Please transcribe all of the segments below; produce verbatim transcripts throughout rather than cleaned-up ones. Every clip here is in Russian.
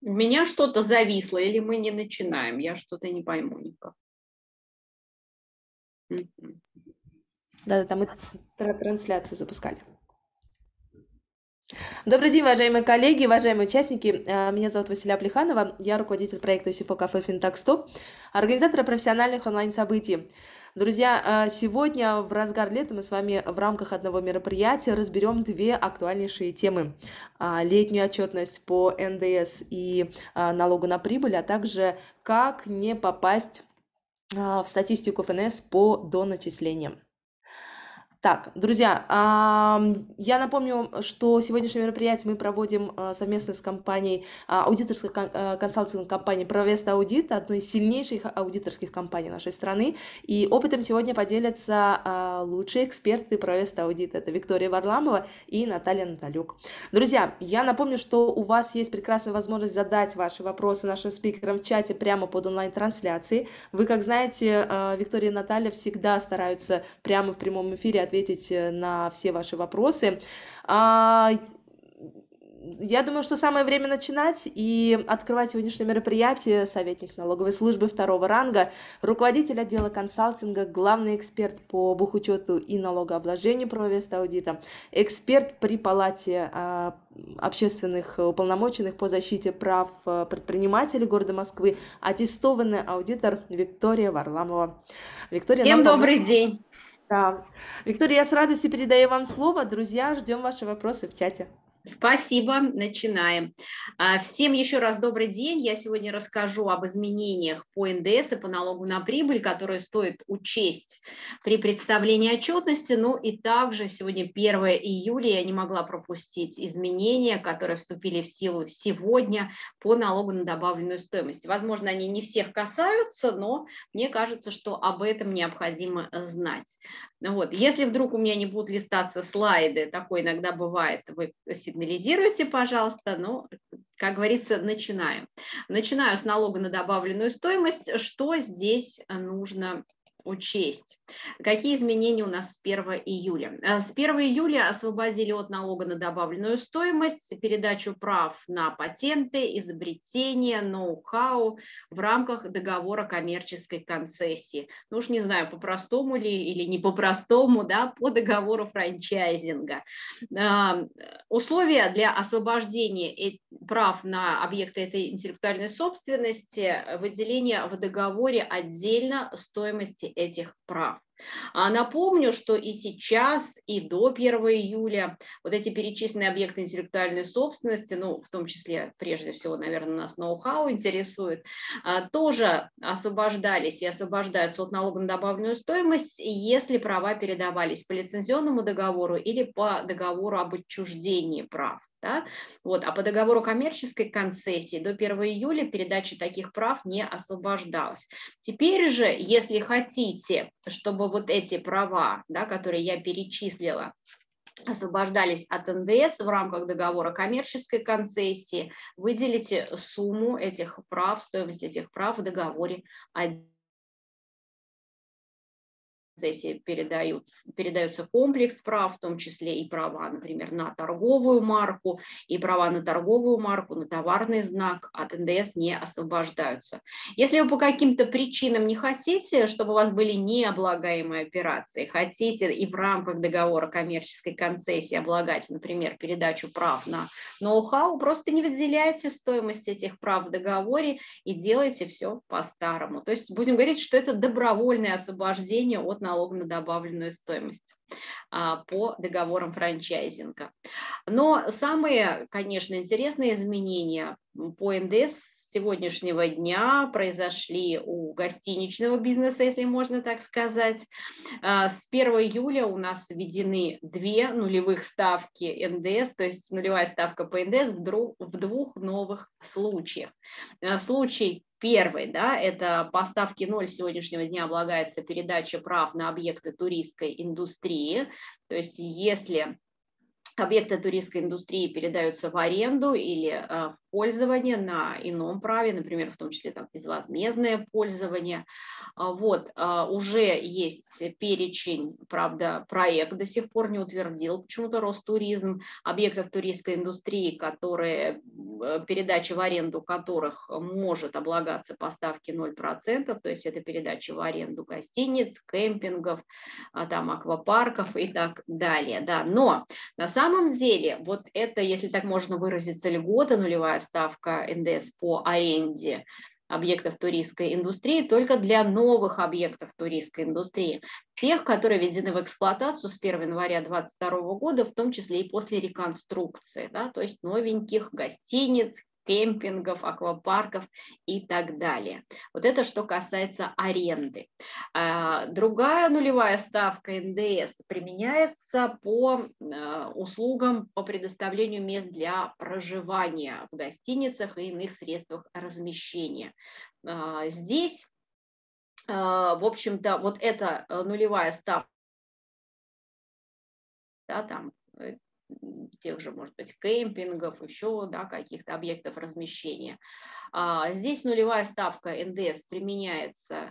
У меня что-то зависло, или мы не начинаем? Я что-то не пойму никак. Мгм. Да-да-да, мы тр- трансляцию запускали. Добрый день, уважаемые коллеги, уважаемые участники. Э, Меня зовут Василия Плеханова, я руководитель проекта Сифо Кафе Финтак Стоп, организатора профессиональных онлайн-событий. Друзья, э, сегодня в разгар лета мы с вами в рамках одного мероприятия разберем две актуальнейшие темы. А, Летнюю отчетность по эн дэ эс и а, налогу на прибыль, а также как не попасть а, в статистику эф эн эс по доначислениям. Так, друзья, ам, я напомню, что сегодняшнее мероприятие мы проводим а, совместно с компанией, а, аудиторской кон- а, консалтинговой компанией Провеста Аудит, одной из сильнейших аудиторских компаний нашей страны. И опытом сегодня поделятся а, лучшие эксперты Провеста Аудит. Это Виктория Варламова и Наталья Наталюк. Друзья, я напомню, что у вас есть прекрасная возможность задать ваши вопросы нашим спикерам в чате прямо под онлайн-трансляцией. Вы, как знаете, а, Виктория и Наталья всегда стараются прямо в прямом эфире ответить э, на все ваши вопросы. А, Я думаю, что самое время начинать и открывать сегодняшнее мероприятие. Советник налоговой службы второго ранга, руководитель отдела консалтинга, главный эксперт по бухучету и налогообложению Провеста Аудита, эксперт при Палате а, общественных уполномоченных по защите прав а, предпринимателей города Москвы, аттестованный аудитор Виктория Варламова. Виктория, нам Всем поможет. добрый день. Да. Виктория, я с радостью передаю вам слово. Друзья, ждем ваши вопросы в чате. Спасибо, начинаем. А, Всем еще раз добрый день. Я сегодня расскажу об изменениях по эн дэ эс и по налогу на прибыль, которые стоит учесть при представлении отчетности. Ну и также сегодня первое июля я не могла пропустить изменения, которые вступили в силу сегодня по налогу на добавленную стоимость. Возможно, они не всех касаются, но мне кажется, что об этом необходимо знать. Ну вот. Если вдруг у меня не будут листаться слайды, такое иногда бывает, вы сигнализируйте, пожалуйста, но, как говорится, начинаем. Начинаю с налога на добавленную стоимость. Что здесь нужно учесть? Какие изменения у нас с первого июля? Э, С первого июля освободили от налога на добавленную стоимость передачу прав на патенты, изобретения, ноу-хау в рамках договора коммерческой концессии. Ну уж не знаю, по-простому ли или не по-простому, да, по договору франчайзинга. А, Условия для освобождения прав на объекты этой интеллектуальной собственности, выделение в договоре отдельно стоимости этих прав. А Напомню, что и сейчас, и до первого июля вот эти перечисленные объекты интеллектуальной собственности, ну, в том числе, прежде всего, наверное, нас ноу-хау интересует, а, тоже освобождались и освобождаются от налога на добавленную стоимость, если права передавались по лицензионному договору или по договору об отчуждении прав. Да? Вот. А по договору коммерческой концессии до первого июля передача таких прав не освобождалась. Теперь же, если хотите, чтобы вот эти права, да, которые я перечислила, освобождались от эн дэ эс в рамках договора коммерческой концессии, выделите сумму этих прав, стоимость этих прав в договоре отдельно. Концессии передаются, передается комплекс прав, в том числе и права, например, на торговую марку, и права на торговую марку, на товарный знак от эн дэ эс не освобождаются. Если вы по каким-то причинам не хотите, чтобы у вас были необлагаемые операции, хотите и в рамках договора коммерческой концессии облагать, например, передачу прав на ноу-хау, просто не выделяйте стоимость этих прав в договоре и делайте все по-старому. То есть будем говорить, что это добровольное освобождение от налога на добавленную стоимость а, по договорам франчайзинга. Но самые, конечно, интересные изменения по эн дэ эс с сегодняшнего дня произошли у гостиничного бизнеса, если можно так сказать. А, С первого июля у нас введены две нулевых ставки эн дэ эс, то есть нулевая ставка по эн дэ эс в дру- в двух новых случаях. А, Случай первый, да, это по ставке ноль с сегодняшнего дня облагается передача прав на объекты туристской индустрии. То есть если объекты туристской индустрии передаются в аренду или э, в пользование на ином праве, например, в том числе там, безвозмездное пользование. А, Вот, а, уже есть перечень, правда, проект до сих пор не утвердил почему-то Ростуризм, объектов туристской индустрии, которые, э, передача в аренду которых может облагаться по ставке ноль процентов, то есть это передача в аренду гостиниц, кемпингов, а, там, аквапарков и так далее. Да. Но на самом деле, вот это, если так можно выразиться, льгота, нулевая ставка эн дэ эс по аренде объектов туристской индустрии только для новых объектов туристской индустрии, тех, которые введены в эксплуатацию с первого января две тысячи двадцать второго года, в том числе и после реконструкции, да, то есть новеньких гостиниц, кемпингов, аквапарков и так далее. Вот это что касается аренды. Другая нулевая ставка эн дэ эс применяется по услугам по предоставлению мест для проживания в гостиницах и иных средствах размещения. Здесь, в общем-то, вот эта нулевая ставка, да, там, тех же, может быть, кемпингов, еще, да, каких-то объектов размещения. Здесь нулевая ставка эн дэ эс применяется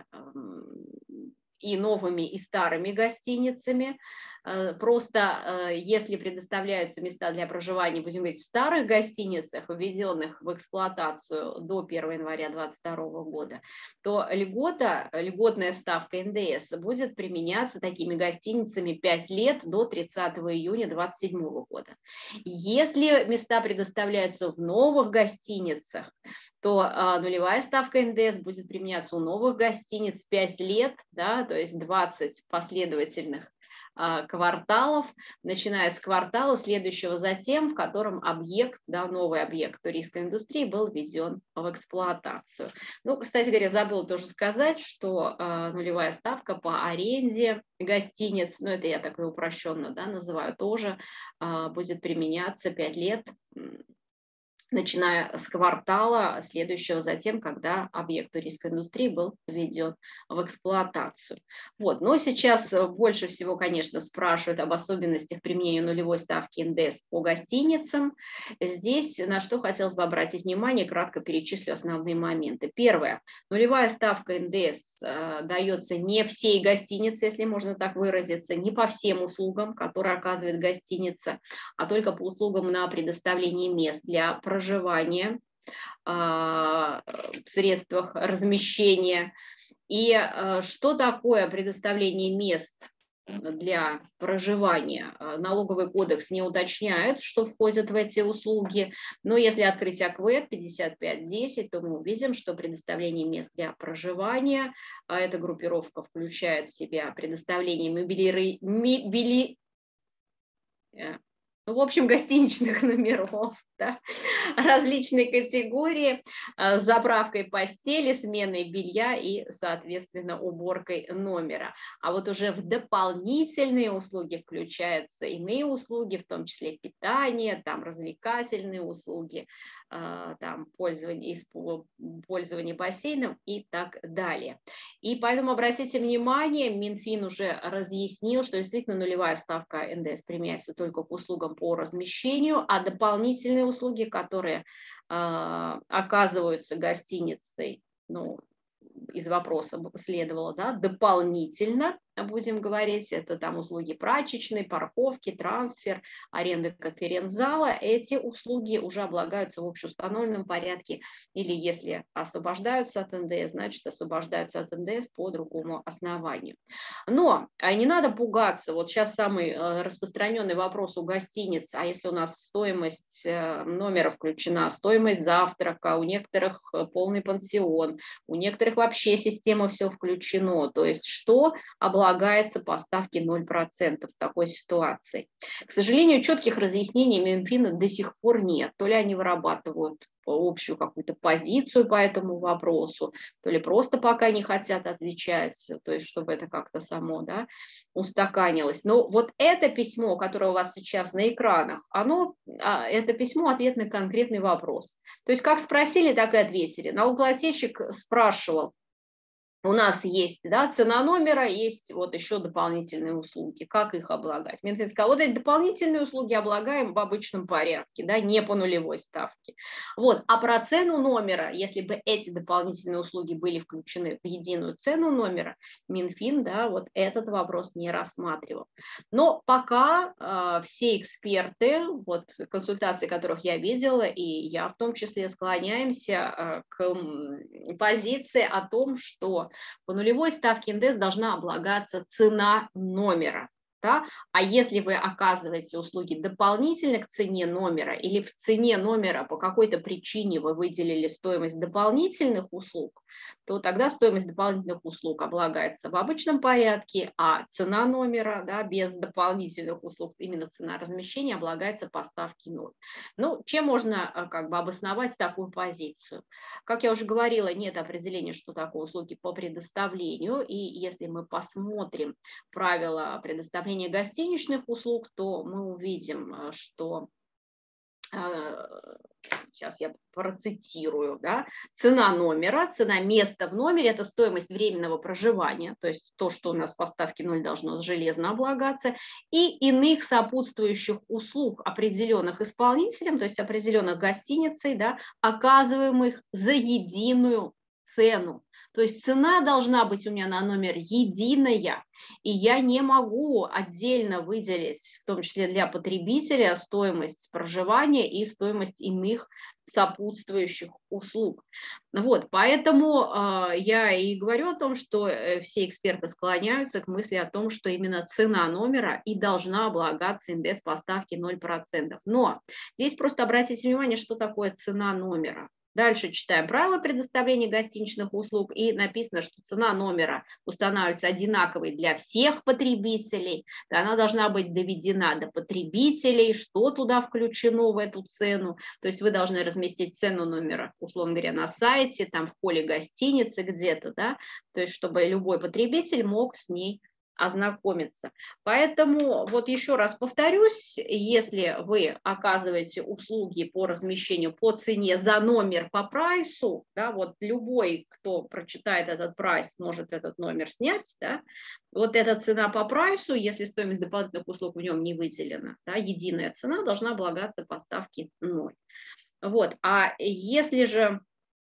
и новыми, и старыми гостиницами. Просто если предоставляются места для проживания, будем говорить, в старых гостиницах, введенных в эксплуатацию до первого января две тысячи двадцать второго года, то льгота, льготная ставка эн дэ эс будет применяться такими гостиницами пять лет до тридцатого июня две тысячи двадцать седьмого года. Если места предоставляются в новых гостиницах, то а, нулевая ставка эн дэ эс будет применяться у новых гостиниц пять лет, да, то есть двадцать последовательных а, кварталов, начиная с квартала следующего за тем, в котором объект, да, новый объект туристской индустрии был введен в эксплуатацию. Ну, кстати говоря, забыла тоже сказать, что а, нулевая ставка по аренде гостиниц, ну, это я так и упрощенно, да, называю, тоже а, будет применяться пять лет, начиная с квартала, следующего за тем, когда объект туристской индустрии был введен в эксплуатацию. Вот. Но сейчас больше всего, конечно, спрашивают об особенностях применения нулевой ставки эн дэ эс по гостиницам. Здесь на что хотелось бы обратить внимание, кратко перечислю основные моменты. Первое. Нулевая ставка эн дэ эс э, дается не всей гостинице, если можно так выразиться, не по всем услугам, которые оказывает гостиница, а только по услугам на предоставление мест для проживания проживания в средствах размещения. И что такое предоставление мест для проживания? Налоговый кодекс не уточняет, что входит в эти услуги, но если открыть АКВЭД пятьдесят пять десять, то мы увидим, что предоставление мест для проживания, эта группировка включает в себя предоставление мебели... мебели... Ну, в общем, гостиничных номеров, да, различной категории, с заправкой постели, сменой белья и, соответственно, уборкой номера. А вот уже в дополнительные услуги включаются иные услуги, в том числе питание, там развлекательные услуги, там пользование, пользование бассейном и так далее. И поэтому обратите внимание, Минфин уже разъяснил, что действительно нулевая ставка эн дэ эс применяется только к услугам по размещению, а дополнительные услуги, которые э, оказываются гостиницей, ну, из вопроса следовало, да, дополнительно, будем говорить, это там услуги прачечной, парковки, трансфер, аренда конференц-зала, эти услуги уже облагаются в общеустановленном порядке, или если освобождаются от эн дэ эс, значит освобождаются от эн дэ эс по другому основанию. Но не надо пугаться, вот сейчас самый распространенный вопрос у гостиниц, а если у нас в стоимость номера включена стоимость завтрака, у некоторых полный пансион, у некоторых вообще система все включено, то есть что облагается полагается по ставке ноль процентов в такой ситуации. К сожалению, четких разъяснений Минфина до сих пор нет. То ли они вырабатывают общую какую-то позицию по этому вопросу, то ли просто пока не хотят отвечать, то есть чтобы это как-то само, да, устаканилось. Но вот это письмо, которое у вас сейчас на экранах, оно, это письмо ответ на конкретный вопрос. То есть как спросили, так и ответили. Налогоплательщик спрашивал, У нас есть, да, цена номера, есть вот еще дополнительные услуги. Как их облагать? Минфин сказал, вот эти дополнительные услуги облагаем в обычном порядке, да, не по нулевой ставке. Вот. А про цену номера, если бы эти дополнительные услуги были включены в единую цену номера, Минфин, да, вот этот вопрос не рассматривал. Но пока э, все эксперты, вот консультации которых я видела, и я в том числе, склоняемся э, к позиции о том, что по нулевой ставке эн дэ эс должна облагаться цена номера. Да? А если вы оказываете услуги дополнительно к цене номера или в цене номера по какой-то причине вы выделили стоимость дополнительных услуг, то тогда стоимость дополнительных услуг облагается в обычном порядке, а цена номера, да, без дополнительных услуг, именно цена размещения, облагается по ставке ноль. Ну, чем можно как бы обосновать такую позицию? Как я уже говорила, нет определения, что такое услуги по предоставлению, и если мы посмотрим правила предоставления гостиничных услуг, то мы увидим, что, сейчас я процитирую, да, цена номера, цена места в номере – это стоимость временного проживания, то есть то, что у нас по ставке ноль должно железно облагаться, и иных сопутствующих услуг, определенных исполнителем, то есть определенных гостиницей, да, оказываемых за единую цену. То есть цена должна быть у меня на номер единая, и я не могу отдельно выделить, в том числе для потребителя, стоимость проживания и стоимость иных сопутствующих услуг. Вот, поэтому э, я и говорю о том, что все эксперты склоняются к мысли о том, что именно цена номера и должна облагаться эн дэ эс по ставке ноль процентов. Но здесь просто обратите внимание, что такое цена номера. Дальше читаем правила предоставления гостиничных услуг, и написано, что цена номера устанавливается одинаковой для всех потребителей, она должна быть доведена до потребителей, что туда включено в эту цену, то есть вы должны разместить цену номера, условно говоря, на сайте, там в поле гостиницы где-то, да, то есть чтобы любой потребитель мог с ней ознакомиться. Поэтому вот еще раз повторюсь, если вы оказываете услуги по размещению по цене за номер по прайсу, да, вот любой, кто прочитает этот прайс, может этот номер снять, да, вот эта цена по прайсу, если стоимость дополнительных услуг в нем не выделена, да, единая цена должна облагаться по ставке ноль. Вот. А если же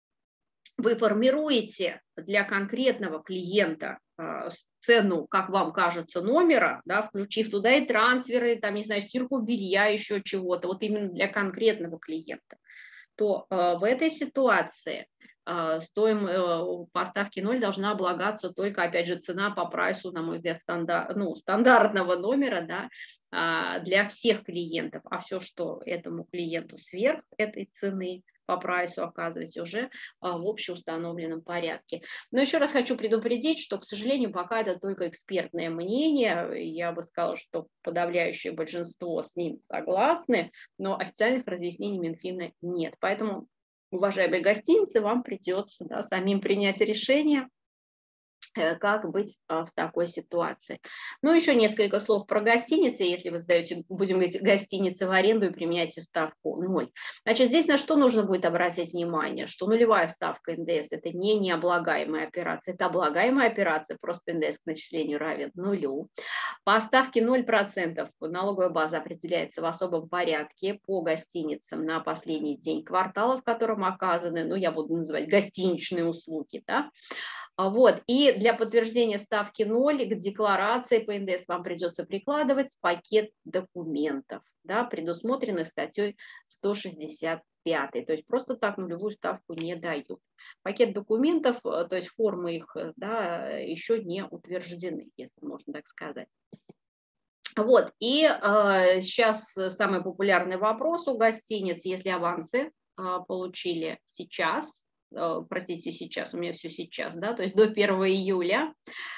вы формируете для конкретного клиента э, цену, как вам кажется, номера, да, включив туда и трансферы, там, не знаю, стирку белья, еще чего-то, вот именно для конкретного клиента, то э, в этой ситуации э, стоим, э, по ставке ноль должна облагаться только, опять же, цена по прайсу, на мой взгляд, стандар, ну, стандартного номера, да, э, для всех клиентов, а все, что этому клиенту сверх этой цены по прайсу оказывается уже в общеустановленном порядке. Но еще раз хочу предупредить, что, к сожалению, пока это только экспертное мнение. Я бы сказала, что подавляющее большинство с ним согласны, но официальных разъяснений Минфина нет. Поэтому, уважаемые гостиницы, вам придется, да, самим принять решение, как быть в такой ситуации. Ну, еще несколько слов про гостиницы. Если вы сдаете, будем говорить, гостиницы в аренду и применяете ставку ноль. Значит, здесь на что нужно будет обратить внимание? Что нулевая ставка эн дэ эс – это не необлагаемая операция, это облагаемая операция, просто эн дэ эс к начислению равен нулю. По ставке ноль процентов налоговая база определяется в особом порядке по гостиницам на последний день квартала, в котором оказаны, ну, я буду называть гостиничные услуги, да. Вот. И для подтверждения ставки ноль к декларации по эн дэ эс вам придется прикладывать пакет документов, да, предусмотренных статьей сто шестьдесят пять. То есть просто так нулевую ставку не дают. Пакет документов, то есть формы их, да, еще не утверждены, если можно так сказать. Вот. И э, сейчас самый популярный вопрос у гостиниц, если авансы э, получили сейчас, простите, сейчас, у меня все сейчас, да, то есть до первого июля,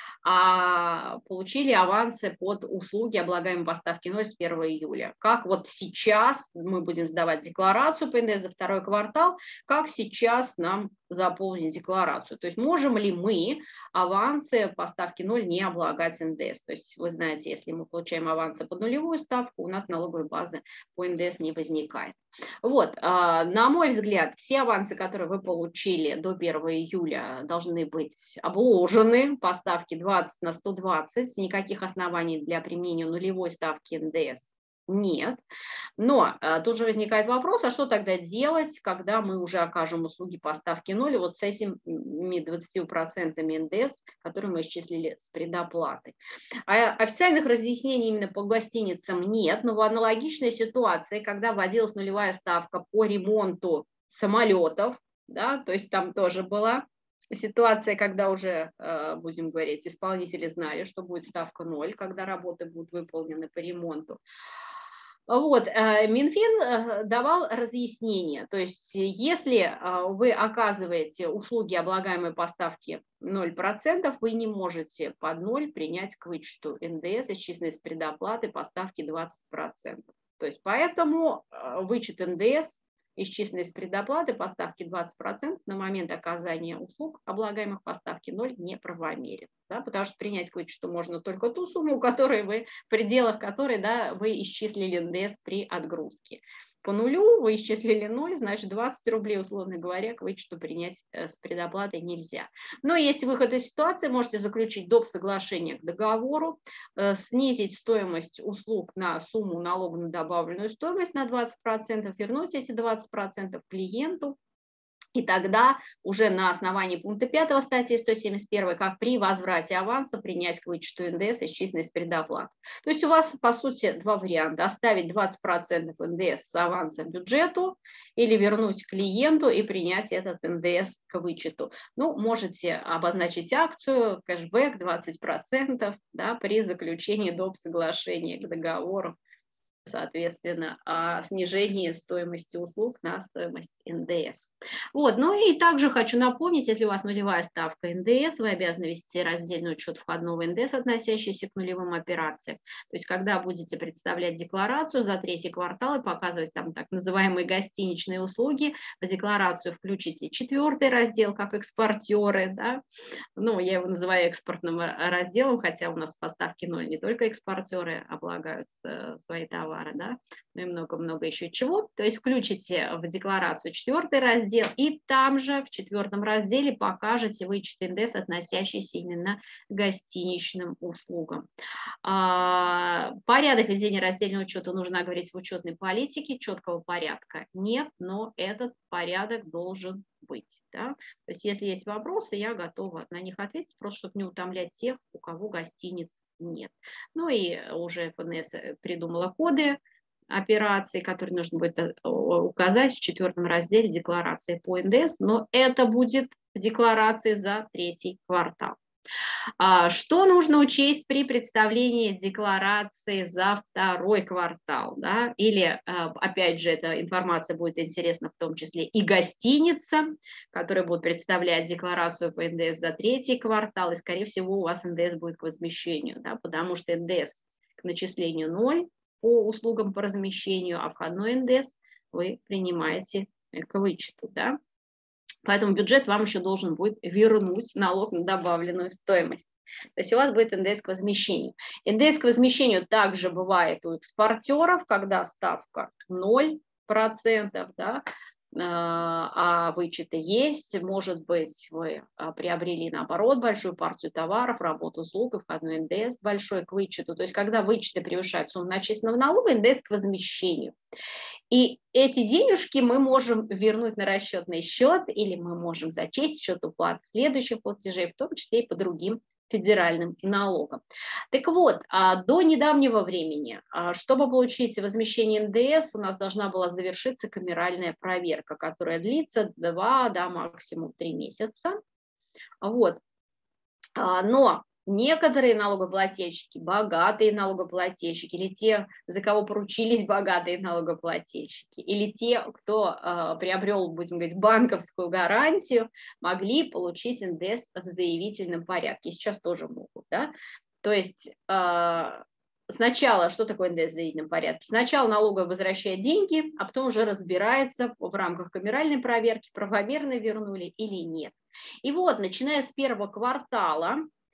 а получили авансы под услуги, облагаемые по ставке ноль с первого июля. Как вот сейчас мы будем сдавать декларацию по эн дэ эс за второй квартал, как сейчас нам заполнить декларацию. То есть можем ли мы авансы по ставке ноль не облагать эн дэ эс? То есть вы знаете, если мы получаем авансы под нулевую ставку, у нас налоговой базы по эн дэ эс не возникает. Вот, на мой взгляд, все авансы, которые вы получили до первого июля, должны быть обложены по ставке двадцать на сто двадцать. Никаких оснований для применения нулевой ставки эн дэ эс нет. Но а, тут же возникает вопрос, а что тогда делать, когда мы уже окажем услуги по ставке ноль, вот с этими двадцатью процентами эн дэ эс, которые мы исчислили с предоплаты. А официальных разъяснений именно по гостиницам нет, но в аналогичной ситуации, когда вводилась нулевая ставка по ремонту самолетов, да, то есть там тоже была ситуация, когда уже, будем говорить, исполнители знали, что будет ставка ноль, когда работы будут выполнены по ремонту. Вот, Минфин давал разъяснение, то есть если вы оказываете услуги, облагаемые по ставке ноль процентов, вы не можете под ноль принять к вычету эн дэ эс, исчисленной с предоплаты по ставке двадцать процентов. То есть поэтому вычет эн дэ эс, исчисленной с предоплаты по ставке двадцать процентов на момент оказания услуг, облагаемых по ставке ноль, неправомерен. Да, потому что принять к вычету можно только ту сумму, которой вы, в пределах которой, да, вы исчислили эн дэ эс при отгрузке. По нулю вы исчислили ноль, значит двадцать рублей, условно говоря, к вычету принять с предоплатой нельзя. Но есть выход из ситуации, можете заключить доп. Соглашение к договору, снизить стоимость услуг на сумму налога на добавленную стоимость на двадцать процентов, вернуть эти двадцать процентов клиенту. И тогда уже на основании пункта пятого статьи сто семьдесят один, как при возврате аванса, принять к вычету эн дэ эс, исчисленной с предоплаты. То есть у вас, по сути, два варианта. Оставить двадцать процентов эн дэ эс с авансом бюджету или вернуть клиенту и принять этот эн дэ эс к вычету. Ну, можете обозначить акцию, кэшбэк двадцать процентов, да, при заключении доп. Соглашения к договору, соответственно, о снижении стоимости услуг на стоимость эн дэ эс. Вот. Ну и также хочу напомнить, если у вас нулевая ставка эн дэ эс, вы обязаны вести раздельный учет входного эн дэ эс, относящийся к нулевым операциям. То есть когда будете представлять декларацию за третий квартал и показывать там так называемые гостиничные услуги, в декларацию включите четвертый раздел, как экспортеры, да? Ну, я его называю экспортным разделом, хотя у нас в поставке ноль не только экспортеры облагают э, свои товары, да, но и много-много еще чего. То есть включите в декларацию четвертый раздел, и там же в четвертом разделе покажете вычет эн дэ эс, относящийся именно к гостиничным услугам. А, порядок ведения раздельного учета нужно говорить в учетной политике, четкого порядка нет, но этот порядок должен быть. Да? То есть если есть вопросы, я готова на них ответить, просто чтобы не утомлять тех, у кого гостиниц нет. Ну и уже эф эн эс придумала коды операций, которые нужно будет указать в четвертом разделе декларации по эн дэ эс, но это будет в декларации за третий квартал. Что нужно учесть при представлении декларации за второй квартал? Да? Или, опять же, эта информация будет интересна в том числе и гостиницам, которые будут представлять декларацию по эн дэ эс за третий квартал, и, скорее всего, у вас эн дэ эс будет к возмещению, да? Потому что эн дэ эс к начислению ноль по услугам по размещению, а входной эн дэ эс вы принимаете к вычету. Да? Поэтому бюджет вам еще должен будет вернуть налог на добавленную стоимость. То есть у вас будет эн дэ эс к возмещению. эн дэ эс к возмещению также бывает у экспортеров, когда ставка ноль процентов, да, а вычеты есть. Может быть, вы приобрели, наоборот, большую партию товаров, работу, услуг, и входной эн дэ эс большой к вычету. То есть когда вычеты превышают сумму начисленного налога, эн дэ эс к возмещению. И эти денежки мы можем вернуть на расчетный счет, или мы можем зачесть в счет уплаты следующих платежей, в том числе и по другим федеральным налогам. Так вот, до недавнего времени, чтобы получить возмещение эн дэ эс, у нас должна была завершиться камеральная проверка, которая длится два, да, максимум три месяца. Вот. Но некоторые налогоплательщики, богатые налогоплательщики, или те, за кого поручились богатые налогоплательщики, или те, кто э, приобрел, будем говорить, банковскую гарантию, могли получить эн дэ эс в заявительном порядке. Сейчас тоже могут. Да? То есть э, сначала, что такое эн дэ эс в заявительном порядке? Сначала налоговая возвращает деньги, а потом уже разбирается в рамках камеральной проверки, правомерно вернули или нет. И вот, начиная с первого квартала,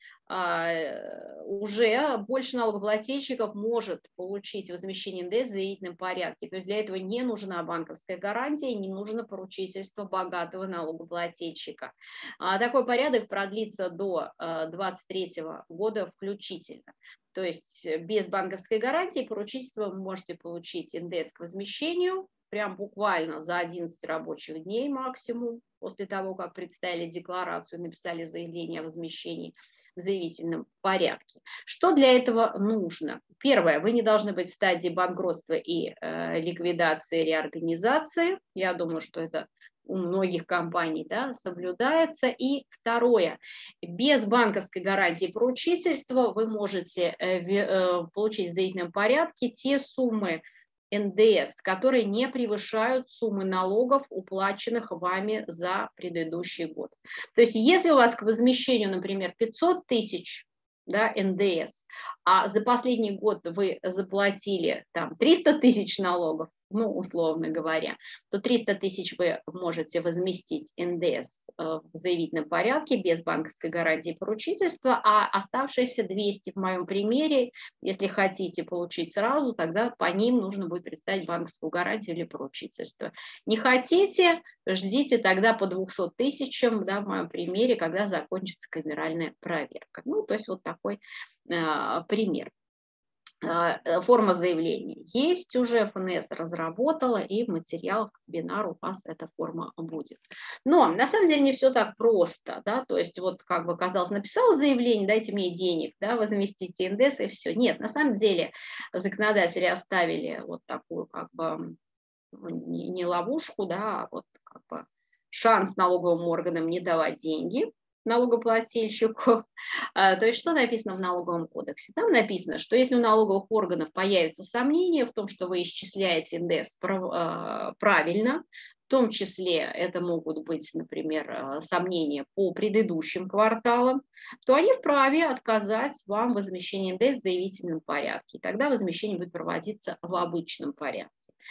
уже больше налогоплательщиков может получить возмещение эн дэ эс в заявительном порядке. То есть для этого не нужна банковская гарантия, не нужно поручительство богатого налогоплательщика. Такой порядок продлится до две тысячи двадцать третьего года включительно. То есть без банковской гарантии поручительство вы можете получить эн дэ эс к возмещению прям буквально за одиннадцать рабочих дней максимум, после того, как представили декларацию, написали заявление о возмещении в заявительном порядке. Что для этого нужно? Первое, вы не должны быть в стадии банкротства и э, ликвидации, реорганизации. Я думаю, что это у многих компаний, да, соблюдается. И второе, без банковской гарантии поручительства вы можете э, э, получить в заявительном порядке те суммы эн дэ эс, которые не превышают суммы налогов, уплаченных вами за предыдущий год. То есть если у вас к возмещению, например, пятьсот тысяч, да, эн дэ эс, а за последний год вы заплатили там триста тысяч налогов, ну, условно говоря, то триста тысяч вы можете возместить эн дэ эс в заявительном порядке без банковской гарантии поручительства, а оставшиеся двести в моем примере, если хотите получить сразу, тогда по ним нужно будет представить банковскую гарантию или поручительство. Не хотите, ждите тогда по двумстам тысячам, да, в моем примере, когда закончится камеральная проверка. Ну, то есть вот такой э, пример. Форма заявления есть уже, эф эн эс разработала, и в материалах к вебинару у вас эта форма будет. Но на самом деле не все так просто, да, то есть вот как бы казалось, написал заявление, дайте мне денег, да, возместите эн дэ эс и все. Нет, на самом деле законодатели оставили вот такую как бы не, не ловушку, да, а вот как бы шанс налоговым органам не давать деньги налогоплательщику. То есть что написано в налоговом кодексе? Там написано, что если у налоговых органов появится сомнение в том, что вы исчисляете эн дэ эс правильно, в том числе это могут быть, например, сомнения по предыдущим кварталам, то они вправе отказать вам в возмещении эн дэ эс в заявительном порядке. И тогда возмещение будет проводиться в обычном порядке.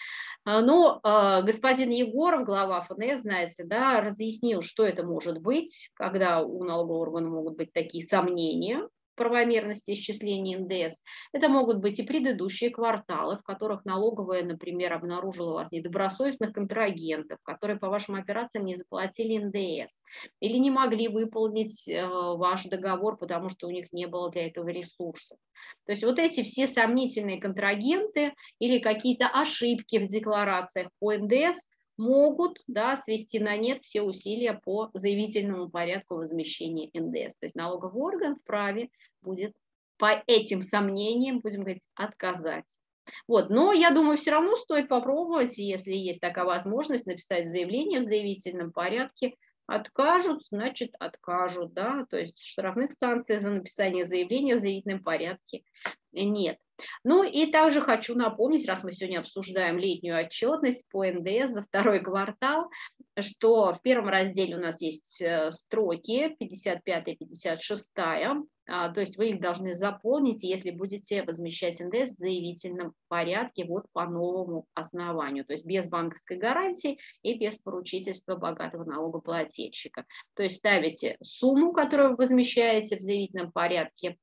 Но э, господин Егоров, глава эф эн эс, знаете, да, разъяснил, что это может быть, когда у налогового органа могут быть такие сомнения в правомерности исчисления эн дэ эс. Это могут быть и предыдущие кварталы, в которых налоговая, например, обнаружила у вас недобросовестных контрагентов, которые по вашим операциям не заплатили эн дэ эс, или не могли выполнить э, ваш договор, потому что у них не было для этого ресурсов. То есть вот эти все сомнительные контрагенты или какие-то ошибки в декларациях по эн дэ эс могут, да, свести на нет все усилия по заявительному порядку возмещения эн дэ эс. То есть налоговый орган вправе будет по этим сомнениям, будем говорить, отказать. Вот. Но я думаю, все равно стоит попробовать, если есть такая возможность, написать заявление в заявительном порядке. Откажут, значит откажут, да, то есть штрафных санкций за написание заявления в заявительном порядке нет. Ну и также хочу напомнить, раз мы сегодня обсуждаем летнюю отчетность по эн дэ эс за второй квартал, что в первом разделе у нас есть строки пятьдесят пятая, пятьдесят шестая, то есть вы их должны заполнить, если будете возмещать эн дэ эс в заявительном порядке вот по новому основанию, то есть без банковской гарантии и без поручительства богатого налогоплательщика. То есть ставите сумму, которую вы возмещаете в заявительном порядке,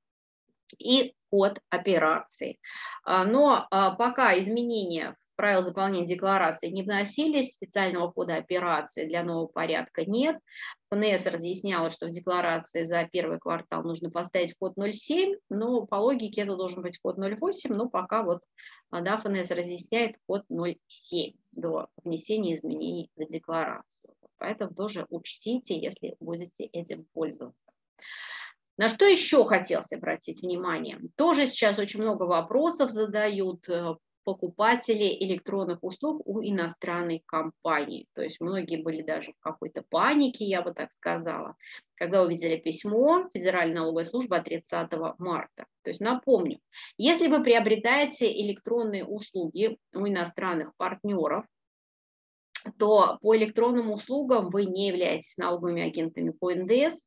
и код операции. Но пока изменения в правила заполнения декларации не вносились, специального кода операции для нового порядка нет. эф эн эс разъясняла, что в декларации за первый квартал нужно поставить код ноль семь, но по логике это должен быть код ноль восемь, но пока вот, да, эф эн эс разъясняет код ноль семь до внесения изменений в декларацию. Поэтому тоже учтите, если будете этим пользоваться. На что еще хотелось обратить внимание? Тоже сейчас очень много вопросов задают покупатели электронных услуг у иностранной компании. То есть многие были даже в какой-то панике, я бы так сказала, когда увидели письмо Федеральной налоговой службы от тридцатого марта. То есть напомню, если вы приобретаете электронные услуги у иностранных партнеров, то по электронным услугам вы не являетесь налоговыми агентами по эн дэ эс,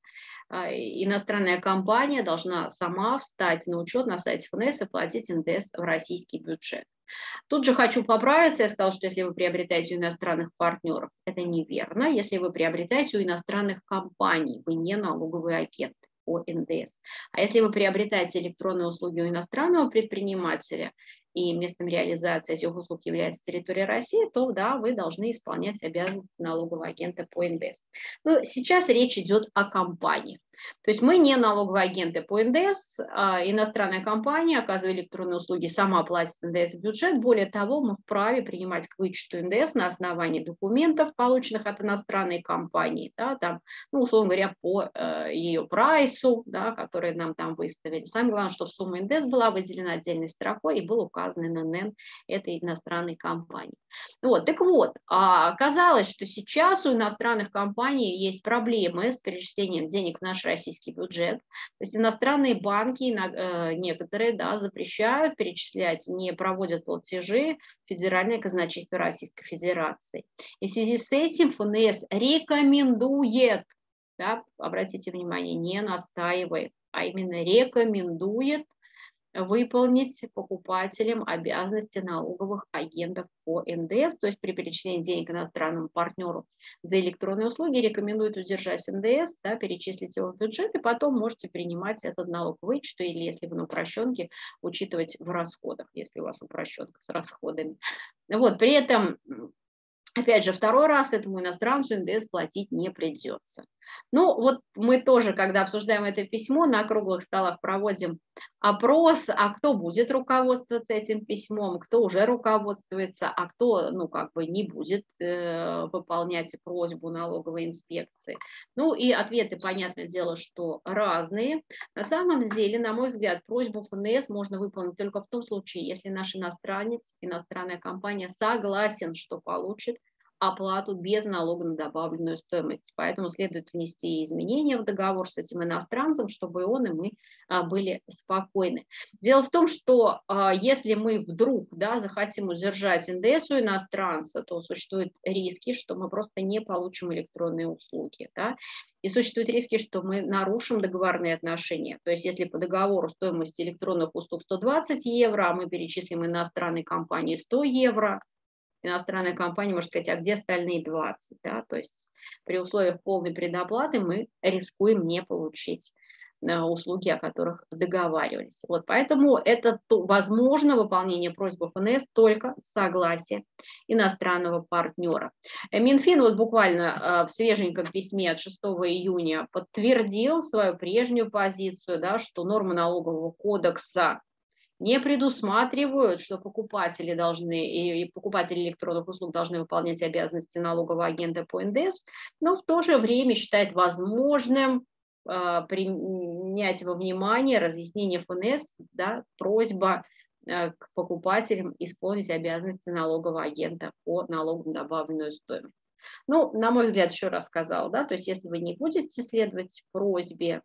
иностранная компания должна сама встать на учет на сайте ФНС и платить эн дэ эс в российский бюджет. Тут же хочу поправиться, я сказала, что если вы приобретаете у иностранных партнеров, это неверно. Если вы приобретаете у иностранных компаний, вы не налоговый агент по эн дэ эс. А если вы приобретаете электронные услуги у иностранного предпринимателя, и местом реализации этих услуг является территория России, то да, вы должны исполнять обязанности налогового агента по эн дэ эс. Но сейчас речь идет о компании. То есть мы не налоговые агенты по эн дэ эс, а иностранная компания, оказывая электронные услуги, сама платит эн дэ эс в бюджет. Более того, мы вправе принимать к вычету эн дэ эс на основании документов, полученных от иностранной компании, да, там, ну, условно говоря, по э, ее прайсу, да, который нам там выставили. Самое главное, чтобы сумма эн дэ эс была выделена отдельной строкой и был указан эн эн эн этой иностранной компании. Вот, так вот, оказалось, что сейчас у иностранных компаний есть проблемы с перечислением денег в наш российский бюджет. То есть иностранные банки некоторые, да, запрещают перечислять, не проводят платежи в Федеральное казначейство Российской Федерации. И в связи с этим эф эн эс рекомендует, да, обратите внимание, не настаивает, а именно рекомендует выполнить покупателям обязанности налоговых агентов по эн дэ эс, то есть при перечислении денег иностранному партнеру за электронные услуги рекомендует удержать эн дэ эс, да, перечислить его в бюджет, и потом можете принимать этот налог к вычету, или если вы на упрощенке, учитывать в расходах, если у вас упрощенка с расходами. Вот, при этом, опять же, второй раз этому иностранцу эн дэ эс платить не придется. Ну, вот мы тоже, когда обсуждаем это письмо, на круглых столах проводим опрос, а кто будет руководствоваться этим письмом, кто уже руководствуется, а кто, ну, как бы не будет э, выполнять просьбу налоговой инспекции. Ну, и ответы, понятное дело, что разные. На самом деле, на мой взгляд, просьбу эф эн эс можно выполнить только в том случае, если наш иностранец, иностранная компания согласен, что получит оплату без налога на добавленную стоимость. Поэтому следует внести изменения в договор с этим иностранцем, чтобы он и мы были спокойны. Дело в том, что если мы вдруг, да, захотим удержать эн дэ эс у иностранца, то существуют риски, что мы просто не получим электронные услуги. Да? И существуют риски, что мы нарушим договорные отношения. То есть если по договору стоимость электронных услуг сто двадцать евро, а мы перечислим иностранной компании сто евро, иностранная компания может сказать, а где остальные двадцать? Да? То есть при условиях полной предоплаты мы рискуем не получить услуги, о которых договаривались. Вот, поэтому это возможно выполнение просьбы эф эн эс только с согласия иностранного партнера. Минфин вот буквально в свеженьком письме от шестого июня подтвердил свою прежнюю позицию, да, что нормы налогового кодекса не предусматривают, что покупатели должны и покупатели электронных услуг должны выполнять обязанности налогового агента по эн дэ эс, но в то же время считает возможным э, принять во внимание разъяснение эф эн эс, да, просьба э, к покупателям исполнить обязанности налогового агента по налогу на добавленную стоимость. Ну, на мой взгляд, еще раз сказала, да, то есть если вы не будете следовать просьбе,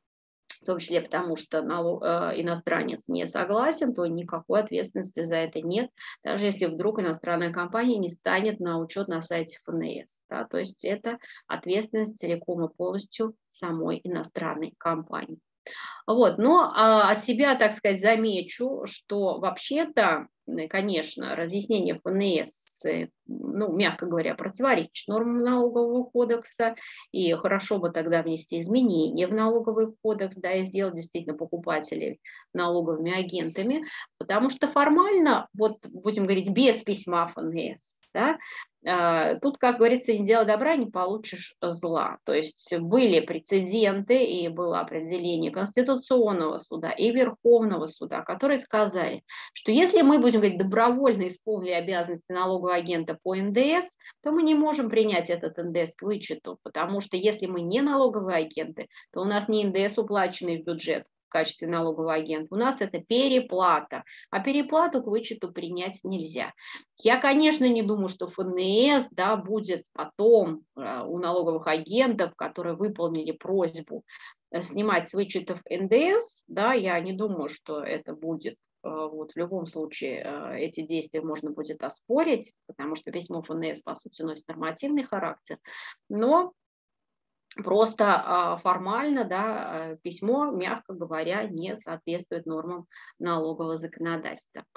в том числе потому, что иностранец не согласен, то никакой ответственности за это нет, даже если вдруг иностранная компания не станет на учет на сайте эф эн эс. Да, то есть это ответственность целиком и полностью самой иностранной компании. Вот, но а, от себя, так сказать, замечу, что вообще-то, конечно, разъяснение эф эн эс, ну, мягко говоря, противоречит нормам налогового кодекса, и хорошо бы тогда внести изменения в налоговый кодекс, да, и сделать действительно покупателей налоговыми агентами, потому что формально, вот будем говорить, без письма эф эн эс, да, тут, как говорится, не делай добра, не получишь зла. То есть были прецеденты, и было определение Конституционного суда и Верховного суда, которые сказали, что если мы, будем говорить, добровольно исполнили обязанности налогового агента по эн дэ эс, то мы не можем принять этот эн дэ эс к вычету, потому что если мы не налоговые агенты, то у нас не эн дэ эс уплаченный в бюджет в качестве налогового агента, у нас это переплата, а переплату к вычету принять нельзя. Я, конечно, не думаю, что эф эн эс, да, будет потом э, у налоговых агентов, которые выполнили просьбу э, снимать с вычетов эн дэ эс, да, я не думаю, что это будет. Вот, в любом случае э, эти действия можно будет оспорить, потому что письмо эф эн эс, по сути, носит нормативный характер, но просто формально, да, письмо, мягко говоря, не соответствует нормам налогового законодательства.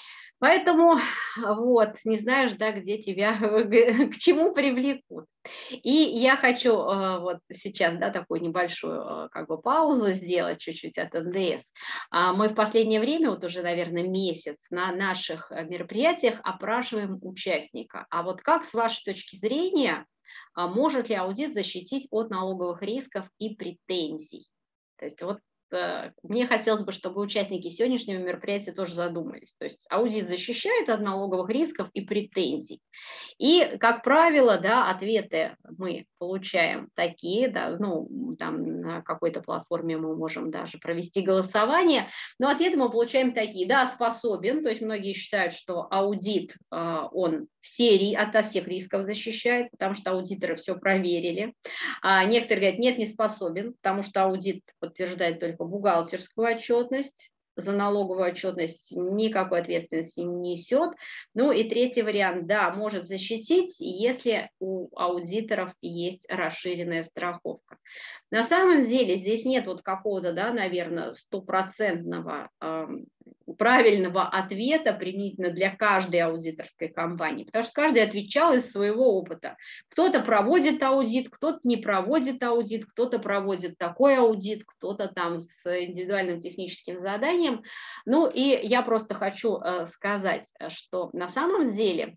Поэтому вот, не знаешь, да, где тебя, к чему привлекут. И я хочу вот сейчас, да, такую небольшую как бы паузу сделать чуть-чуть от эн дэ эс. Мы в последнее время, вот уже, наверное, месяц, на наших мероприятиях опрашиваем участника. А вот как, с вашей точки зрения, может ли аудит защитить от налоговых рисков и претензий? То есть вот мне хотелось бы, чтобы участники сегодняшнего мероприятия тоже задумались. То есть аудит защищает от налоговых рисков и претензий. И, как правило, да, ответы мы получаем такие, да, ну, там на какой-то платформе мы можем даже провести голосование, но ответы мы получаем такие: да, способен, то есть многие считают, что аудит, он все, ото всех рисков защищает, потому что аудиторы все проверили. А некоторые говорят: нет, не способен, потому что аудит подтверждает только бухгалтерскую отчетность, за налоговую отчетность никакой ответственности не несет. Ну и третий вариант: да, может защитить, если у аудиторов есть расширенная страховка. На самом деле здесь нет вот какого-то, да, наверное, стопроцентного э, правильного ответа применительно для каждой аудиторской компании, потому что каждый отвечал из своего опыта. Кто-то проводит аудит, кто-то не проводит аудит, кто-то проводит такой аудит, кто-то там с индивидуальным техническим заданием. Ну и я просто хочу э, сказать, что на самом деле,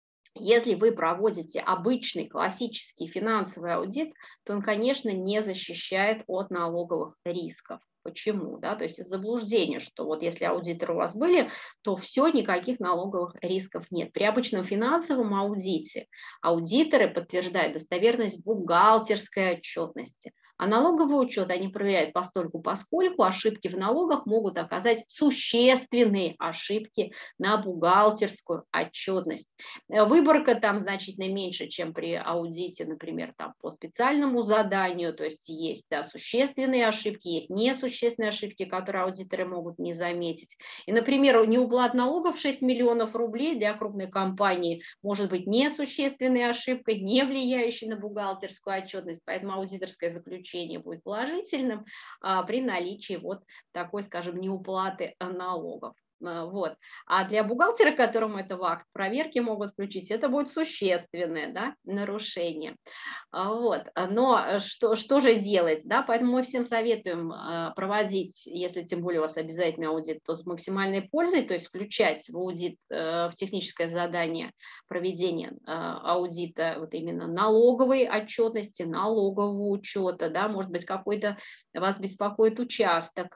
если вы проводите обычный классический финансовый аудит, то он, конечно, не защищает от налоговых рисков. Почему? Да? То есть из заблуждения, что вот если аудиторы у вас были, то все, никаких налоговых рисков нет. При обычном финансовом аудите аудиторы подтверждают достоверность бухгалтерской отчетности. А налоговый учет они проверяют постольку, поскольку ошибки в налогах могут оказать существенные ошибки на бухгалтерскую отчетность. Выборка там значительно меньше, чем при аудите, например, там, по специальному заданию, то есть есть, да, существенные ошибки, есть несущественные ошибки, которые аудиторы могут не заметить. И, например, неуплат налогов шесть миллионов рублей для крупной компании может быть несущественной ошибкой, не влияющей на бухгалтерскую отчетность, поэтому аудиторское заключение будет положительным а, при наличии вот такой, скажем, неуплаты налогов. Вот. А для бухгалтера, которому это в акт проверки могут включить, это будет существенное, да, нарушение. Вот. Но что, что же делать? Да? Поэтому мы всем советуем проводить, если тем более у вас обязательный аудит, то с максимальной пользой, то есть включать в аудит, в техническое задание проведения аудита вот именно налоговой отчетности, налогового учета, да, может быть, какой-то вас беспокоит участок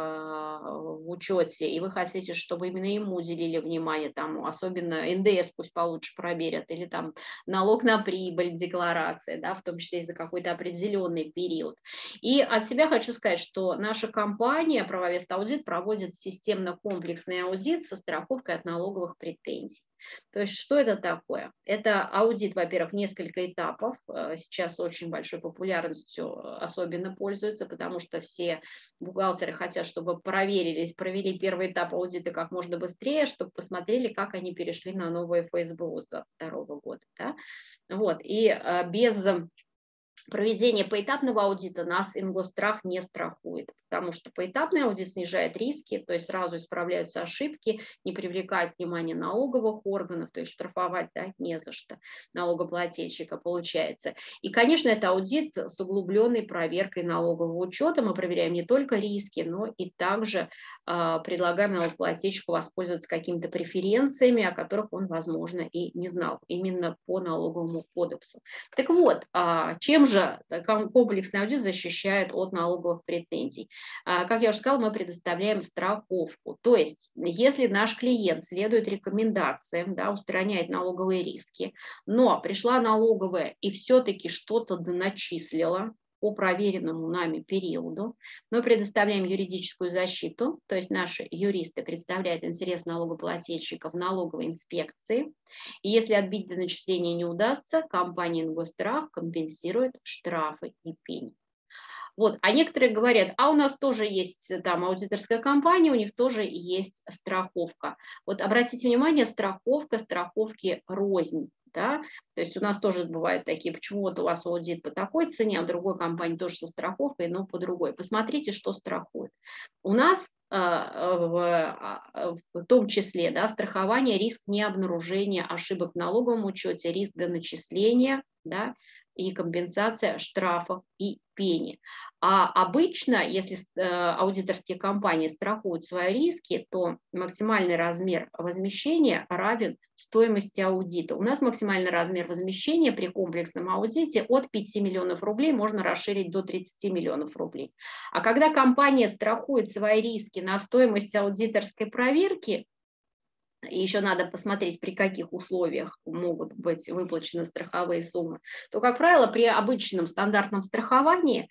в учете, и вы хотите, чтобы именно ему уделили внимание, там, особенно эн дэ эс пусть получше проверят, или там налог на прибыль, декларация, да, в том числе и за какой-то определенный период. И от себя хочу сказать, что наша компания Правовест Аудит проводит системно-комплексный аудит со страховкой от налоговых претензий. То есть что это такое? Это аудит, во-первых, несколько этапов, сейчас очень большой популярностью особенно пользуется, потому что все бухгалтеры хотят, чтобы проверились, провели первый этап аудита как можно быстрее, чтобы посмотрели, как они перешли на новое эф эс бэ у с двадцать второго года. Да? Вот. И без проведение поэтапного аудита нас Ингосстрах не страхует, потому что поэтапный аудит снижает риски, то есть сразу исправляются ошибки, не привлекает внимание налоговых органов, то есть штрафовать, да, не за что налогоплательщика получается. И, конечно, это аудит с углубленной проверкой налогового учета. Мы проверяем не только риски, но и также э, предлагаем налогоплательщику воспользоваться какими-то преференциями, о которых он, возможно, и не знал, именно по налоговому кодексу. Так вот, э, чем же комплексный аудит защищает от налоговых претензий? Как я уже сказала, мы предоставляем страховку. То есть, если наш клиент следует рекомендациям, да, устраняет налоговые риски, но пришла налоговая и все-таки что-то доначислила по проверенному нами периоду, мы предоставляем юридическую защиту, то есть наши юристы представляют интерес налогоплательщика в налоговой инспекции. И если отбить доначисление не удастся, компания Ингосстрах компенсирует штрафы и пени. Вот, а некоторые говорят, а у нас тоже есть там аудиторская компания, у них тоже есть страховка. Вот обратите внимание, страховка, страховки рознь. Да? То есть у нас тоже бывают такие, почему вот у вас аудит по такой цене, а в другой компании тоже со страховкой, но по другой. Посмотрите, что страхует. У нас в, в том числе да, страхование, риск необнаружения ошибок в налоговом учете, риск доначисления, да, и компенсация штрафов и пени. А обычно, если аудиторские компании страхуют свои риски, то максимальный размер возмещения равен стоимости аудита. У нас максимальный размер возмещения при комплексном аудите от пяти миллионов рублей можно расширить до тридцати миллионов рублей. А когда компания страхует свои риски на стоимость аудиторской проверки, и еще надо посмотреть, при каких условиях могут быть выплачены страховые суммы, то, как правило, при обычном стандартном страховании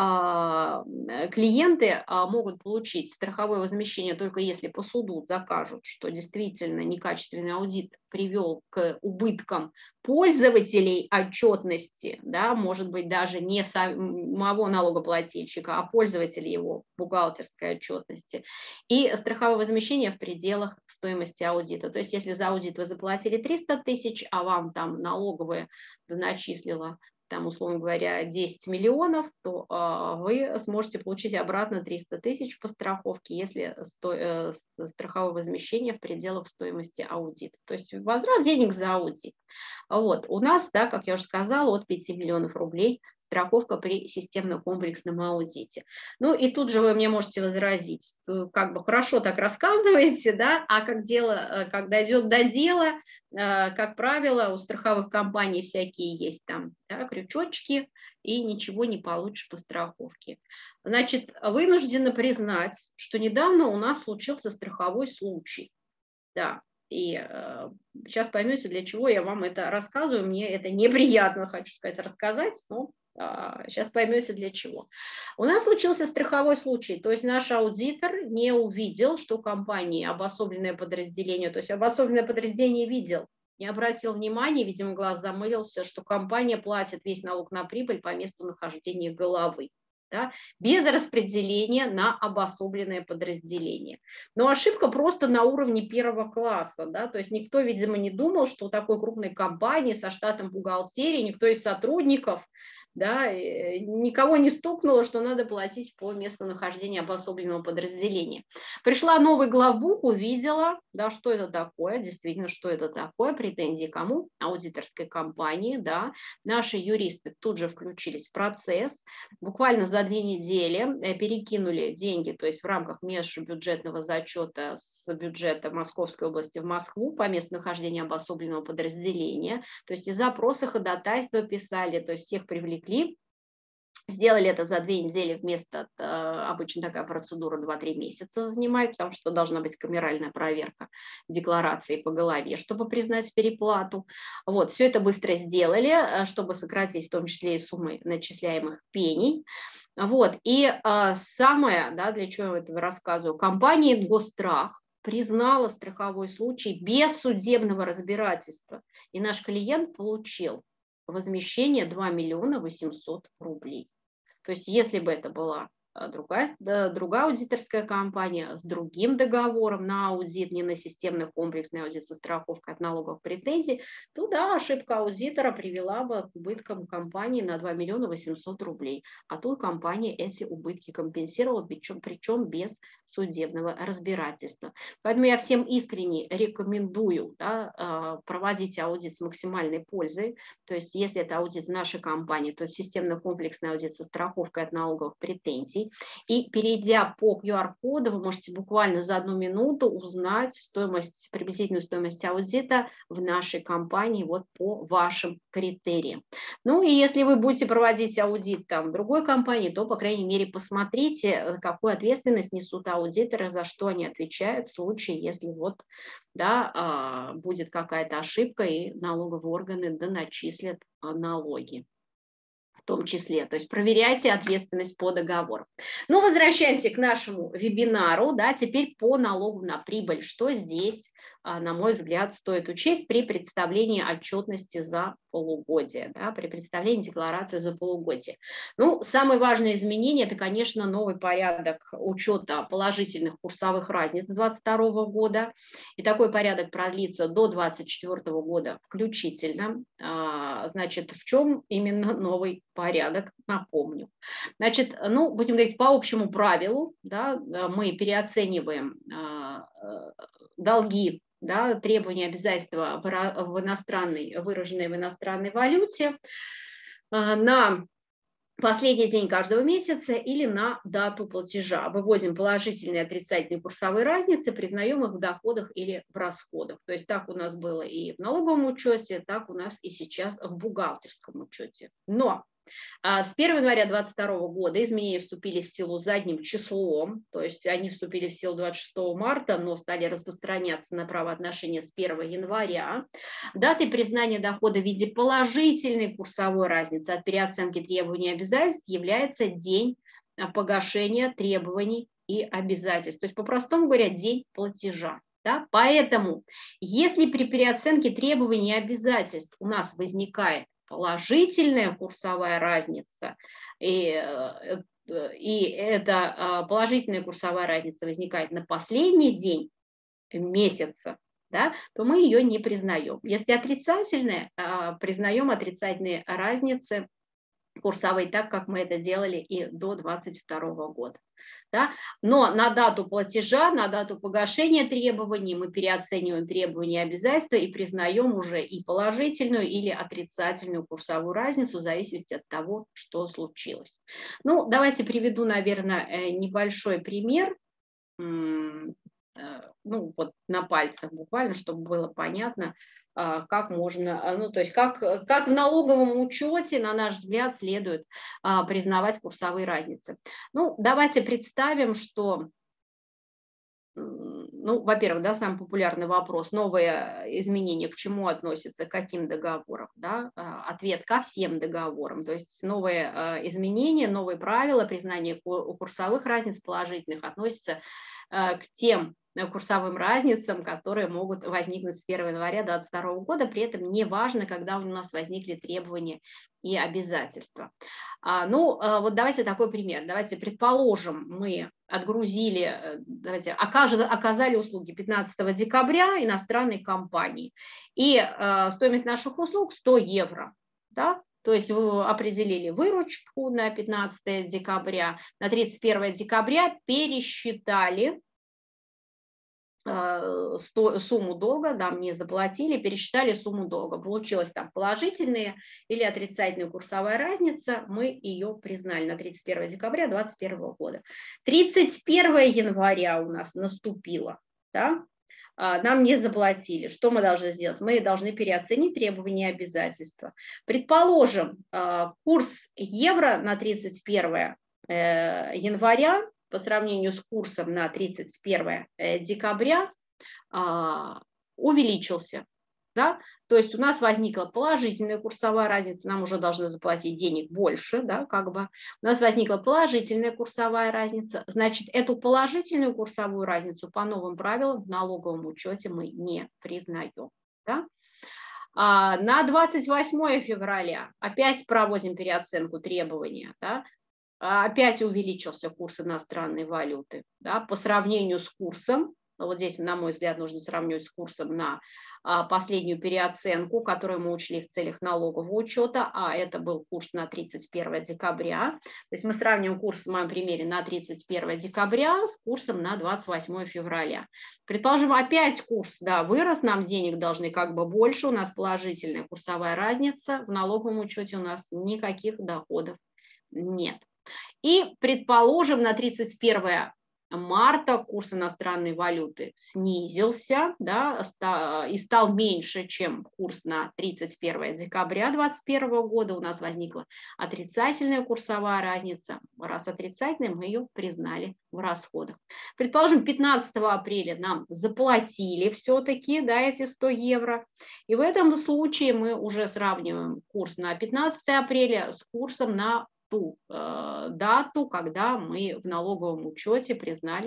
клиенты могут получить страховое возмещение только если по суду докажут, что действительно некачественный аудит привел к убыткам пользователей отчетности, да, может быть, даже не самого налогоплательщика, а пользователей его бухгалтерской отчетности, и страховое возмещение в пределах стоимости аудита. То есть если за аудит вы заплатили триста тысяч, а вам там налоговая начислила, там, условно говоря, десять миллионов, то э, вы сможете получить обратно триста тысяч по страховке, если сто, э, страховое возмещение в пределах стоимости аудита. То есть возврат денег за аудит. Вот. У нас, да, как я уже сказала, от пяти миллионов рублей страховка при системно-комплексном аудите. Ну и тут же вы мне можете возразить, как бы хорошо так рассказываете, да, а как дело, как дойдет до дела, как правило, у страховых компаний всякие есть там, да, крючочки, и ничего не получишь по страховке. Значит, вынуждена признать, что недавно у нас случился страховой случай. Да, и э, сейчас поймете, для чего я вам это рассказываю. Мне это неприятно, хочу сказать, рассказать, но э, сейчас поймете, для чего. У нас случился страховой случай, то есть наш аудитор не увидел, что компания обособленное подразделение, то есть обособленное подразделение видел, не обратил внимания, видимо, глаз замылился, что компания платит весь налог на прибыль по месту нахождения головы. Да, без распределения на обособленное подразделение. Но ошибка просто на уровне первого класса. Да, то есть никто, видимо, не думал, что у такой крупной компании со штатом бухгалтерии, никто из сотрудников, да, никого не стукнуло, что надо платить по местонахождению обособленного подразделения. Пришла новый главбух, увидела, да, что это такое, действительно, что это такое, претензии кому? Аудиторской компании, да. Наши юристы тут же включились в процесс, буквально за две недели перекинули деньги, то есть в рамках межбюджетного зачета с бюджета Московской области в Москву по месту нахождения обособленного подразделения, то есть и запросы ходатайства писали, то есть всех привлекли. Сделали это за две недели вместо, обычно такая процедура два-три месяца занимает, потому что должна быть камеральная проверка декларации по голове, чтобы признать переплату. Вот, все это быстро сделали, чтобы сократить в том числе и суммы начисляемых пений. Вот, и самое, да, для чего я это рассказываю, компания Госстрах признала страховой случай без судебного разбирательства, и наш клиент получил возмещение два миллиона восемьсот рублей. То есть если бы это была другая, другая аудиторская компания с другим договором на аудит, не на системный комплексный аудит со страховкой от налоговых претензий, то да, ошибка аудитора привела бы к убыткам компании на два миллиона восемьсот рублей. А тут компания эти убытки компенсировала, причем, причем без судебного разбирательства. Поэтому я всем искренне рекомендую, да, проводить аудит с максимальной пользой. То есть если это аудит нашей компании, то системно-комплексный аудит со страховкой от налоговых претензий. И перейдя по ку ар коду, вы можете буквально за одну минуту узнать стоимость, приблизительную стоимость аудита в нашей компании вот по вашим критериям. Ну и если вы будете проводить аудит там в другой компании, то, по крайней мере, посмотрите, какую ответственность несут аудиторы, за что они отвечают в случае, если вот, да, будет какая-то ошибка и налоговые органы доначислят налоги. В том числе, то есть проверяйте ответственность по договору. Но возвращаемся к нашему вебинару, да, теперь по налогу на прибыль, что здесь на мой взгляд, стоит учесть при представлении отчетности за полугодие, да, при представлении декларации за полугодие. Ну, самое важное изменение – это, конечно, новый порядок учета положительных курсовых разниц две тысячи двадцать второго года. И такой порядок продлится до две тысячи двадцать четвёртого года включительно. Значит, в чем именно новый порядок, напомню. Значит, ну, будем говорить, по общему правилу, да, мы переоцениваем долги, да, требования, обязательства в иностранной, выраженные в иностранной валюте на последний день каждого месяца или на дату платежа. Выводим положительные и отрицательные курсовые разницы, признаем их в доходах или в расходах. То есть так у нас было и в налоговом учете, так у нас и сейчас в бухгалтерском учете. Но с первого января две тысячи двадцать второго года изменения вступили в силу задним числом, то есть они вступили в силу двадцать шестого марта, но стали распространяться на правоотношения с первого января. Датой признания дохода в виде положительной курсовой разницы от переоценки требований и обязательств является день погашения требований и обязательств. То есть, по-простому говоря, день платежа. Да? Поэтому, если при переоценке требований и обязательств у нас возникает положительная курсовая разница, и, и эта положительная курсовая разница возникает на последний день месяца, да, то мы ее не признаем. Если отрицательная, признаем отрицательные разницы курсовые, так как мы это делали и до две тысячи двадцать второго года. Да? Но на дату платежа, на дату погашения требований мы переоцениваем требования и обязательства и признаем уже и положительную или отрицательную курсовую разницу в зависимости от того, что случилось. Ну, давайте приведу, наверное, небольшой пример. Ну, вот на пальцах буквально, чтобы было понятно, как можно, ну, то есть как, как в налоговом учете, на наш взгляд, следует а, признавать курсовые разницы. Ну, давайте представим, что, ну, во-первых, да, самый популярный вопрос, новые изменения к чему относятся, к каким договорам, да? Ответ: ко всем договорам, то есть новые изменения, новые правила признания курсовых разниц положительных относятся к тем курсовым разницам, которые могут возникнуть с первого января две тысячи двадцать второго года, при этом не важно, когда у нас возникли требования и обязательства. А, ну, вот давайте такой пример. Давайте предположим, мы отгрузили, давайте, оказали услуги пятнадцатого декабря иностранной компании, и а, стоимость наших услуг сто евро, да? То есть вы определили выручку на пятнадцатое декабря, на тридцать первое декабря пересчитали сумму долга, да, мне заплатили, пересчитали сумму долга. Получилась там положительная или отрицательная курсовая разница, мы ее признали на тридцать первое декабря две тысячи двадцать первого года. тридцать первое января у нас наступило, да? Нам не заплатили. Что мы должны сделать? Мы должны переоценить требования и обязательства. Предположим, курс евро на тридцать первое января по сравнению с курсом на тридцать первое декабря а, увеличился. Да? То есть у нас возникла положительная курсовая разница, нам уже должны заплатить денег больше, да, как бы. У нас возникла положительная курсовая разница, значит, эту положительную курсовую разницу по новым правилам в налоговом учете мы не признаем. Да? А, на двадцать восьмое февраля опять проводим переоценку требования, да? Опять увеличился курс иностранной валюты, да, по сравнению с курсом, вот здесь, на мой взгляд, нужно сравнивать с курсом на а, последнюю переоценку, которую мы учли в целях налогового учета, а это был курс на тридцать первое декабря. То есть мы сравниваем курс, в моем примере, на тридцать первое декабря с курсом на двадцать восьмое февраля. Предположим, опять курс, да, вырос, нам денег должны как бы больше, у нас положительная курсовая разница, в налоговом учете у нас никаких доходов нет. И, предположим, на тридцать первое марта курс иностранной валюты снизился, да, и стал меньше, чем курс на тридцать первое декабря две тысячи двадцать первого года. У нас возникла отрицательная курсовая разница. Раз отрицательная, мы ее признали в расходах. Предположим, пятнадцатого апреля нам заплатили все-таки, да, эти сто евро. И в этом случае мы уже сравниваем курс на пятнадцатое апреля с курсом на ту э, дату, когда мы в налоговом учете признали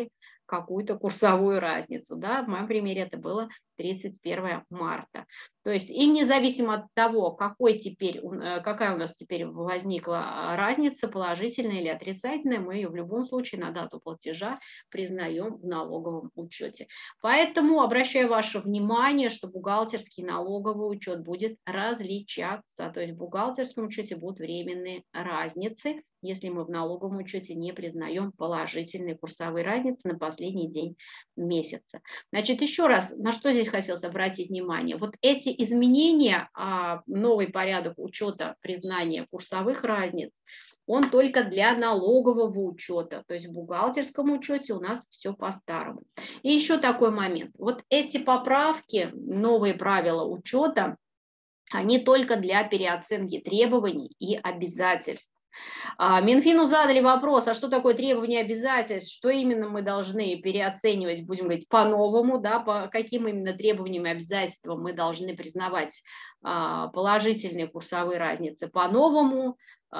какую-то курсовую разницу. Да? В моем примере это было тридцать первое марта. То есть и независимо от того, какой теперь, какая у нас теперь возникла разница, положительная или отрицательная, мы ее в любом случае на дату платежа признаем в налоговом учете. Поэтому обращаю ваше внимание, что бухгалтерский налоговый учет будет различаться. То есть в бухгалтерском учете будут временные разницы, если мы в налоговом учете не признаем положительные курсовые разницы на последний день месяца. Значит, еще раз, на что здесь хотелось обратить внимание. Вот эти изменения, новый порядок учета признания курсовых разниц, он только для налогового учета, то есть в бухгалтерском учете у нас все по-старому. И еще такой момент. Вот эти поправки, новые правила учета, они только для переоценки требований и обязательств. Минфину задали вопрос, а что такое требования и обязательств, что именно мы должны переоценивать, будем говорить, по-новому, да, по каким именно требованиям и обязательствам мы должны признавать положительные курсовые разницы по-новому.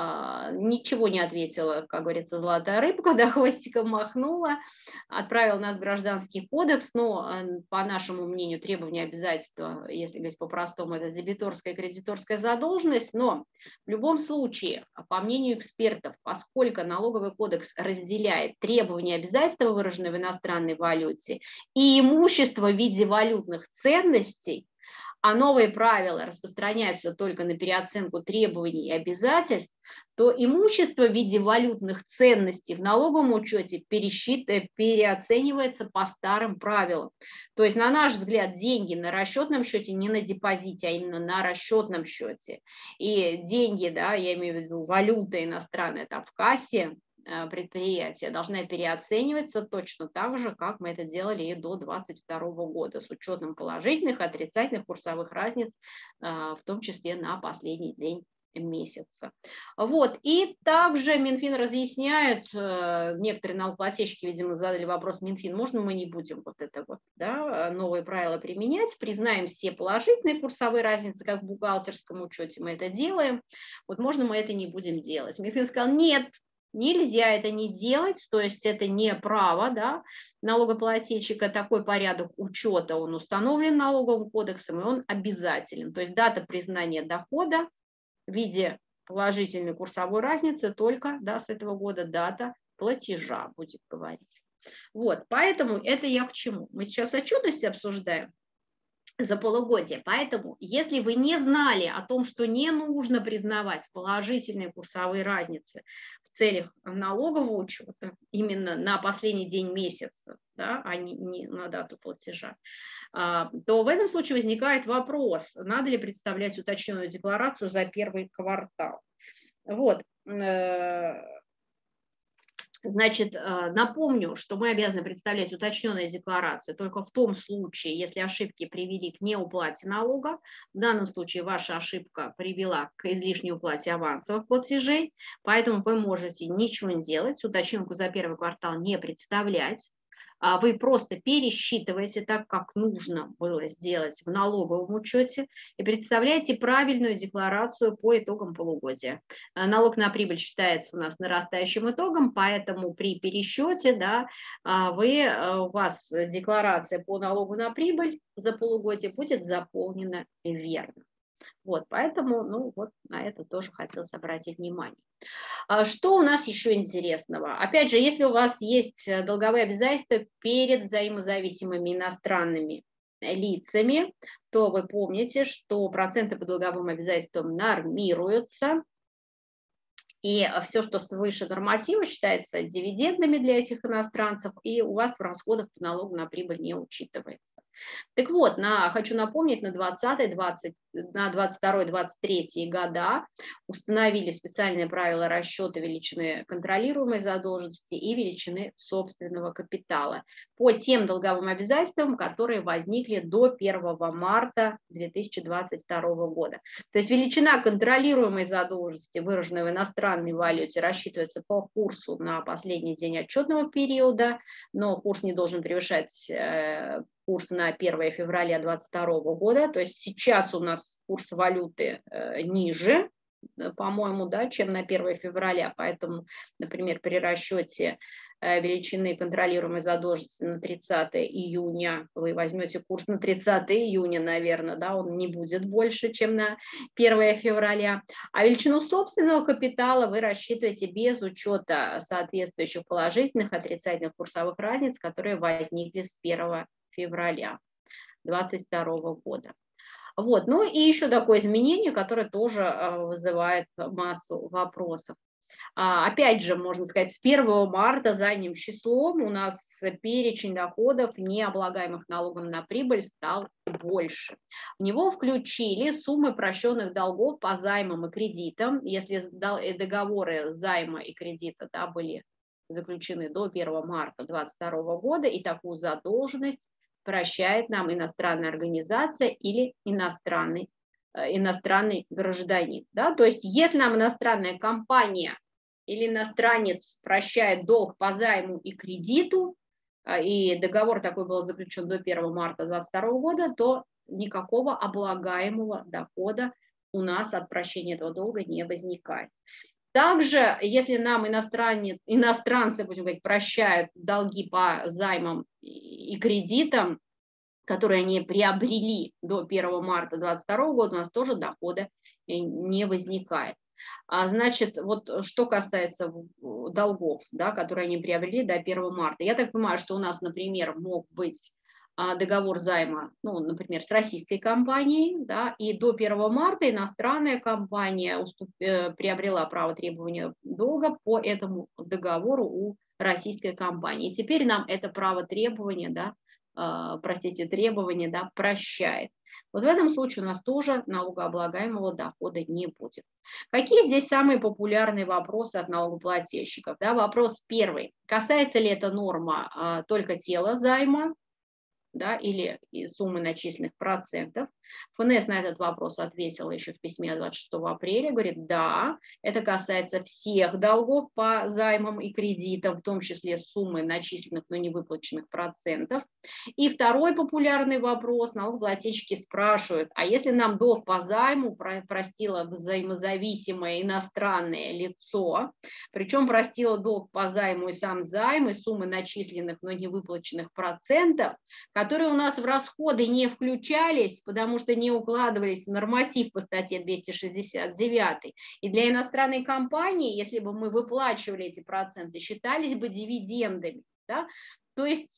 Ничего не ответила, как говорится, золотая рыбка, да, хвостиком махнула, отправила нас в гражданский кодекс, но, по нашему мнению, требования и обязательства, если говорить по-простому, это дебиторская и кредиторская задолженность, но в любом случае, по мнению экспертов, поскольку налоговый кодекс разделяет требования и обязательства, выраженные в иностранной валюте, и имущество в виде валютных ценностей, а новые правила распространяются только на переоценку требований и обязательств, то имущество в виде валютных ценностей в налоговом учете пересчит, переоценивается по старым правилам. То есть, на наш взгляд, деньги на расчетном счете не на депозите, а именно на расчетном счете. И деньги, да, я имею в виду валюта иностранная, там в кассе предприятия, должна переоцениваться точно так же, как мы это делали и до две тысячи двадцать второго года, с учетом положительных, отрицательных курсовых разниц, в том числе на последний день месяца. Вот. И также Минфин разъясняет, некоторые налогоплательщики, видимо, задали вопрос: Минфин, можно мы не будем вот это вот, да, новые правила применять, признаем все положительные курсовые разницы, как в бухгалтерском учете мы это делаем, вот можно мы это не будем делать? Минфин сказал: нет, нельзя это не делать, то есть это не право, да, налогоплательщика, такой порядок учета, он установлен налоговым кодексом, и он обязателен. То есть дата признания дохода в виде положительной курсовой разницы только, да, с этого года дата платежа, будем говорить. Вот, поэтому это я к чему? Мы сейчас отчетности обсуждаем за полугодие. Поэтому, если вы не знали о том, что не нужно признавать положительные курсовые разницы в целях налогового учета именно на последний день месяца, да, а не, не на дату платежа, то в этом случае возникает вопрос, надо ли представлять уточненную декларацию за первый квартал. Вот. Значит, напомню, что мы обязаны представлять уточненные декларации только в том случае, если ошибки привели к неуплате налога. В данном случае ваша ошибка привела к излишней уплате авансовых платежей, поэтому вы можете ничего не делать, уточненку за первый квартал не представлять. Вы просто пересчитываете так, как нужно было сделать в налоговом учете, и представляете правильную декларацию по итогам полугодия. Налог на прибыль считается у нас нарастающим итогом, поэтому при пересчете, да, вы, у вас декларация по налогу на прибыль за полугодие будет заполнена верно. Вот, поэтому, ну, вот на это тоже хотелось обратить внимание. Что у нас еще интересного? Опять же, если у вас есть долговые обязательства перед взаимозависимыми иностранными лицами, то вы помните, что проценты по долговым обязательствам нормируются, и все, что свыше норматива, считается дивидендами для этих иностранцев, и у вас в расходах по налогу на прибыль не учитывается. Так вот, на, хочу напомнить, на двадцатый, двадцать, на двадцать второй, двадцать третий года установили специальные правила расчета величины контролируемой задолженности и величины собственного капитала по тем долговым обязательствам, которые возникли до первого марта две тысячи двадцать второго года. То есть величина контролируемой задолженности, выраженная в иностранной валюте, рассчитывается по курсу на последний день отчетного периода, но курс не должен превышать э, курс на первое февраля две тысячи двадцать второго года, то есть сейчас у нас курс валюты э, ниже, по-моему, да, чем на первое февраля. Поэтому, например, при расчете величины контролируемой задолженности на тридцатое июня, вы возьмете курс на тридцатое июня, наверное, да, он не будет больше, чем на первое февраля. А величину собственного капитала вы рассчитываете без учета соответствующих положительных, отрицательных курсовых разниц, которые возникли с первого февраля две тысячи двадцать второго года. Вот. Ну и еще такое изменение, которое тоже вызывает массу вопросов. Опять же, можно сказать, с первого марта задним числом у нас перечень доходов, не облагаемых налогом на прибыль, стал больше. В него включили суммы прощенных долгов по займам и кредитам. Если договоры займа и кредита, да, были заключены до первого марта две тысячи двадцать второго года, и такую задолженность прощает нам иностранная организация или иностранный, иностранный гражданин. Да? То есть если нам иностранная компания или иностранец прощает долг по займу и кредиту, и договор такой был заключен до первого марта две тысячи двадцать второго года, то никакого облагаемого дохода у нас от прощения этого долга не возникает. Также, если нам иностранцы, иностранцы, будем говорить, прощают долги по займам и кредитам, которые они приобрели до первого марта две тысячи двадцать второго года, у нас тоже дохода не возникает. А значит, вот что касается долгов, да, которые они приобрели до первого марта, я так понимаю, что у нас, например, мог быть договор займа, ну, например, с российской компанией, да, и до первого марта иностранная компания уступ, приобрела право требования долга по этому договору у российской компании. И теперь нам это право требования, да, э, простите, требования, да, прощает. Вот в этом случае у нас тоже налогооблагаемого дохода не будет. Какие здесь самые популярные вопросы от налогоплательщиков? Да, вопрос первый. Касается ли эта норма э, только тела займа, да, или суммы начисленных процентов? ФНС на этот вопрос ответила еще в письме двадцать шестого апреля, говорит, да, это касается всех долгов по займам и кредитам, в том числе суммы начисленных, но не выплаченных процентов. И второй популярный вопрос, налогоплательщики спрашивают, а если нам долг по займу простило взаимозависимое иностранное лицо, причем простило долг по займу и сам займ, и суммы начисленных, но не выплаченных процентов, которые у нас в расходы не включались, потому что не укладывались в норматив по статье двести шестьдесят девять. И для иностранной компании, если бы мы выплачивали эти проценты, считались бы дивидендами. Да? То есть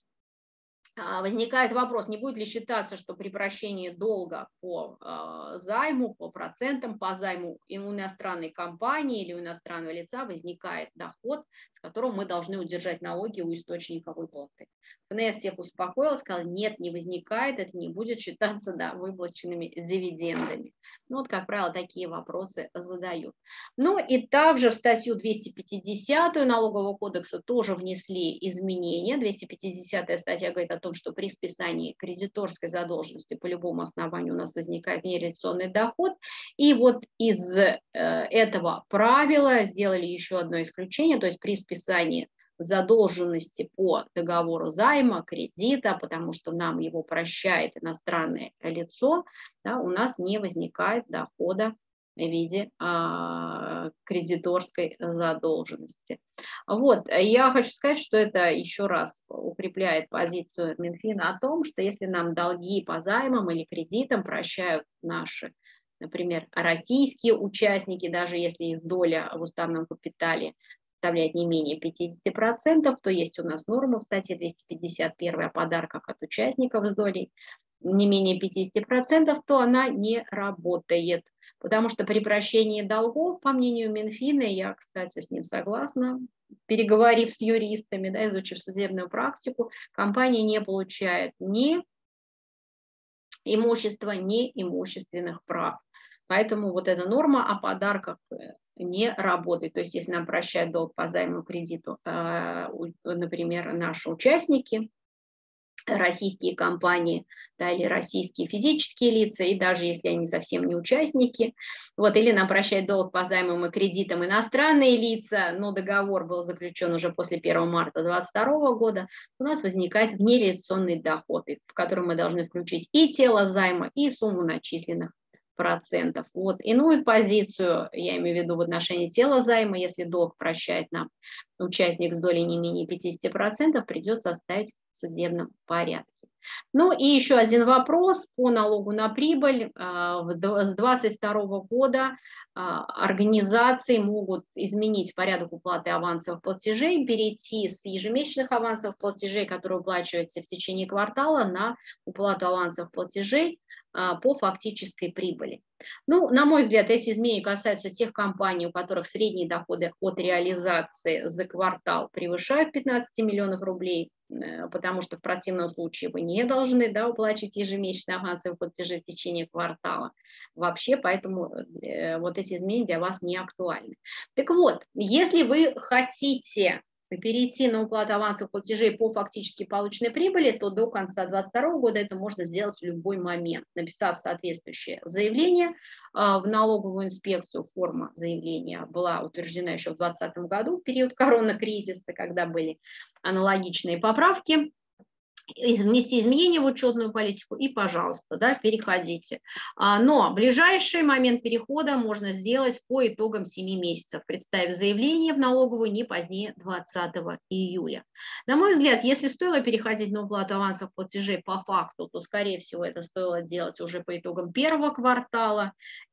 возникает вопрос, не будет ли считаться, что при прощении долга по э, займу, по процентам по займу и у иностранной компании или у иностранного лица возникает доход, с которым мы должны удержать налоги у источника выплаты. ФНС всех успокоил, сказал, нет, не возникает, это не будет считаться, да, выплаченными дивидендами. Ну вот, как правило, такие вопросы задают. Ну и также в статью двести пятьдесят Налогового кодекса тоже внесли изменения. двести пятидесятая статья говорит о том, что при списании кредиторской задолженности по любому основанию у нас возникает нереализационный доход. И вот из э, этого правила сделали еще одно исключение, то есть при списании задолженности по договору займа, кредита, потому что нам его прощает иностранное лицо, да, у нас не возникает дохода в виде а, кредиторской задолженности. Вот, я хочу сказать, что это еще раз укрепляет позицию Минфина о том, что если нам долги по займам или кредитам прощают наши, например, российские участники, даже если их доля в уставном капитале составляет не менее пятидесяти процентов, то есть у нас норма в статье двести пятьдесят один о подарках от участников с долей не менее пятидесяти процентов, то она не работает. Потому что при прощении долгов, по мнению Минфина, я, кстати, с ним согласна, переговорив с юристами, да, изучив судебную практику, компания не получает ни имущества, ни имущественных прав. Поэтому вот эта норма о подарках не работает. То есть если нам прощают долг по займу кредиту, например, наши участники, российские компании, да, или российские физические лица, и даже если они совсем не участники, вот, или нам прощают долг по займам и кредитам иностранные лица, но договор был заключен уже после первого марта две тысячи двадцать второго года, у нас возникает нереализационный доход, в который мы должны включить и тело займа, и сумму начисленных процентов. Вот иную позицию, я имею в виду в отношении тела займа, если долг прощает нам участник с долей не менее пятидесяти процентов, придется оставить в судебном порядке. Ну и еще один вопрос по налогу на прибыль. С двадцать второго года организации могут изменить порядок уплаты авансовых платежей, перейти с ежемесячных авансовых платежей, которые уплачиваются в течение квартала, на уплату авансовых платежей по фактической прибыли. Ну, на мой взгляд, эти изменения касаются тех компаний, у которых средние доходы от реализации за квартал превышают пятнадцать миллионов рублей, потому что в противном случае вы не должны, да, уплачивать ежемесячные авансовые платежи в течение квартала вообще, поэтому э, вот эти изменения для вас не актуальны. Так вот, если вы хотите перейти на уплату авансовых платежей по фактически полученной прибыли, то до конца две тысячи двадцать второго года это можно сделать в любой момент, написав соответствующее заявление в налоговую инспекцию. Форма заявления была утверждена еще в две тысячи двадцатом году, в период коронакризиса, когда были аналогичные поправки. Внести изменения в учетную политику и, пожалуйста, да, переходите. Но ближайший момент перехода можно сделать по итогам семи месяцев, представив заявление в налоговую не позднее двадцатого июля. На мой взгляд, если стоило переходить на уплату авансовых платежей по факту, то, скорее всего, это стоило делать уже по итогам первого квартала,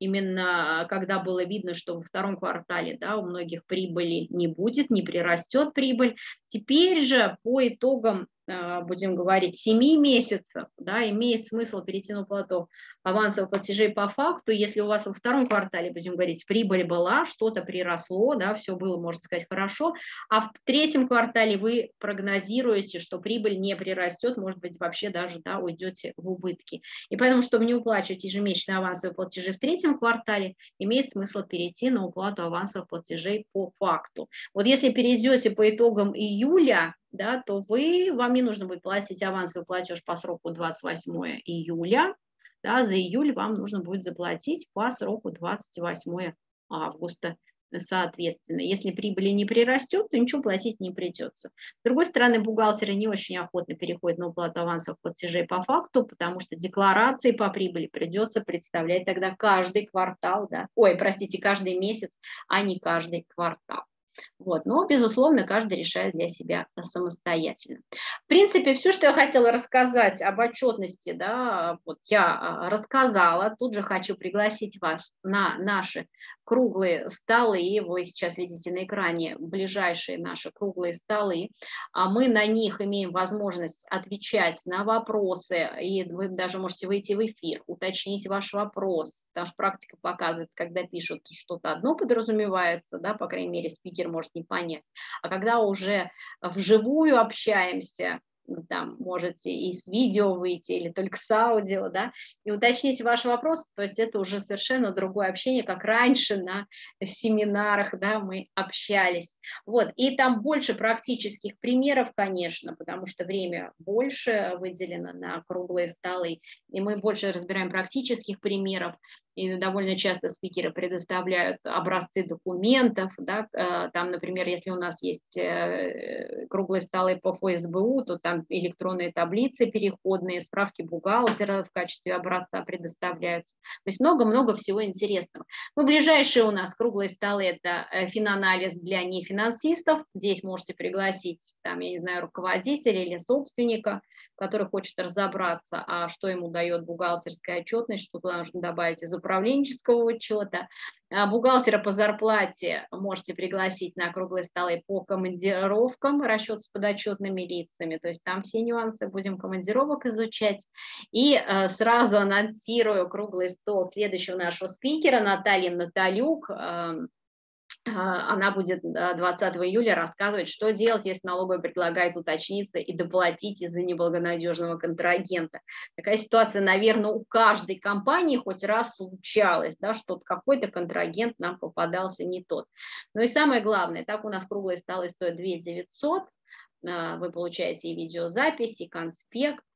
именно когда было видно, что во втором квартале, да, у многих прибыли не будет, не прирастет прибыль. Теперь же по итогам, будем говорить, семи месяцев, да, имеет смысл перейти на уплату авансовых платежей по факту, если у вас во втором квартале, будем говорить, прибыль была, что-то приросло, да, все было, можно сказать, хорошо, а в третьем квартале вы прогнозируете, что прибыль не прирастет, может быть, вообще даже, да, уйдете в убытки. И поэтому, чтобы не уплачивать ежемесячные авансовые платежи в третьем квартале, имеет смысл перейти на уплату авансовых платежей по факту. Вот если перейдете по итогам июля, да, то вы, вам не нужно будет платить авансовый платеж по сроку двадцать восьмое июля, да, за июль вам нужно будет заплатить по сроку двадцать восьмое августа, соответственно. Если прибыли не прирастет, то ничего платить не придется. С другой стороны, бухгалтеры не очень охотно переходят на уплату авансовых платежей по факту, потому что декларации по прибыли придется представлять тогда каждый квартал, да, ой, простите, каждый месяц, а не каждый квартал. Вот. Но, безусловно, каждый решает для себя самостоятельно. В принципе, все, что я хотела рассказать об отчетности, да, вот я рассказала. Тут же хочу пригласить вас на наши круглые столы. Вы сейчас видите на экране ближайшие наши круглые столы. Мы на них имеем возможность отвечать на вопросы, и вы даже можете выйти в эфир, уточнить ваш вопрос, потому что практика показывает, когда пишут что-то одно подразумевается, да, по крайней мере, спикер может не понять. А когда уже вживую общаемся, там можете и с видео выйти, или только с аудио, да, и уточнить ваш вопрос, то есть это уже совершенно другое общение, как раньше на семинарах, да, мы общались. Вот, и там больше практических примеров, конечно, потому что время больше выделено на круглые столы, и мы больше разбираем практических примеров, и довольно часто спикеры предоставляют образцы документов, да, там, например, если у нас есть круглые столы по эф эс бэ у, то там электронные таблицы переходные, справки бухгалтера в качестве образца предоставляются. То есть много-много всего интересного. Ну, ближайшие у нас круглые столы – это финанализ для нефинансистов. Здесь можете пригласить, там, я не знаю, руководителя или собственника, который хочет разобраться, а что ему дает бухгалтерская отчетность, что туда нужно добавить из управленческого учета. Бухгалтера по зарплате можете пригласить на круглые столы по командировкам, расчет с подотчетными лицами, то есть там все нюансы будем командировок изучать. И э, сразу анонсирую круглый стол следующего нашего спикера Натальи Наталюк. Э, Она будет двадцатого июля рассказывать, что делать, если налоговая предлагает уточниться и доплатить из-за неблагонадежного контрагента. Такая ситуация, наверное, у каждой компании хоть раз случалась, да, что какой-то контрагент нам попадался не тот. Ну и самое главное, так у нас круглые столы стоят две тысячи девятьсот, вы получаете и видеозапись, и конспект,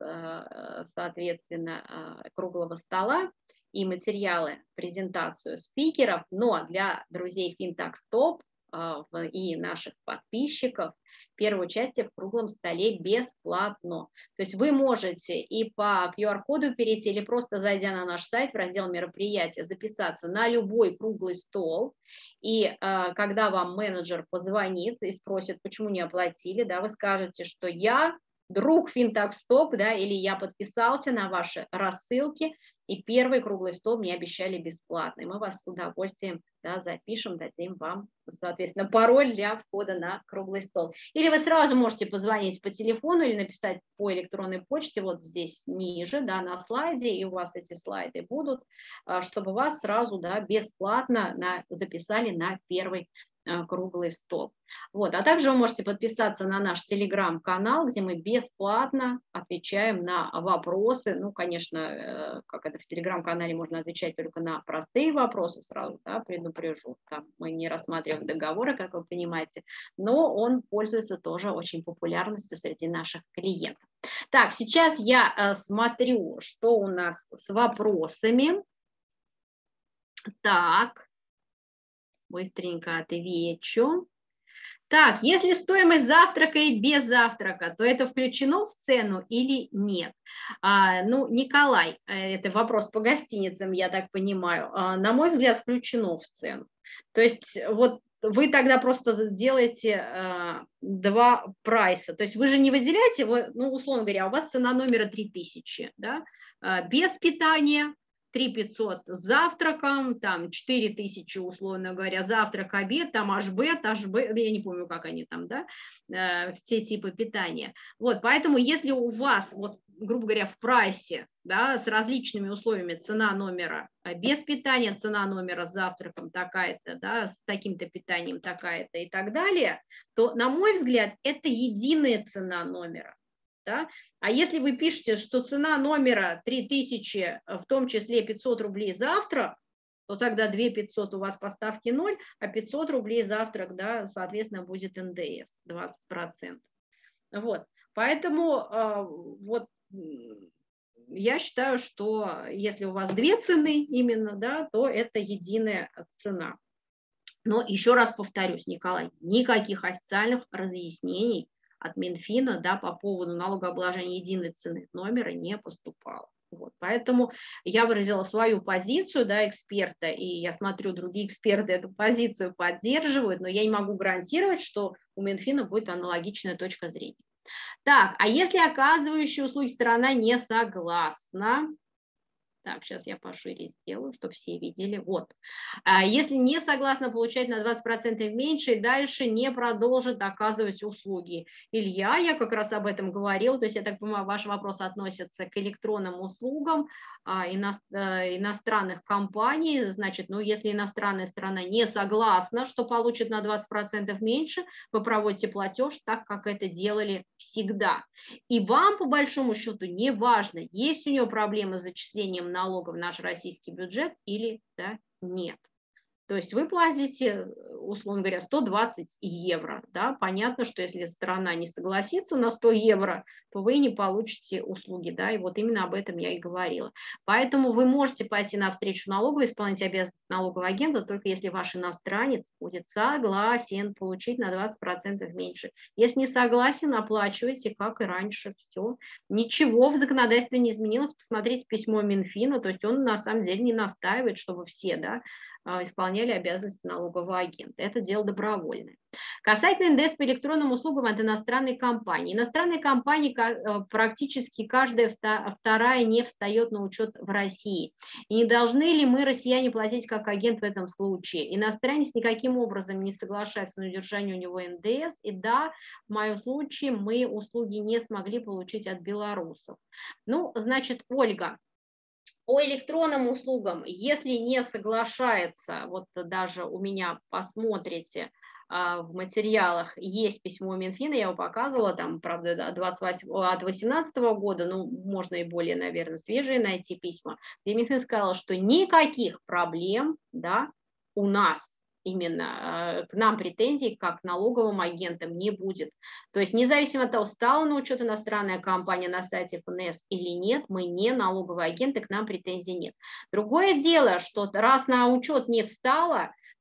соответственно, круглого стола, и материалы, презентацию спикеров, но для друзей FinTax Top и наших подписчиков первое участие в круглом столе бесплатно. То есть вы можете и по ку ар-коду перейти, или просто зайдя на наш сайт в раздел мероприятия, записаться на любой круглый стол. И э, когда вам менеджер позвонит и спросит, почему не оплатили, да, вы скажете, что я друг FinTaxStop, да, или я подписался на ваши рассылки, и первый круглый стол мне обещали бесплатно. И мы вас с удовольствием, да, запишем, дадим вам, соответственно, пароль для входа на круглый стол. Или вы сразу можете позвонить по телефону или написать по электронной почте вот здесь ниже, да, на слайде, и у вас эти слайды будут, чтобы вас сразу, да, бесплатно на, записали на первый круглый стол. Вот. А также вы можете подписаться на наш телеграм-канал, где мы бесплатно отвечаем на вопросы. Ну, конечно, как это в телеграм-канале можно отвечать только на простые вопросы, сразу, да, предупрежу. Там мы не рассматриваем договоры, как вы понимаете, но он пользуется тоже очень популярностью среди наших клиентов. Так, сейчас я смотрю, что у нас с вопросами. Так. Быстренько отвечу. Так, если стоимость завтрака и без завтрака, то это включено в цену или нет? А, ну, Николай, это вопрос по гостиницам, я так понимаю. А, на мой взгляд, включено в цену. То есть вот вы тогда просто делаете а, два прайса. То есть вы же не выделяете, вы, ну, условно говоря, у вас цена номера три тысячи, да, а, без питания. три пятьсот с завтраком, там четыре тысячи, условно говоря, завтрак, обед, там аш бэ, аш бэ, я не помню, как они там, да, э, все типы питания. Вот, поэтому если у вас, вот, грубо говоря, в прайсе, да, с различными условиями цена номера без питания, цена номера с завтраком такая-то, да, с таким-то питанием такая-то и так далее, то, на мой взгляд, это единая цена номера. Да? А если вы пишете, что цена номера три тысячи, в том числе пятьсот рублей завтрак, то тогда две тысячи пятьсот у вас по ставке ноль, а пятьсот рублей завтрак, да, соответственно, будет эн дэ эс двадцать процентов. Вот. Поэтому вот, я считаю, что если у вас две цены именно, да, то это единая цена. Но еще раз повторюсь, Николай, никаких официальных разъяснений от Минфина, да, по поводу налогообложения единой цены номера не поступало. Вот. Поэтому я выразила свою позицию, да, эксперта, и я смотрю, другие эксперты эту позицию поддерживают, но я не могу гарантировать, что у Минфина будет аналогичная точка зрения. Так, а если оказывающая услуги сторона не согласна? Так, сейчас я пошире сделаю, чтобы все видели. Вот. Если не согласна получать на двадцать процентов меньше и дальше не продолжит оказывать услуги. Илья, я как раз об этом говорил, то есть я так понимаю, ваш вопрос относится к электронным услугам иностранных компаний. Значит, ну, если иностранная сторона не согласна, что получит на двадцать процентов меньше, вы проводите платеж так, как это делали всегда. И вам, по большому счету, не важно, есть у нее проблемы с зачислением налогов в наш российский бюджет или да, нет. То есть вы платите, условно говоря, сто двадцать евро. Да? Понятно, что если сторона не согласится на сто евро, то вы не получите услуги. Да? И вот именно об этом я и говорила. Поэтому вы можете пойти навстречу налоговой, исполнить обязанности налогового агента, только если ваш иностранец будет согласен получить на двадцать процентов меньше. Если не согласен, оплачивайте, как и раньше. Все. Ничего в законодательстве не изменилось. Посмотрите письмо Минфина. То есть он на самом деле не настаивает, чтобы все, да, исполняли обязанности налогового агента. Это дело добровольное. Касательно эн дэ эс по электронным услугам от иностранной компании. Иностранные компании практически каждая вторая не встает на учет в России. И не должны ли мы, россияне, платить как агент в этом случае? Иностранец никаким образом не соглашается на удержание у него эн дэ эс. И да, в моем случае мы услуги не смогли получить от белорусов. Ну, значит, Ольга, по электронным услугам, если не соглашается, вот даже у меня посмотрите, в материалах есть письмо Минфина, я его показывала, там, правда, от две тысячи восемнадцатого года, ну, можно и более, наверное, свежие найти письма, где Минфин сказал, что никаких проблем, да, у нас, именно к нам претензий, как к налоговым агентам, не будет. То есть независимо от того, стала на учет иностранная компания на сайте эф эн эс или нет, мы не налоговые агенты, к нам претензий нет. Другое дело, что раз на учет не встала,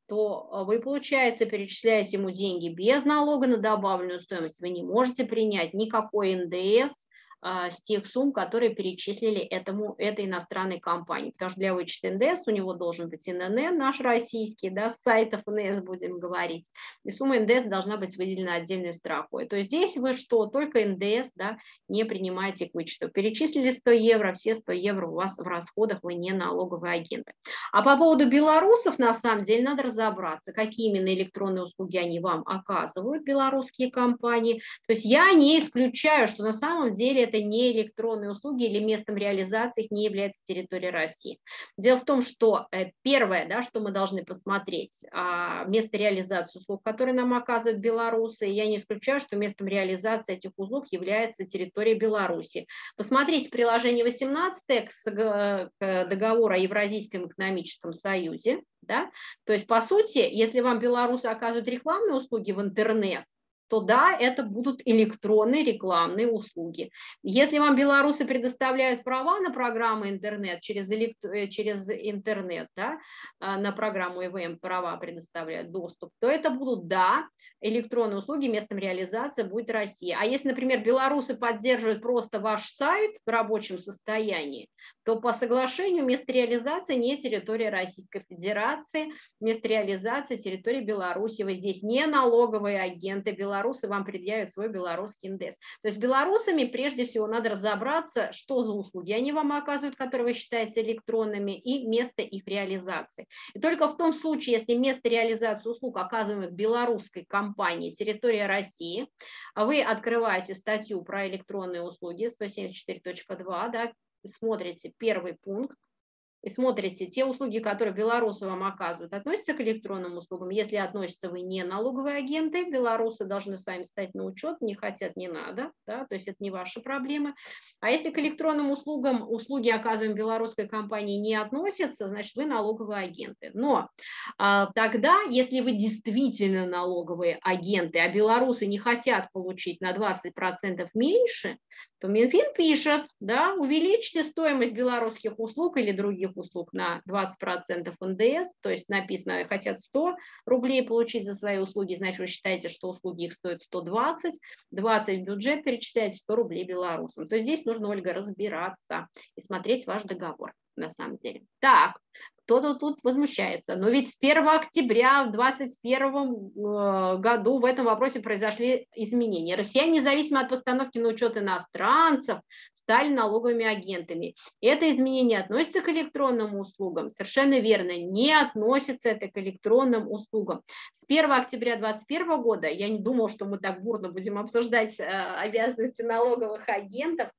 то вы, получается, перечисляете ему деньги без налога на добавленную стоимость. Вы не можете принять никакой эн дэ эс а, с тех сумм, которые перечислили этому, этой иностранной компании. Потому что для вычета эн дэ эс у него должен быть эн эн эн наш российский, да, с сайтов эн эс будем говорить. И сумма эн дэ эс должна быть выделена отдельной строкой. То есть здесь вы что, только эн дэ эс, да, не принимаете к вычету. Перечислили сто евро, все сто евро у вас в расходах, вы не налоговые агенты. А по поводу белорусов, на самом деле, надо разобраться, какие именно электронные услуги они вам оказывают, белорусские компании. То есть я не исключаю, что на самом деле это не электронные услуги или местом реализации их не является территория России. Дело в том, что первое, да, что мы должны посмотреть, место реализации услуг, которые нам оказывают белорусы, я не исключаю, что местом реализации этих услуг является территория Беларуси. Посмотрите приложение восемнадцать к договору о Евразийском экономическом союзе. Да? То есть, по сути, если вам белорусы оказывают рекламные услуги в интернет, то да, это будут электронные рекламные услуги. Если вам белорусы предоставляют права на программы интернет через, элект... через интернет, да, на программу и вэ эм права предоставляют доступ, то это будут, да, электронные услуги, местом реализации будет Россия. А если, например, белорусы поддерживают просто ваш сайт в рабочем состоянии, то по соглашению место реализации не территория Российской Федерации, место реализации территория Беларуси. Вы здесь не налоговые агенты, белорусы вам предъявят свой белорусский эн дэ эс. То есть белорусами прежде всего надо разобраться, что за услуги они вам оказывают, которые вы считаете электронными, и место их реализации. И только в том случае, если место реализации услуг оказываемых белорусской компанией территория России, вы открываете статью про электронные услуги сто семьдесят четыре точка два, да, смотрите первый пункт, и смотрите, те услуги, которые белорусы вам оказывают, относятся к электронным услугам. Если относятся, вы не налоговые агенты, белорусы должны с вами стать на учет, не хотят, не надо, да, то есть это не ваши проблемы. А если к электронным услугам услуги, оказываемые белорусской компанией, не относятся, значит, вы налоговые агенты. Но а, тогда, если вы действительно налоговые агенты, а белорусы не хотят получить на двадцать процентов меньше, то Минфин пишет, да, увеличьте стоимость белорусских услуг или других услуг на двадцать процентов эн дэ эс, то есть написано, хотят сто рублей получить за свои услуги, значит, вы считаете, что услуги их стоят сто двадцать, двадцать в бюджет, перечисляете сто рублей белорусам. То есть здесь нужно, Ольга, разбираться и смотреть ваш договор на самом деле. Так, кто-то тут возмущается, но ведь с первого октября в двадцать первом году в этом вопросе произошли изменения. Россияне, независимо от постановки на учет иностранцев, стали налоговыми агентами. Это изменение относится к электронным услугам? Совершенно верно, не относится это к электронным услугам. С первого октября две тысячи двадцать первого года, я не думала, что мы так бурно будем обсуждать обязанности налоговых агентов,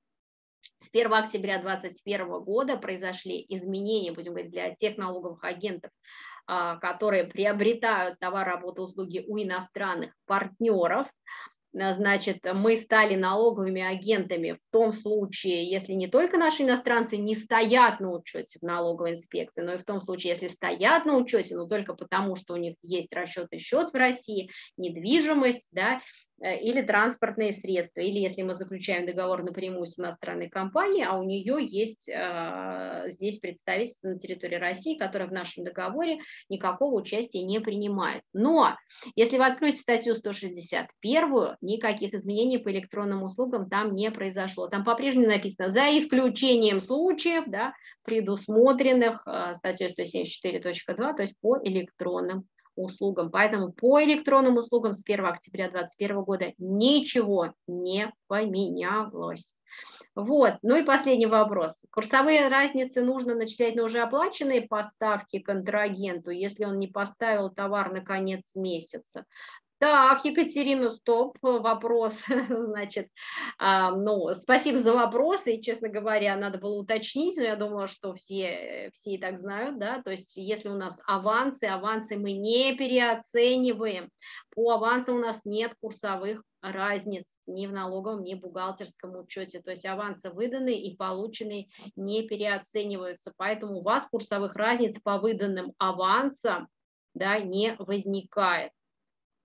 с первого октября две тысячи двадцать первого года произошли изменения, будем говорить, для тех налоговых агентов, которые приобретают товар, работу, услуги у иностранных партнеров. Значит, мы стали налоговыми агентами в том случае, если не только наши иностранцы не стоят на учете в налоговой инспекции, но и в том случае, если стоят на учете, но только потому, что у них есть расчет и счет в России, недвижимость, да, или транспортные средства, или если мы заключаем договор напрямую с иностранной компанией, а у нее есть э, здесь представительство на территории России, которое в нашем договоре никакого участия не принимает. Но если вы откроете статью сто шестьдесят один, никаких изменений по электронным услугам там не произошло. Там по-прежнему написано «за исключением случаев», да, предусмотренных э, статьей сто семьдесят четыре точка два, то есть по электронным услугам. Поэтому по электронным услугам с первого октября две тысячи двадцать первого года ничего не поменялось. Вот. Ну и последний вопрос. Курсовые разницы нужно начислять на уже оплаченные поставки контрагенту, если он не поставил товар на конец месяца. Так, Екатерина, стоп, вопрос, значит, а, ну, спасибо за вопрос, и, честно говоря, надо было уточнить, но я думала, что все, все и так знают, да, то есть если у нас авансы, авансы мы не переоцениваем, по авансам у нас нет курсовых разниц ни в налоговом, ни в бухгалтерском учете, то есть авансы выданные и полученные не переоцениваются, поэтому у вас курсовых разниц по выданным авансам, да, не возникает.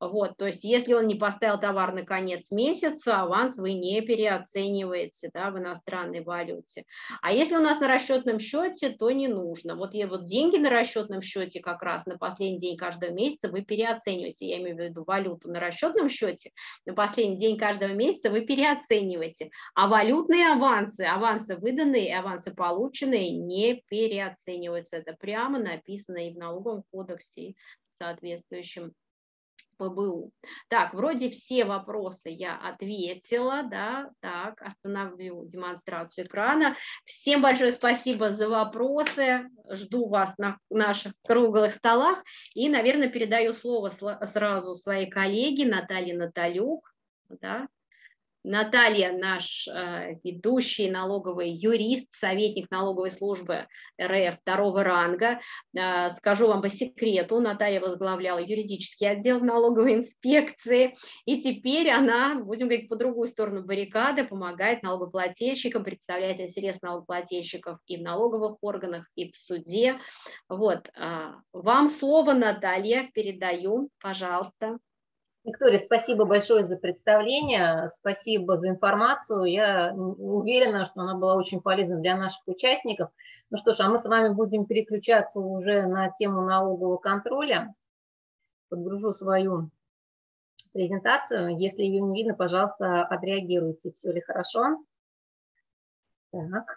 Вот, то есть если он не поставил товар на конец месяца, аванс вы не переоцениваете, да, в иностранной валюте. А если у нас на расчетном счете, то не нужно. Вот, и вот деньги на расчетном счете как раз на последний день каждого месяца вы переоцениваете. Я имею в виду валюту на расчетном счете, на последний день каждого месяца вы переоцениваете. А валютные авансы, авансы выданные и авансы полученные не переоцениваются. Это прямо написано и в налоговом кодексе, и в соответствующем П Б У. Так, вроде все вопросы я ответила, да, так, остановлю демонстрацию экрана. Всем большое спасибо за вопросы, жду вас на наших круглых столах и, наверное, передаю слово сразу своей коллеге Наталье Наталюк, да. Наталья, наш э, ведущий налоговый юрист, советник налоговой службы Р Ф второго ранга. Э, скажу вам по секрету, Наталья возглавляла юридический отдел налоговой инспекции, и теперь она, будем говорить, по другую сторону баррикады, помогает налогоплательщикам, представляет интерес налогоплательщиков и в налоговых органах, и в суде. Вот, э, вам слово, Наталья, передаю, пожалуйста. Виктория, спасибо большое за представление, спасибо за информацию. Я уверена, что она была очень полезна для наших участников. Ну что ж, а мы с вами будем переключаться уже на тему налогового контроля. Подгружу свою презентацию. Если ее не видно, пожалуйста, отреагируйте, все ли хорошо. Так.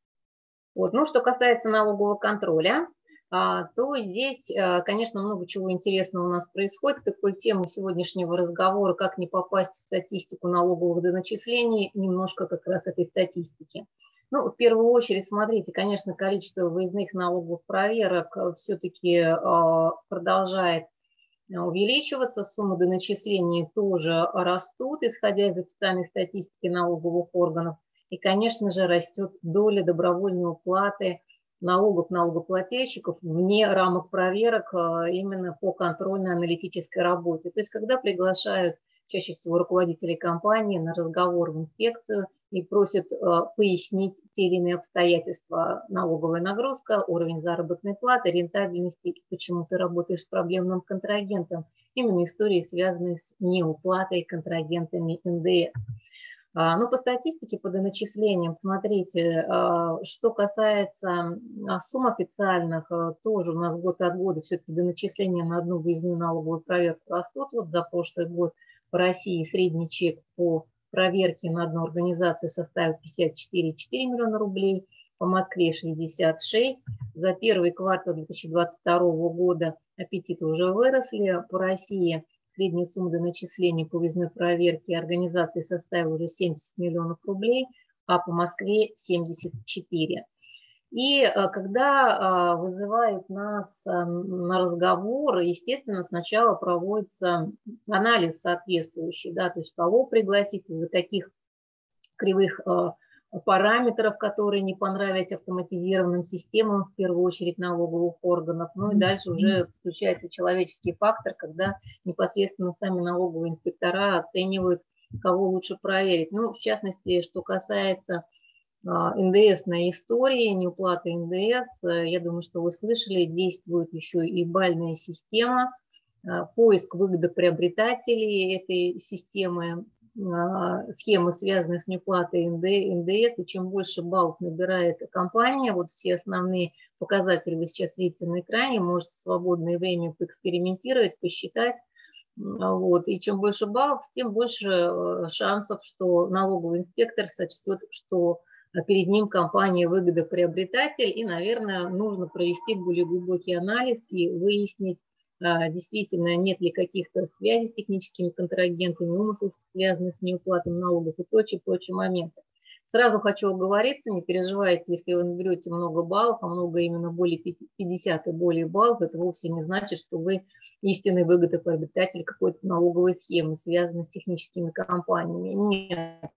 Вот. Ну, что касается налогового контроля, то здесь, конечно, много чего интересного у нас происходит. Такой темой сегодняшнего разговора, как не попасть в статистику налоговых доначислений, немножко как раз этой статистики. Ну, в первую очередь, смотрите, конечно, количество выездных налоговых проверок все-таки продолжает увеличиваться, суммы доначислений тоже растут, исходя из официальной статистики налоговых органов. И, конечно же, растет доля добровольной уплаты налогов налогоплательщиков вне рамок проверок именно по контрольно-аналитической работе. То есть, когда приглашают чаще всего руководителей компании на разговор в инспекцию и просят пояснить те или иные обстоятельства: налоговая нагрузка, уровень заработной платы, рентабельности, почему ты работаешь с проблемным контрагентом. Именно истории, связанные с неуплатой контрагентами Н Д С. Ну, по статистике, по доначислениям, смотрите, что касается сумм официальных, тоже у нас год от года все-таки доначисления на одну выездную налоговую проверку растут. Вот за прошлый год по России средний чек по проверке на одну организацию составил пятьдесят четыре целых четыре десятых миллиона рублей, по Москве шестьдесят шесть. За первый квартал две тысячи двадцать второго года аппетиты уже выросли. По России средняя сумма доначислений по выездной проверке организации составила уже семьдесят миллионов рублей, а по Москве семьдесят четыре. И когда вызывают нас на разговор, естественно, сначала проводится анализ соответствующий, да, то есть кого пригласить, из-за каких кривых параметров, которые не понравятся автоматизированным системам, в первую очередь налоговых органов. Ну и дальше уже включается человеческий фактор, когда непосредственно сами налоговые инспектора оценивают, кого лучше проверить. Ну, в частности, что касается Н Д С-ной истории, неуплаты Н Д С, я думаю, что вы слышали, действует еще и бальная система, поиск выгодоприобретателей этой системы, схемы, связанные с неуплатой Н Д С, и чем больше баллов набирает компания, вот все основные показатели вы сейчас видите на экране, можете в свободное время поэкспериментировать, посчитать, вот, и чем больше баллов, тем больше шансов, что налоговый инспектор сочтет, что перед ним компания выгодоприобретатель, и, наверное, нужно провести более глубокий анализ и выяснить, действительно, нет ли каких-то связей с техническими контрагентами, умыслов, связанных с неуплатой налогов и прочие, прочие моменты. Сразу хочу оговориться, не переживайте, если вы наберете много баллов, а много именно более пятидесяти и более баллов, это вовсе не значит, что вы истинный выгодоприобретатель какой-то налоговой схемы, связанной с техническими компаниями. Нет.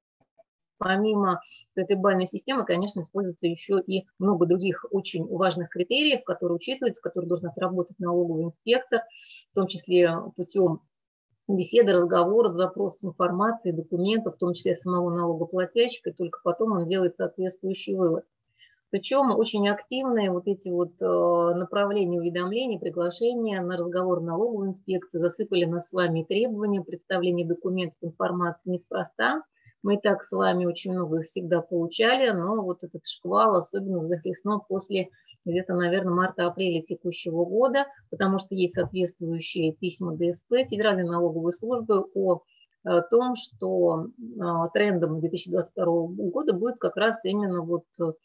Помимо этой бальной системы, конечно, используется еще и много других очень важных критериев, которые учитываются, которые должен отработать налоговый инспектор, в том числе путем беседы, разговоров, запроса информации, документов, в том числе самого налогоплательщика, и только потом он делает соответствующий вывод. Причем очень активные вот эти вот направления уведомлений, приглашения на разговор налоговой инспекции засыпали нас с вами требования представления документов, информации неспроста. Мы и так с вами очень много их всегда получали, но вот этот шквал особенно захлестнул после где-то, наверное, марта-апреля текущего года, потому что есть соответствующие письма ДСП, Федеральной налоговой службы, о том, что трендом две тысячи двадцать второго года будет как раз именно вот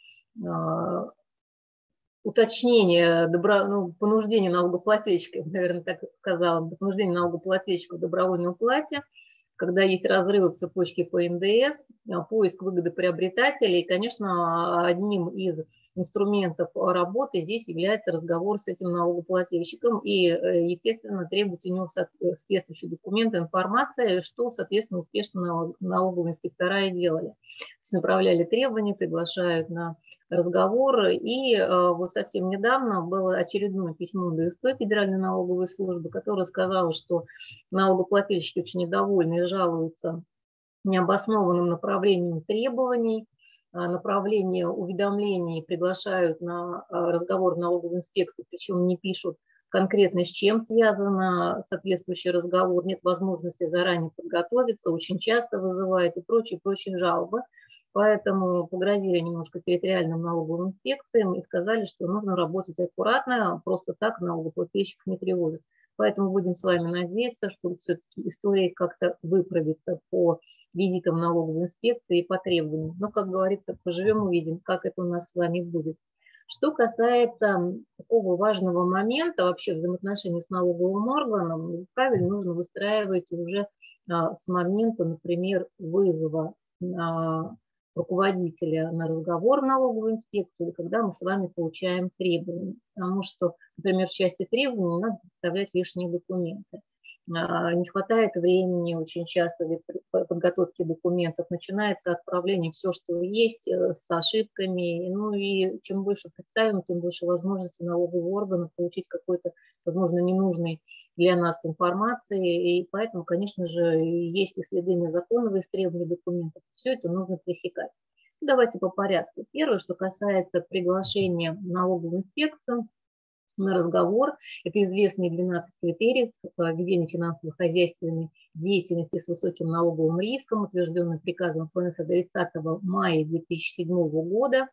уточнение, добро, ну, понуждение налогоплательщиков, наверное, так сказала, понуждение налогоплательщиков в добровольной уплате, когда есть разрывы в цепочке по эн дэ эс, поиск выгодоприобретателей. И, конечно, одним из инструментов работы здесь является разговор с этим налогоплательщиком и, естественно, требовать у него соответствующие документы, информация, что, соответственно, успешно налоговые инспектора и делали. То есть направляли требования, приглашают на разговор. И вот совсем недавно было очередное письмо ДСП Федеральной налоговой службы, которое сказало, что налогоплательщики очень недовольны и жалуются необоснованным направлением требований, направление уведомлений, приглашают на разговор в налоговую инспекцию, причем не пишут конкретно, с чем связан соответствующий разговор, нет возможности заранее подготовиться, очень часто вызывает и прочие, прочие жалобы. Поэтому погрозили немножко территориальным налоговым инспекциям и сказали, что нужно работать аккуратно, просто так налогоплательщиков не тревожить. Поэтому будем с вами надеяться, что все-таки история как-то выправится по визитам налоговой инспекции и по требованиям. Но, как говорится, поживем, увидим, как это у нас с вами будет. Что касается такого важного момента вообще взаимоотношений с налоговым органом, правильно нужно выстраивать уже а, с момента, например, вызова а, руководителя на разговор в налоговую инспекцию, когда мы с вами получаем требования. Потому что, например, в части требований надо представлять лишние документы. Не хватает времени очень часто для подготовки документов, начинается отправление все, что есть, с ошибками. Ну и чем больше представим, тем больше возможностей налогового органа получить какой-то, возможно, ненужный для нас информации. И поэтому, конечно же, есть и следы незаконного истребования документов. Все это нужно пресекать. Давайте по порядку. Первое, что касается приглашения в налоговую инспекцию на разговор. Это известные двенадцать критериев ведения финансово-хозяйственной деятельности с высоким налоговым риском, утвержденным приказом эф эн эс от тридцатого мая две тысячи седьмого года.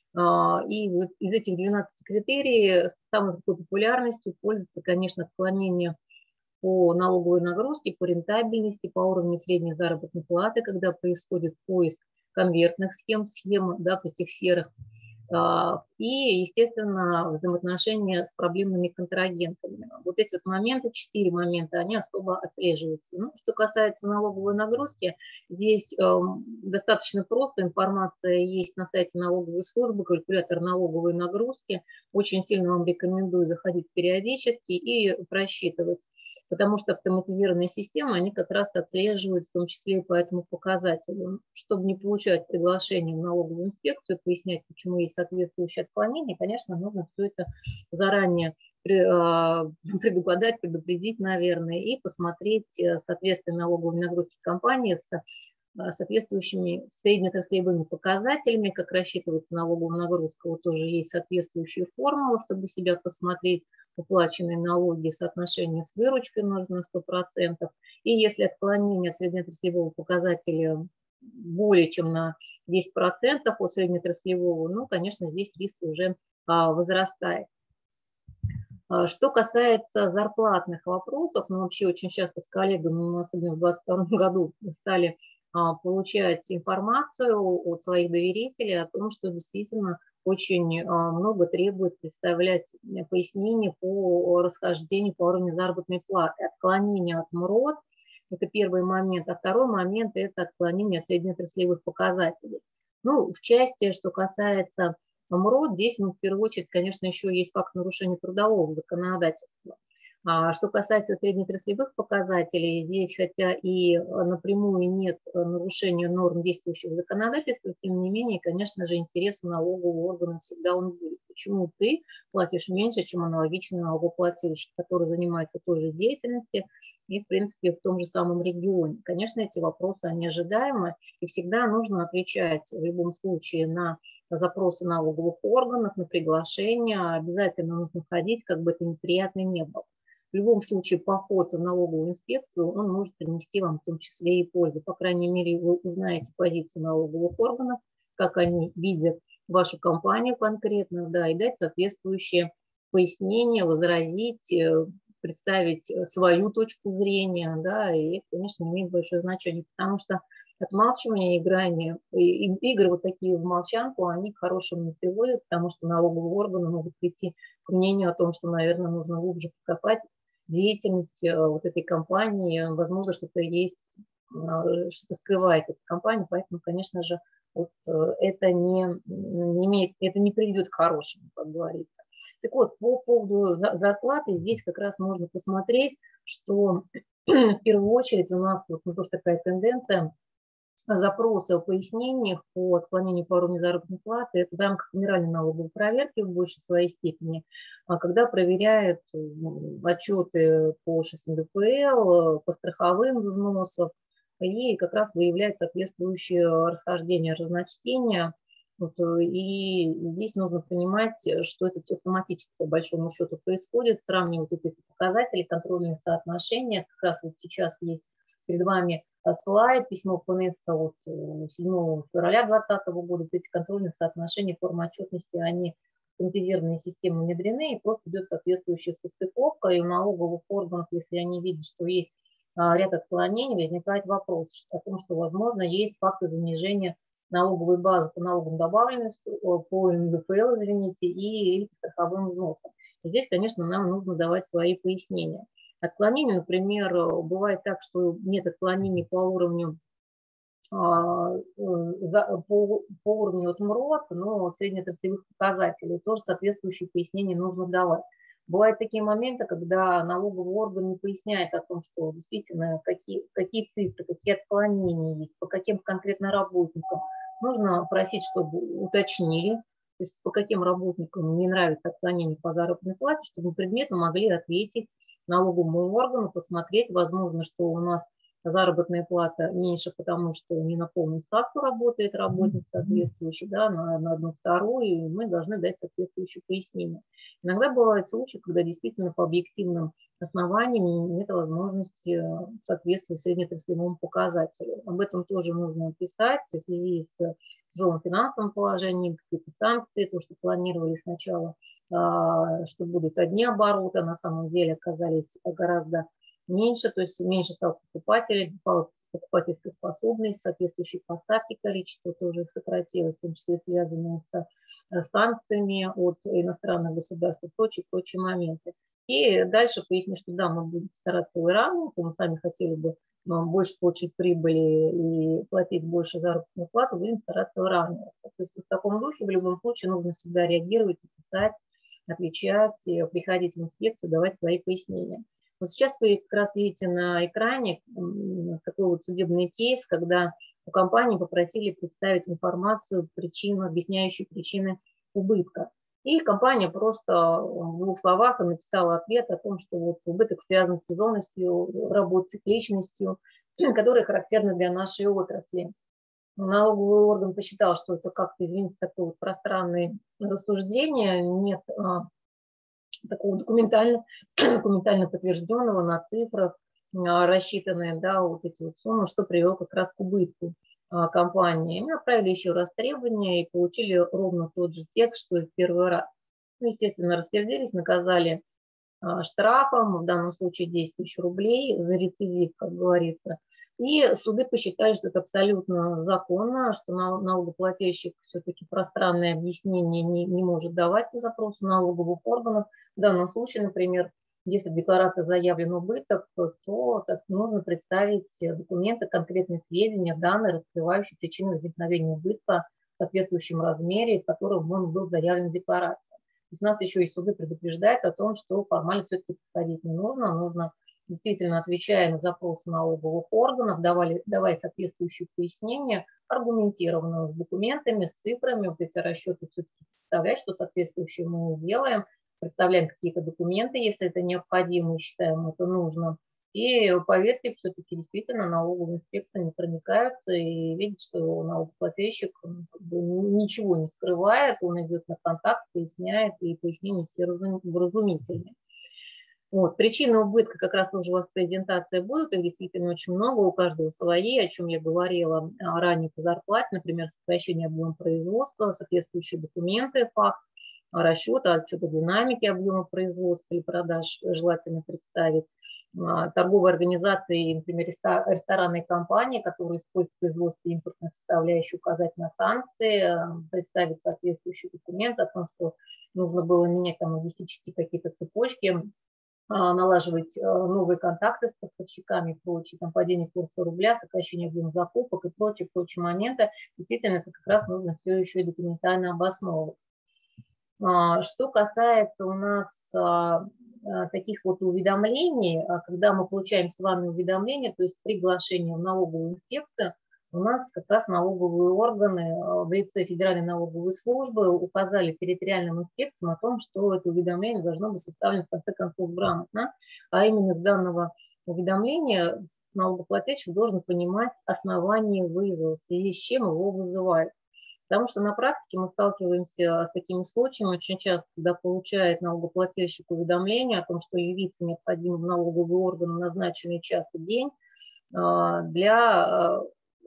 И вот из этих двенадцати критериев самой такой популярностью пользуется, конечно, отклонение по налоговой нагрузке, по рентабельности, по уровню средней заработной платы, когда происходит поиск конвертных схем, схем, да, этих серых. И, естественно, взаимоотношения с проблемными контрагентами. Вот эти вот моменты, четыре момента, они особо отслеживаются. Ну, что касается налоговой нагрузки, здесь э, достаточно просто. Информация есть на сайте налоговой службы, калькулятор налоговой нагрузки. Очень сильно вам рекомендую заходить периодически и просчитывать. Потому что автоматизированные системы, они как раз отслеживают, в том числе и по этому показателю. Чтобы не получать приглашение в налоговую инспекцию, пояснять, почему есть соответствующее отклонение, конечно, нужно все это заранее предугадать, предупредить, наверное, и посмотреть соответствие налоговой нагрузки компании с соответствующими среднеотраслевыми показателями, как рассчитывается налоговая нагрузка. Вот тоже есть соответствующие формулы, чтобы себя посмотреть. Уплаченные налоги в соотношении с выручкой нужно на сто процентов. И если отклонение от среднеотраслевого показателя более чем на десять процентов от среднеотраслевого, ну, конечно, здесь риск уже а, возрастает. А, что касается зарплатных вопросов, мы вообще очень часто с коллегами, особенно в две тысячи двадцать втором году, стали а, получать информацию от своих доверителей о том, что действительно очень много требует представлять пояснения по расхождению по уровню заработной платы. Отклонение от МРОТ – это первый момент, а второй момент – это отклонение от среднеотраслевых показателей. Ну, в части, что касается МРОТ, здесь, ну, в первую очередь, конечно, еще есть факт нарушения трудового законодательства. А что касается среднеотраслевых показателей, здесь, хотя и напрямую нет нарушения норм действующего законодательства, тем не менее, конечно же, интерес у налогового органа всегда он будет. почему ты платишь меньше, чем аналогичный налогоплательщик, который занимается той же деятельностью и, в принципе, в том же самом регионе. Конечно, эти вопросы, они ожидаемы, и всегда нужно отвечать в любом случае на запросы налоговых органов, на приглашения. Обязательно нужно ходить, как бы это неприятно не было. В любом случае, поход в налоговую инспекцию, он может принести вам в том числе и пользу. По крайней мере, вы узнаете позицию налоговых органов, как они видят вашу компанию конкретно, да, и дать соответствующие пояснения, возразить, представить свою точку зрения, да, и это, конечно, имеет большое значение, потому что отмалчивание, играние, игры вот такие в молчанку, они к хорошему не приводят, потому что налоговые органы могут прийти к мнению о том, что, наверное, нужно глубже покопать деятельность вот этой компании, возможно, что-то есть, что-то скрывает эта компания, поэтому, конечно же, вот это не, не имеет, это не приведет к хорошему, как говорится. Так вот, по поводу зарплаты здесь как раз можно посмотреть, что в первую очередь у нас вот, ну, тоже такая тенденция запросы о пояснениях по отклонению по уровню заработной платы, это в рамках федеральной налоговой проверки в большей своей степени, когда проверяют отчеты по ШИС эн дэ эф эл, по страховым взносам, и как раз выявляют соответствующие расхождения, разночтения. Вот, и здесь нужно понимать, что это все автоматически по большому счету происходит, сравнивать эти показатели, контрольные соотношения. Как раз вот сейчас есть перед вами слайд, письмо пэ эн эс от седьмого февраля две тысячи двадцатого года. Эти контрольные соотношения, формы отчетности, они в автоматизированные системы внедрены, и просто идет соответствующая состыковка, и у налоговых органов, если они видят, что есть ряд отклонений, возникает вопрос о том, что, возможно, есть факты занижения налоговой базы по налогам добавленности, по эн дэ эф эл, извините, и страховым взносам. И здесь, конечно, нам нужно давать свои пояснения. Отклонения, например, бывает так, что нет отклонений по уровню, по, по уровню от МРОТ, но среднеотраслевых показателей, тоже соответствующие пояснения нужно давать. Бывают такие моменты, когда налоговый орган не поясняет о том, что действительно какие, какие цифры, какие отклонения есть, по каким конкретно работникам. Нужно просить, чтобы уточнили, то есть по каким работникам не нравится отклонение по заработной плате, чтобы предметно могли ответить налоговому органу, посмотреть, возможно, что у нас заработная плата меньше, потому что не на полную ставку работает работник соответствующий, да, на, на одну вторую, и мы должны дать соответствующее пояснение. Иногда бывают случаи, когда действительно по объективным основаниям нет возможности соответствовать среднеотраслевому показателю. Об этом тоже нужно писать в связи с тяжелым финансовым положением, какие-то санкции, то, что планировали сначала, что будут одни обороты, а на самом деле оказались гораздо меньше, то есть меньше стал покупателей, покупательская способность, соответствующие поставки, количество тоже сократилось, в том числе связанные с санкциями от иностранных государств и прочие, прочие моменты. И дальше поясню, что да, мы будем стараться выравниваться, мы сами хотели бы больше получить прибыли и платить больше заработную плату, будем стараться выравниваться. То есть в таком духе в любом случае нужно всегда реагировать и писать, отвечать, приходить в инспекцию, давать свои пояснения. Вот сейчас вы как раз видите на экране такой вот судебный кейс, когда у компании попросили представить информацию, причину, объясняющую причины убытка. И компания просто в двух словах написала ответ о том, что вот убыток связан с сезонностью, работой, цикличностью, которая характерна для нашей отрасли. Налоговый орган посчитал, что это как-то, извините, такое вот пространное рассуждение, нет такого документально, документально подтвержденного на цифрах, рассчитанные, да, вот эти вот суммы, что привело как раз к убытку компании. Они отправили еще раз требования и получили ровно тот же текст, что и в первый раз. Ну, естественно, рассердились, наказали штрафом, в данном случае десять тысяч рублей за рецидив, как говорится. И суды посчитали, что это абсолютно законно, что налогоплательщик все-таки пространное объяснение не, не может давать по запросу налоговых органов. В данном случае, например, если в декларации заявлен убыток, то нужно представить документы, конкретные сведения, данные, раскрывающие причины возникновения убытка в соответствующем размере, в котором он был заявлен в декларации. То есть нас еще и суды предупреждают о том, что формально все-таки подходить не нужно, нужно действительно, отвечая на запросы налоговых органов, давали, давая соответствующие пояснения, аргументированные с документами, с цифрами, вот эти расчеты все-таки представлять, что соответствующее мы делаем, представляем какие-то документы, если это необходимо, считаем это нужно. И поверьте, все-таки действительно налоговая инспекция не проникаются и видит, что налогоплательщик как бы ничего не скрывает, он идет на контакт, поясняет, и пояснения все вразумительные. Вот. Причины убытка как раз тоже у вас презентация будет, их действительно очень много, у каждого свои, о чем я говорила ранее по зарплате, например, сокращение объема производства, соответствующие документы, факт расчета, отчета динамики объема производства или продаж желательно представить. Торговые организации, например, ресторанные компании, которые используют в производстве импортной составляющей, указать на санкции, представить соответствующие документы о том, что нужно было менять там логистические какие-то цепочки, налаживать новые контакты с поставщиками и прочее, там падение курса рубля, сокращение объема закупок и прочие, прочие моменты. Действительно, это как раз нужно все еще и документально обосновывать. Что касается у нас таких вот уведомлений, когда мы получаем с вами уведомления, то есть приглашение в налоговую инспекцию, у нас как раз налоговые органы в лице Федеральной налоговой службы указали территориальным инспекциям о том, что это уведомление должно быть составлено в конце концов грамотно, а именно с данного уведомления налогоплательщик должен понимать основание вызова, в связи с чем его вызывают. Потому что на практике мы сталкиваемся с такими случаями очень часто, когда получает налогоплательщик уведомление о том, что явиться необходимо в налоговый орган в назначенный час и день для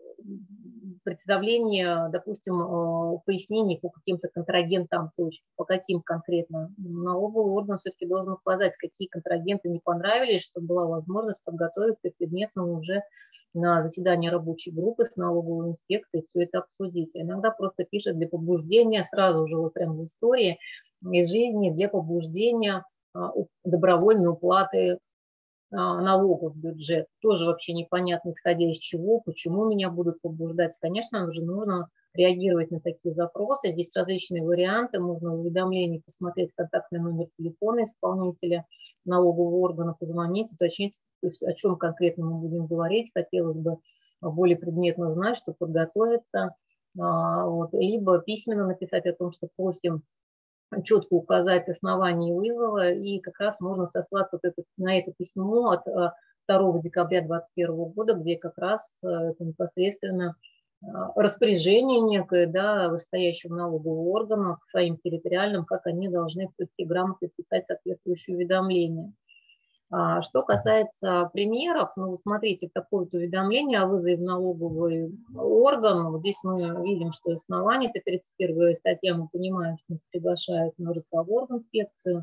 представления, допустим, пояснений по каким-то контрагентам, точки, по каким конкретно. Налоговый орган все-таки должен указать, какие контрагенты не понравились, чтобы была возможность подготовиться предметно уже на заседание рабочей группы с налоговой инспекцией, все это обсудить. А иногда просто пишет для побуждения, сразу же вот прям из истории, из жизни, для побуждения добровольной уплаты налогов в бюджет. Тоже вообще непонятно, исходя из чего, почему меня будут побуждать. Конечно, уже нужно реагировать на такие запросы. Здесь различные варианты. Можно в уведомлении посмотреть контактный номер телефона исполнителя налогового органа, позвонить, уточнить, о чем конкретно мы будем говорить. Хотелось бы более предметно знать, чтобы подготовиться. Вот. Либо письменно написать о том, что просим четко указать основание вызова, и как раз можно сослаться вот это, на это письмо от второго декабря две тысячи двадцать первого года, где как раз это непосредственно распоряжение некое, да, вышестоящего налогового органа к своим территориальным, как они должны все-таки грамотно писать соответствующие уведомления. Что касается примеров, ну вот смотрите, такое-то уведомление о вызове в налоговый орган, вот здесь мы видим, что основание, это тридцать первая статья, мы понимаем, что нас приглашают на разговор в инспекцию,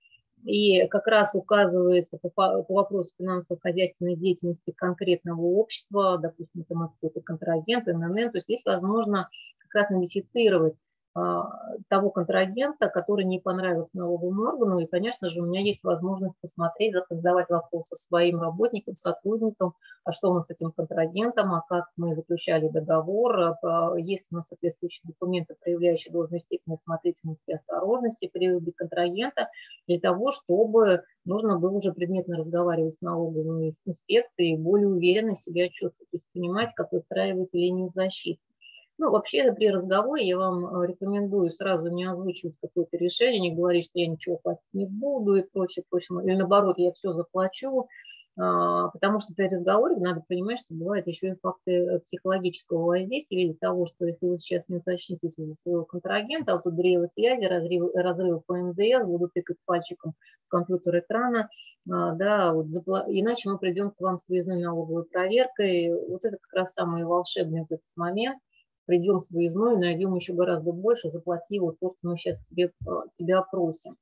и как раз указывается по, по вопросу финансово-хозяйственной деятельности конкретного общества, допустим, это какой-то контрагент, эн эн эн, то есть здесь возможно как раз идентифицировать того контрагента, который не понравился налоговому органу, и, конечно же, у меня есть возможность посмотреть, задавать вопросы своим работникам, сотрудникам, а что у нас с этим контрагентом, а как мы заключали договор, есть у нас соответствующие документы, проявляющие должную степень осмотрительности и осторожности при выборе контрагента, для того, чтобы нужно было уже предметно разговаривать с налоговой инспекцией и более уверенно себя чувствовать, то есть понимать, как выстраивать линию защиты. Ну, вообще, при разговоре я вам рекомендую сразу не озвучивать какое-то решение, не говорить, что я ничего платить не буду и прочее, прочее. Или наоборот, я все заплачу, потому что при разговоре надо понимать, что бывают еще и факты психологического воздействия, в виде того, что если вы сейчас не уточните своего контрагента, а вот тут древо связи, разрывы, разрывы по эн дэ эс, будут тыкать пальчиком в компьютер экрана, да, вот, иначе мы придем к вам с выездной налоговой проверкой. Вот это как раз самый волшебный вот этот момент. Придем с выездной, найдем еще гораздо больше, заплати вот то, что мы сейчас тебе, тебя просим.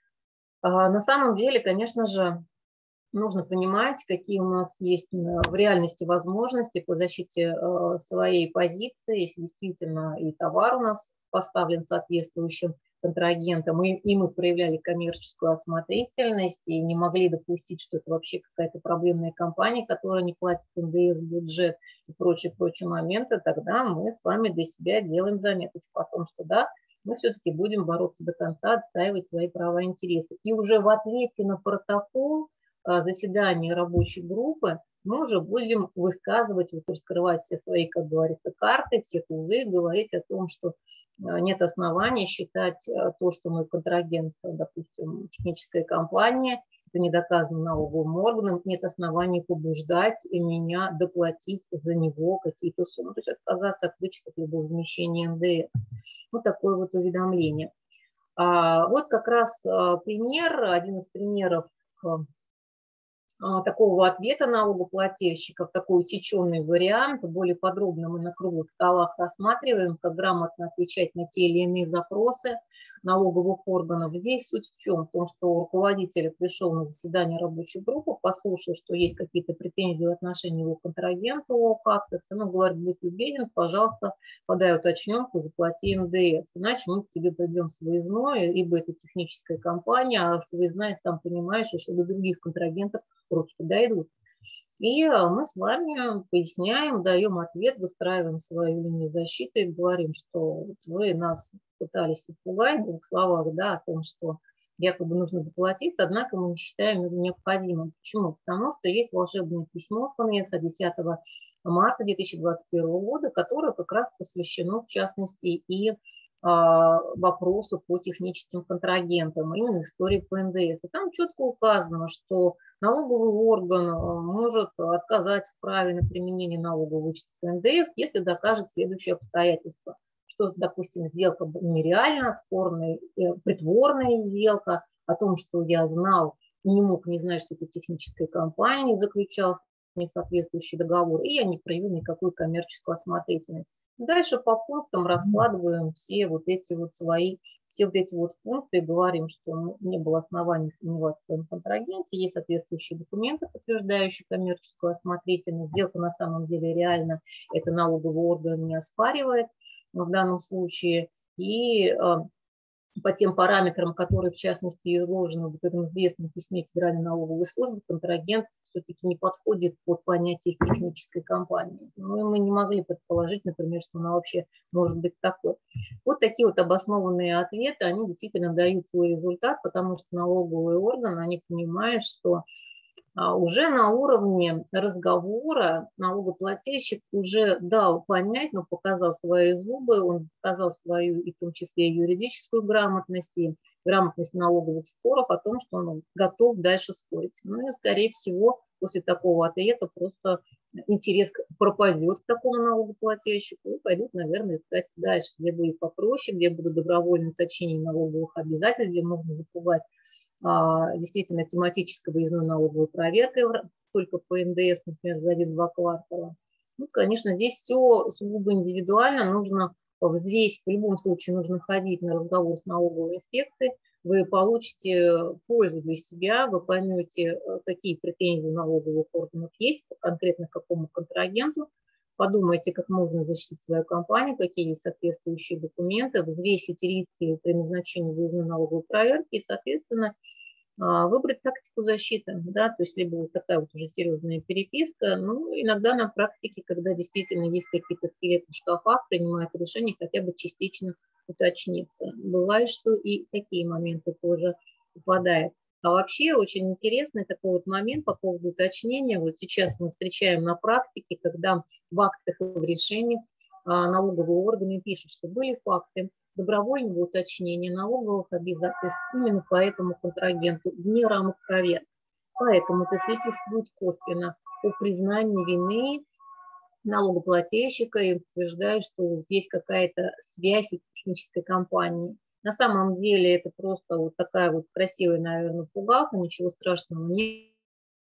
А на самом деле, конечно же, нужно понимать, какие у нас есть в реальности возможности по защите своей позиции, если действительно и товар у нас поставлен соответствующим контрагентам, и, и мы проявляли коммерческую осмотрительность и не могли допустить, что это вообще какая-то проблемная компания, которая не платит эн дэ эс, бюджет и прочие-прочие моменты, тогда мы с вами для себя делаем заметочку о том, что да, мы все-таки будем бороться до конца, отстаивать свои права и интересы. И уже в ответе на протокол заседания рабочей группы мы уже будем высказывать, вот, раскрывать все свои, как говорится, карты, все тузы, говорить о том, что нет оснований считать то, что мой контрагент, допустим, техническая компания, это не доказано налоговым органам, нет оснований побуждать меня доплатить за него какие-то суммы, то есть отказаться от вычета либо возмещения эн дэ эс. Вот такое вот уведомление. А, вот как раз пример, один из примеров такого ответа налогоплательщиков, такой усеченный вариант. Более подробно мы на круглых столах рассматриваем, как грамотно отвечать на те или иные запросы налоговых органов. Здесь суть в чем? В том, что руководитель пришел на заседание рабочей группы, послушал, что есть какие-то претензии в отношении его контрагента ОКАКТОС, и он говорит: будь любезен, пожалуйста, подай уточненку, заплати эн дэ эс, иначе мы к тебе придем с выездной, ибо это техническая компания, а с выездной, сам понимаешь, что до других контрагентов руки туда идут. И мы с вами поясняем, даем ответ, выстраиваем свою линию защиты и говорим, что вы нас пытались испугать в двух словах, да, о том, что якобы нужно доплатиться, однако мы не считаем это необходимым. Почему? Потому что есть волшебное письмо ФНС десятого марта две тысячи двадцать первого года, которое как раз посвящено, в частности, и вопросу по техническим контрагентам, именно истории по эн дэ эс. И там четко указано, что налоговый орган может отказать в праве на применение налогового вычета по эн дэ эс, если докажет следующее обстоятельство, что, допустим, сделка нереальна, спорная, притворная сделка, о том, что я знал и не мог не знать, что это техническая компания, заключал несоответствующий договор, и я не проявил никакую коммерческую осмотрительность. Дальше по пунктам раскладываем все вот эти вот свои, все вот эти вот пункты и говорим, что не было оснований сомневаться в своем контрагенте, есть соответствующие документы, подтверждающие коммерческую осмотрительность, сделка на самом деле реально, это налоговый орган не оспаривает в данном случае, и по тем параметрам, которые, в частности, изложены в этом известном письме Федеральной налоговой службы, контрагент все-таки не подходит под понятие технической компании. Ну, и мы не могли предположить, например, что она вообще может быть такой. Вот такие вот обоснованные ответы, они действительно дают свой результат, потому что налоговый орган, они понимают, что уже на уровне разговора налогоплательщик уже дал понять, но показал свои зубы, он показал свою, и в том числе юридическую грамотность, и грамотность налоговых споров о том, что он готов дальше спорить. Ну и, скорее всего, после такого ответа просто интерес пропадет к такому налогоплательщику и пойдут, наверное, искать дальше, где будет попроще, где будут добровольные уточнения налоговых обязательств, где можно запугать действительно тематической выездной налоговой проверкой только по эн дэ эс, например, за один-два квартала. Ну, конечно, здесь все сугубо индивидуально, нужно взвесить, в любом случае нужно ходить на разговор с налоговой инспекцией, вы получите пользу для себя, вы поймете, какие претензии налоговых органов есть, конкретно к какому контрагенту, подумайте, как можно защитить свою компанию, какие есть соответствующие документы, взвесить риски при назначении выездной налоговой проверки и, соответственно, выбрать тактику защиты. Да, то есть либо вот такая вот уже серьезная переписка, ну, иногда на практике, когда действительно есть какие-то скелеты в шкафах, принимают решение хотя бы частично уточниться. Бывает, что и такие моменты тоже попадают. А вообще очень интересный такой вот момент по поводу уточнения. Вот сейчас мы встречаем на практике, когда в актах и в решениях налоговые органы пишут, что были факты добровольного уточнения налоговых обязательств именно по этому контрагенту вне рамок проверки. Поэтому это свидетельствует косвенно о признании вины налогоплательщика и утверждает, что есть какая-то связь с технической компанией. На самом деле это просто вот такая вот красивая, наверное, пугалка, ничего страшного нет.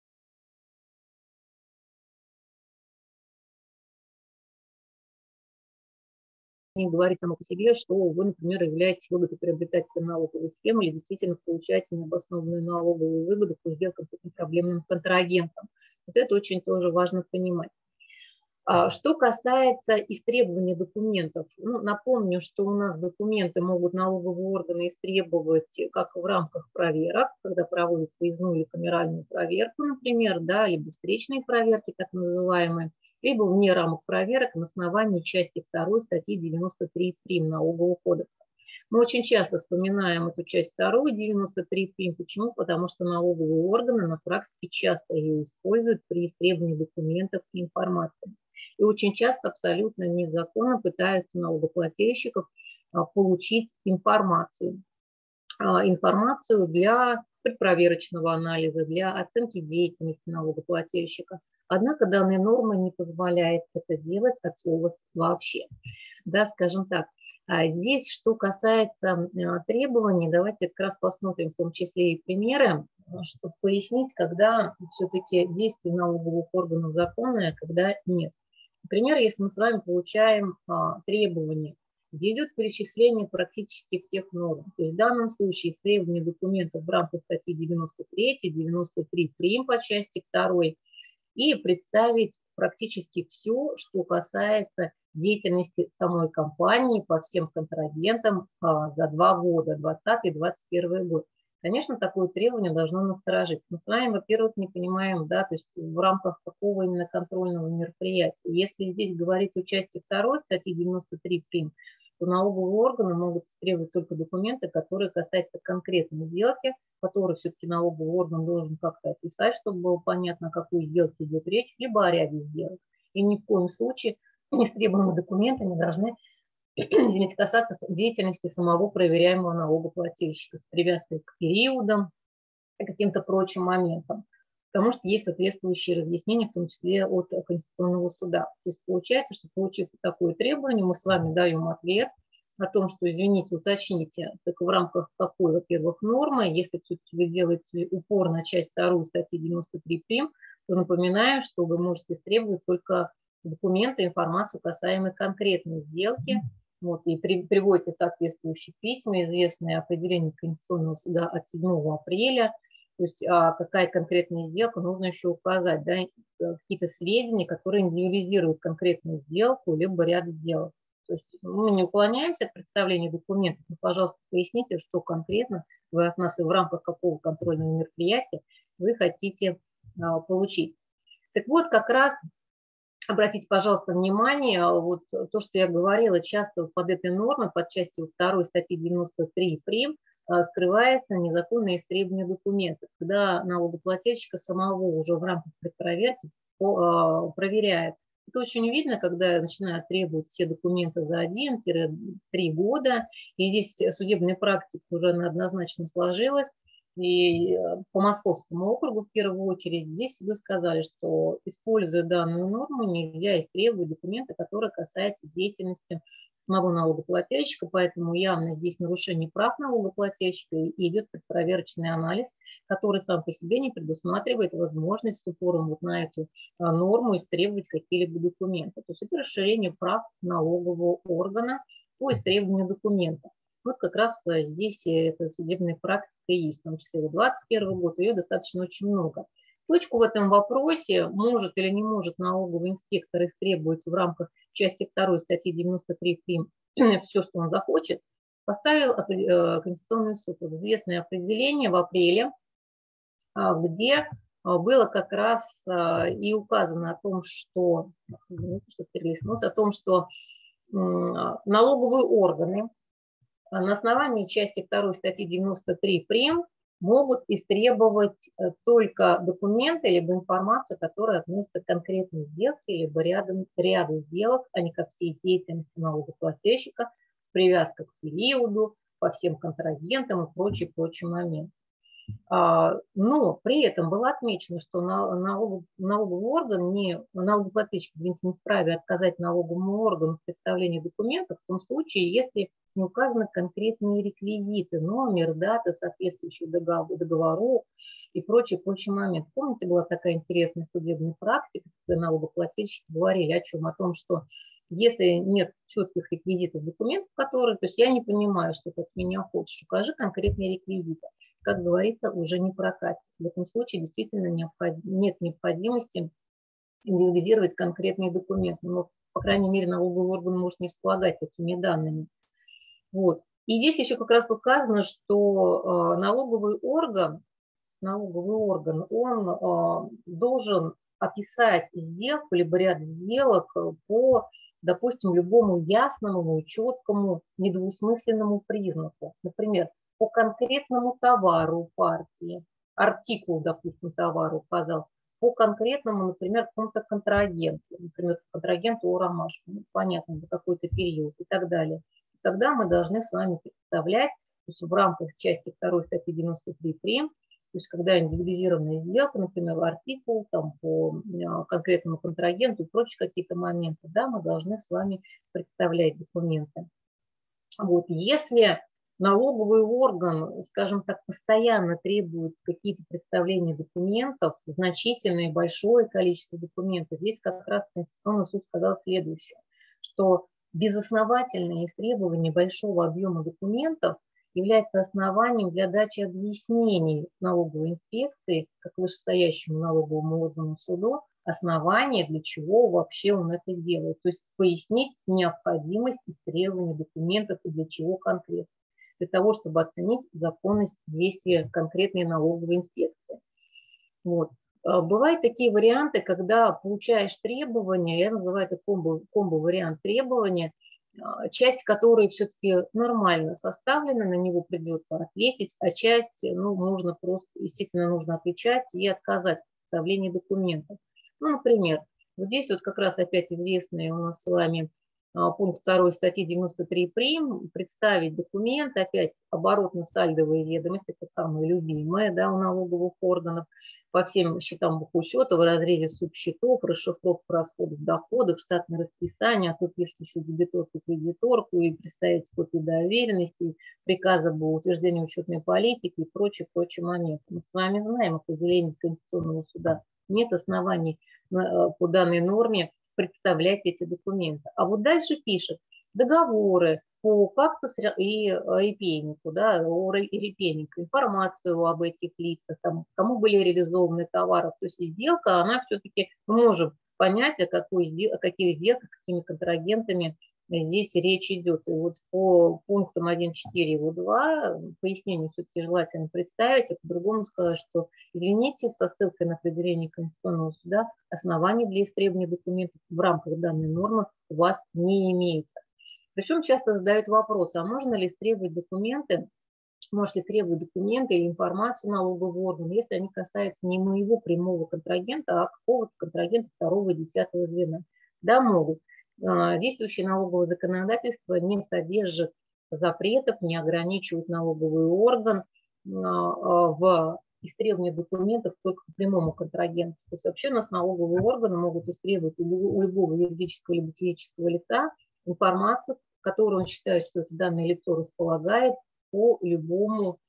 Не говорит само по себе, что вы, например, являетесь выгодоприобретателем налоговой схемы или действительно получаете необоснованную налоговую выгоду по сделкам с этим проблемным контрагентом. Вот это очень тоже важно понимать. Что касается истребования документов, ну, напомню, что у нас документы могут налоговые органы истребовать как в рамках проверок, когда проводят выездную или камеральную проверку, например, да, либо встречные проверки, так называемые, либо вне рамок проверок на основании части второй статьи девяносто три прим. Налогового кодекса. Мы очень часто вспоминаем эту часть вторую девяносто три прим. Почему? Потому что налоговые органы на практике часто ее используют при истребовании документов и информации. И очень часто абсолютно незаконно пытаются налогоплательщиков получить информацию. Информацию для предпроверочного анализа, для оценки деятельности налогоплательщика. Однако данная норма не позволяет это делать от слова вообще. Да, скажем так. Здесь, что касается требований, давайте как раз посмотрим в том числе и примеры, чтобы пояснить, когда все-таки действие налоговых органов законное, а когда нет. Например, если мы с вами получаем требования, где идет перечисление практически всех норм. То есть в данном случае требования документов в рамках статьи девяносто три, девяносто три прим по части второй, и представить практически все, что касается деятельности самой компании по всем контрагентам а, за два года, двадцатый — двадцать первый год. Конечно, такое требование должно насторожить. Мы с вами, во-первых, не понимаем, да, то есть в рамках какого именно контрольного мероприятия. Если здесь говорить о части второй статьи девяносто три прим, то налоговые органы могут требовать только документы, которые касаются конкретной сделки, которые все-таки налоговый орган должен как-то описать, чтобы было понятно, о какой сделке идет речь, либо о ряде сделок. И ни в коем случае нетребуемые документы не должны извините, касаться деятельности самого проверяемого налогоплательщика с привязкой к периодам и каким-то прочим моментам. Потому что есть соответствующие разъяснения, в том числе от Конституционного суда. То есть получается, что получив такое требование, мы с вами даем ответ о том, что, извините, уточните, только в рамках какой, во-первых, нормы, если все-таки вы делаете упор на часть вторую статьи девяносто три прим, то напоминаем, что вы можете требовать только документы, информацию, касаемой конкретной сделки, вот, и при, приводите соответствующие письма, известные определение Конституционного суда от седьмого апреля, то есть а, какая конкретная сделка, нужно еще указать, да, какие-то сведения, которые индивидуализируют конкретную сделку, либо ряд сделок. То есть мы не уклоняемся от представления документов, но, пожалуйста, поясните, что конкретно вы от нас и в рамках какого контрольного мероприятия вы хотите а, получить. Так вот, как раз обратите, пожалуйста, внимание, вот то, что я говорила, часто под этой нормой, под частью второй статьи девяносто три прим, скрывается незаконное истребование документов, когда налогоплательщика самого уже в рамках предпроверки проверяет. Это очень видно, когда начинают требовать все документы за один-три года, и здесь судебная практика уже однозначно сложилась. И по Московскому округу в первую очередь здесь вы сказали, что, используя данную норму, нельзя истребовать документы, которые касаются деятельности самого налогоплательщика, поэтому явно здесь нарушение прав налогоплательщика и идет предпроверочный анализ, который сам по себе не предусматривает возможность с упором вот на эту норму истребовать какие-либо документы. То есть это расширение прав налогового органа по истребованию документов. Вот как раз здесь эта судебная практика есть, в том числе в двадцать первый год, ее достаточно очень много. Точку в этом вопросе, может или не может налоговый инспектор истребовать в рамках части второй статьи девяносто три прим все, что он захочет, поставил Конституционный суд. Вот известное определение в апреле, где было как раз и указано о том, что, извините, что перелистнулся, о том, что налоговые органы на основании части второй статьи девяносто три прим могут истребовать только документы либо информацию, которая относится к конкретной сделке либо рядом, ряду сделок, а не ко всей деятельности налогоплательщика с привязкой к периоду, по всем контрагентам и прочие, прочие моменты. Но при этом было отмечено, что налоговый, налоговый орган, не, налогоплательщик, извините, не вправе отказать налоговому органу в представлении документов в том случае, если не указаны конкретные реквизиты, номер, дата соответствующих договоров и прочие, прочие моменты. Помните, была такая интересная судебная практика, когда налогоплательщики говорили о чем? О том, что если нет четких реквизитов документов, которые, то есть я не понимаю, что ты от меня хочешь, укажи конкретные реквизиты. Как говорится, уже не прокатит. В этом случае действительно необход... нет необходимости индивидуализировать конкретные документы. Но, по крайней мере, налоговый орган может не располагать такими данными. Вот. И здесь еще как раз указано, что э, налоговый орган, налоговый орган, он э, должен описать сделку либо ряд сделок по, допустим, любому ясному, четкому, недвусмысленному признаку. Например, по конкретному товару партии, артикул, допустим, товара указал, по конкретному, например, какому-то контрагенту, например, контрагенту о ромашке, ну, понятно, за какой-то период и так далее. тогда мы должны с вами представлять, то есть в рамках части второй статьи девяносто три прим, то есть когда индивидуализированная сделка, например, артикул там, по конкретному контрагенту и прочие какие-то моменты, да, мы должны с вами представлять документы. Вот. Если налоговый орган, скажем так, постоянно требует какие-то представления документов, значительное и большое количество документов, здесь как раз Конституционный суд сказал следующее, что безосновательное истребование большого объема документов является основанием для дачи объяснений налоговой инспекции, как вышестоящему налоговому органу суду, основания, для чего вообще он это делает. То есть пояснить необходимость истребования документов и для чего конкретно. Для того, чтобы оценить законность действия конкретной налоговой инспекции. Вот. Бывают такие варианты, когда получаешь требования, я называю это комбо, комбо-вариант требования, часть которой все-таки нормально составлена, на него придется ответить, а часть, ну, можно просто, естественно, нужно отвечать и отказать в составлении документов. Ну, например, вот здесь вот как раз опять известный у нас с вами пункт второй статьи девяносто три прим, представить документ, опять оборотно-сальдовые ведомости, это самое любимое, да, у налоговых органов, по всем счетам бухучета, в разрезе субсчетов, расшифровка расходов, доходов, штатное расписание, а тут пишут еще дебиторку, кредиторку, и представить копию доверенности, приказа об утверждении учетной политики и прочие, прочие моменты. Мы с вами знаем определение Конституционного суда. Нет оснований по данной норме представлять эти документы. А вот дальше пишет договоры по кактус и репейнику, да, о репейнику, информацию об этих лицах, там, кому были реализованы товары. То есть сделка, она все-таки, мы можем понять, о, какой, о каких сделках, какими контрагентами здесь речь идет. И вот по пунктам один четыре и два пояснение все-таки желательно представить, а по-другому сказать, что, извините, со ссылкой на определение Конституционного суда оснований для истребования документов в рамках данной нормы у вас не имеется. Причем часто задают вопрос, а можно ли истребовать документы, можете требовать документы или информацию налогового органа, если они касаются не моего прямого контрагента, а какого-то контрагента второго и десятого звена. Да, могут. Действующее налоговое законодательство не содержит запретов, не ограничивает налоговый орган в истребовании документов только по прямому контрагенту. То есть вообще у нас налоговые органы могут истребовать у любого юридического или физического лица информацию, которую он считает, что это данное лицо располагает по любому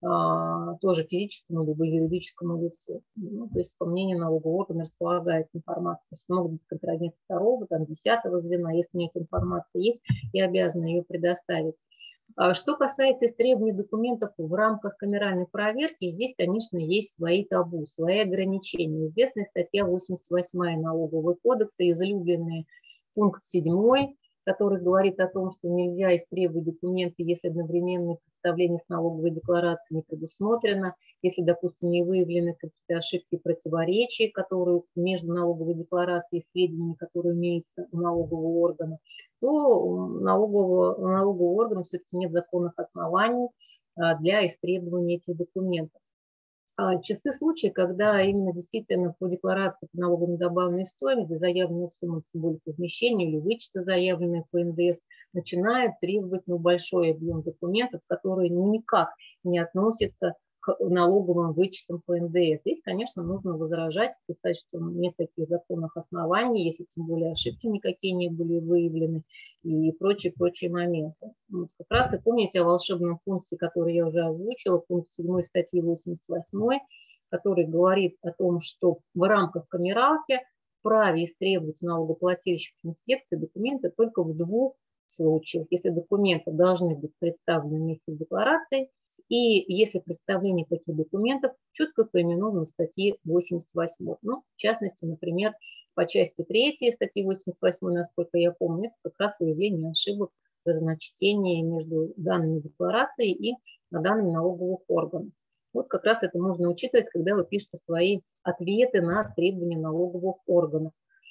а, тоже физическому либо юридическому лицу. Ну, то есть, по мнению налогового органа, располагает информацию. То есть могут быть контрагенты второго, там, десятого звена, если у них информация есть, и обязаны ее предоставить. А что касается истребования документов в рамках камеральной проверки, здесь, конечно, есть свои табу, свои ограничения. Известная статья восемьдесят восьмая Налогового кодекса, излюбленный пункт седьмой, который говорит о том, что нельзя истребовать документы, если одновременное представление с налоговой декларацией не предусмотрено, если, допустим, не выявлены какие-то ошибки и противоречия, которые между налоговой декларацией и сведениями, которые имеются у налогового органа, то у налогового, у налогового органа все-таки нет законных оснований для истребования этих документов. Часты случаи, когда именно действительно по декларации по налогу на добавленную стоимость заявленная сумма, тем более по возмещению или вычета, заявленной по эн дэ эс, начинает требовать ну, большой объем документов, которые никак не относятся к налоговым вычетам по эн дэ эс. Здесь, конечно, нужно возражать, писать, что нет таких законных оснований, если тем более ошибки никакие не были выявлены и прочие-прочие моменты. Вот как раз и помните о волшебном пункте, который я уже озвучила, пункт седьмой статьи восемьдесят восьмой, который говорит о том, что в рамках камералки вправе истребовать у налогоплательщиков инспекции документы только в двух случаях, если документы должны быть представлены вместе с декларацией, и если представление таких документов четко поименовано в статье восемьдесят восьмой. Ну, в частности, например, по части третьей статьи восемьдесят восьмой, насколько я помню, это как раз выявление ошибок в разночтении между данными декларацией и данными налоговых органов. Вот как раз это можно учитывать, когда вы пишете свои ответы на требования налоговых органов.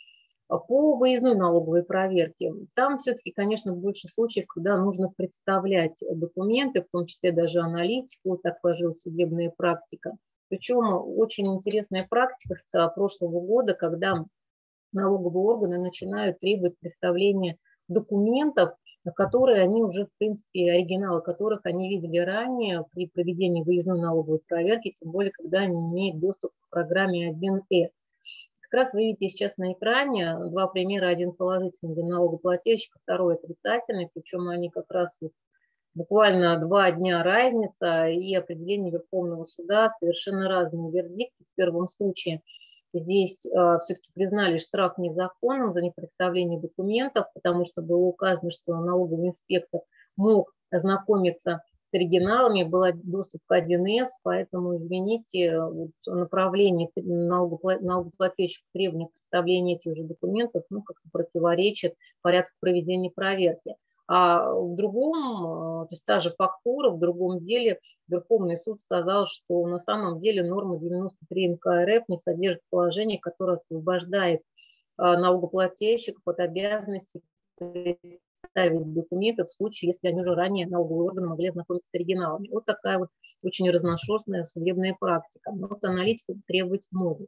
По выездной налоговой проверке, там все-таки, конечно, больше случаев, когда нужно представлять документы, в том числе даже аналитику, так сложилась судебная практика. Причем очень интересная практика с прошлого года, когда налоговые органы начинают требовать представления документов которые они уже, в принципе, оригиналы которых они видели ранее при проведении выездной налоговой проверки, тем более, когда они имеют доступ к программе один эс. Как раз вы видите сейчас на экране два примера, один положительный для налогоплательщика, второй отрицательный, причем они как раз вот буквально два дня разница и определение Верховного суда, совершенно разные вердикты. В первом случае здесь э, все-таки признали штраф незаконным за непредставление документов, потому что было указано, что налоговый инспектор мог ознакомиться с оригиналами, был доступ к один эс, поэтому, извините, вот направление налогоплательщика требования представления этих же документов ну, как-то противоречит порядку проведения проверки. А в другом, то есть та же фактура, в другом деле Верховный суд сказал, что на самом деле норма девяносто три эн ка эр эф не содержит положение, которое освобождает налогоплательщиков от обязанности представить документы в случае, если они уже ранее налоговые органы могли ознакомиться с оригиналами. Вот такая вот очень разношерстная судебная практика. Но вот аналитику требовать могут.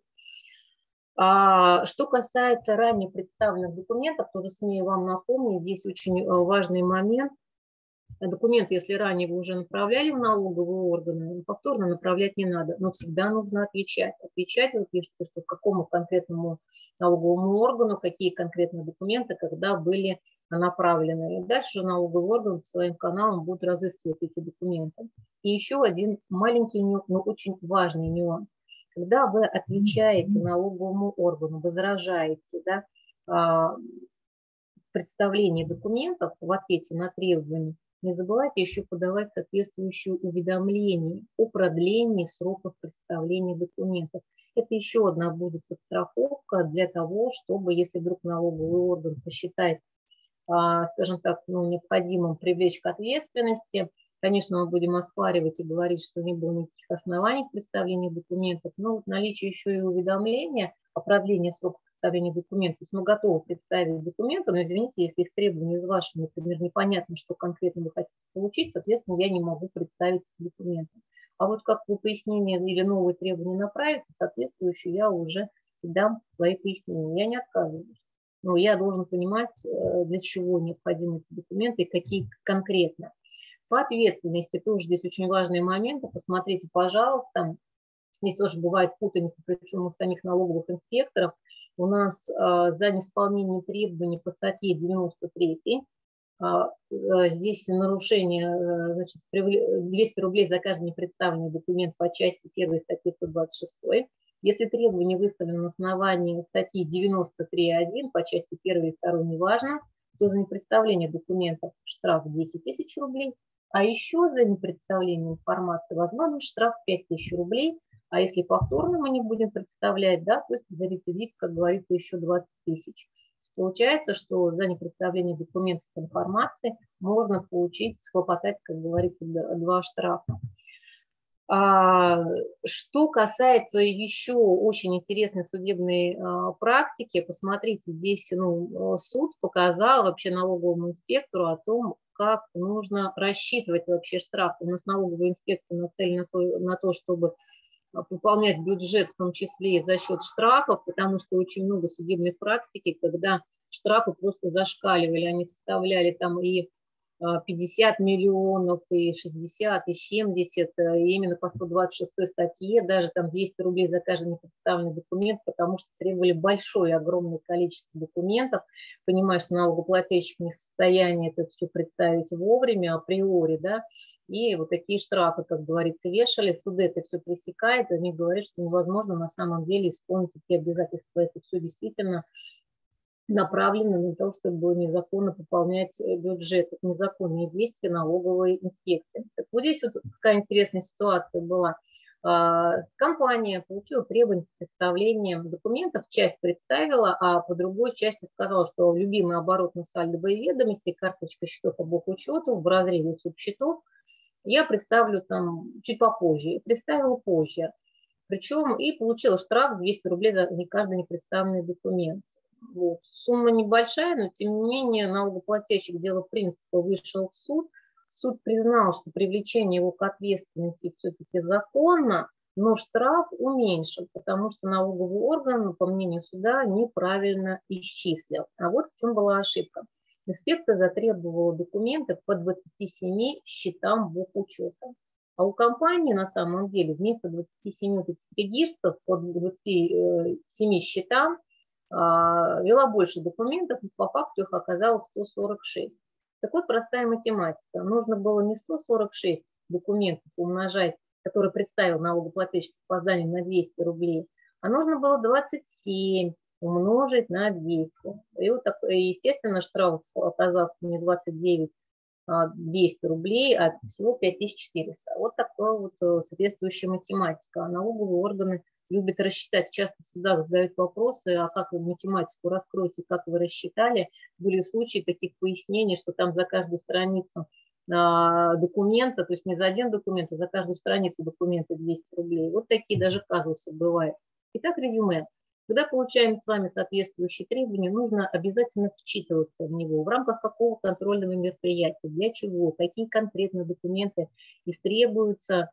А что касается ранее представленных документов, тоже смею вам напомнить, здесь очень важный момент. Документы, если ранее вы уже направляли в налоговые органы, повторно направлять не надо, но всегда нужно отвечать. Отвечать вы пишете, что к какому конкретному налоговому органу, какие конкретные документы, когда были направлены. И дальше же налоговый орган по своим каналам будет разыскивать эти документы. И еще один маленький, но очень важный нюанс. Когда вы отвечаете налоговому органу, возражаете да, в представлении документов в ответе на требования, не забывайте еще подавать соответствующие уведомления о продлении сроков представления документов. Это еще одна будет подстраховка для того, чтобы, если вдруг налоговый орган посчитает, скажем так, ну, необходимым привлечь к ответственности, конечно, мы будем оспаривать и говорить, что не было никаких оснований к представлению документов, но вот наличие еще и уведомления о продлении срока представления документов. То есть мы готовы представить документы, но, извините, если их требования из вашего, например, непонятно, что конкретно вы хотите получить, соответственно, я не могу представить документы. А вот как вы пояснение или новые требования направите, соответствующие я уже дам свои пояснения. Я не отказываюсь. Но я должен понимать, для чего необходимы эти документы и какие конкретно. По ответственности тоже здесь очень важные моменты. Посмотрите, пожалуйста. Здесь тоже бывает путаница, причем у самих налоговых инспекторов. У нас а, за неисполнение требований по статье девяносто три, а, а, здесь нарушение, значит, двести рублей за каждый непредставленный документ по части первой статьи сто двадцать шесть. Если требование выставлено на основании статьи девяносто три точка один по части первой и второй, неважно, то за непредставление документов штраф десять тысяч рублей, а еще за непредставление информации возможен штраф пять тысяч рублей. А если повторно мы не будем представлять, да, то есть за рецидив, как говорится, еще двадцать тысяч. Получается, что за непредставление документов информации можно получить, схлопотать, как говорится, два штрафа. А, что касается еще очень интересной судебной а, практики, посмотрите, здесь ну, суд показал вообще налоговому инспектору о том, как нужно рассчитывать вообще штраф. У нас налоговый инспектор нацелен на то, на то, чтобы выполнять бюджет, в том числе и за счет штрафов, потому что очень много судебной практики, когда штрафы просто зашкаливали, они составляли там и пятьдесят миллионов, и шестьдесят, и семьдесят, и именно по сто двадцать шестой статье, даже там двести рублей за каждый непредставленный документ, потому что требовали большое, огромное количество документов, понимая, что налогоплательщик не в состоянии это все представить вовремя, априори, да, и вот такие штрафы, как говорится, вешали, суды это все пресекают, они говорят, что невозможно на самом деле исполнить эти обязательства, это все действительно направлены на то, чтобы незаконно пополнять бюджет, это незаконные действия налоговой инспекции. Так вот здесь вот какая интересная ситуация была. Компания получила требования к представлению документов, часть представила, а по другой части сказала, что любимый оборотно-сальдовые ведомости, карточка счетов по бухучету в разрезе субсчетов я представлю там чуть попозже. И представила позже. Причем и получила штраф двести рублей за каждый непредставленный документ. Вот. Сумма небольшая, но тем не менее налогоплательщик дело принципа вышел в суд. Суд признал, что привлечение его к ответственности все-таки законно, но штраф уменьшил, потому что налоговый орган, по мнению суда, неправильно исчислил. А вот в чем была ошибка. Инспекция затребовала документы по двадцати семи счетам бухучета. А у компании на самом деле вместо двадцати семи вот этих регистров по двадцати семи счетам а, вела больше документов, и по факту их оказалось сто сорок шесть. Так вот, простая математика. Нужно было не сто сорок шесть документов умножать, которые представил налогоплательщик с опозданием на двести рублей, а нужно было двадцать семь умножить на двести. И вот так, естественно, штраф оказался не двадцать девять двести рублей, а всего пять тысяч четыреста. Вот такая вот соответствующая математика. А налоговые органы любят рассчитать. Часто в судах задают вопросы, а как вы математику раскроете, как вы рассчитали. Были случаи таких пояснений, что там за каждую страницу документа, то есть не за один документ, а за каждую страницу документа двести рублей. Вот такие даже казусы бывают. Итак, резюме. Когда получаем с вами соответствующие требования, нужно обязательно вчитываться в него. В рамках какого контрольного мероприятия, для чего, какие конкретно документы истребуются.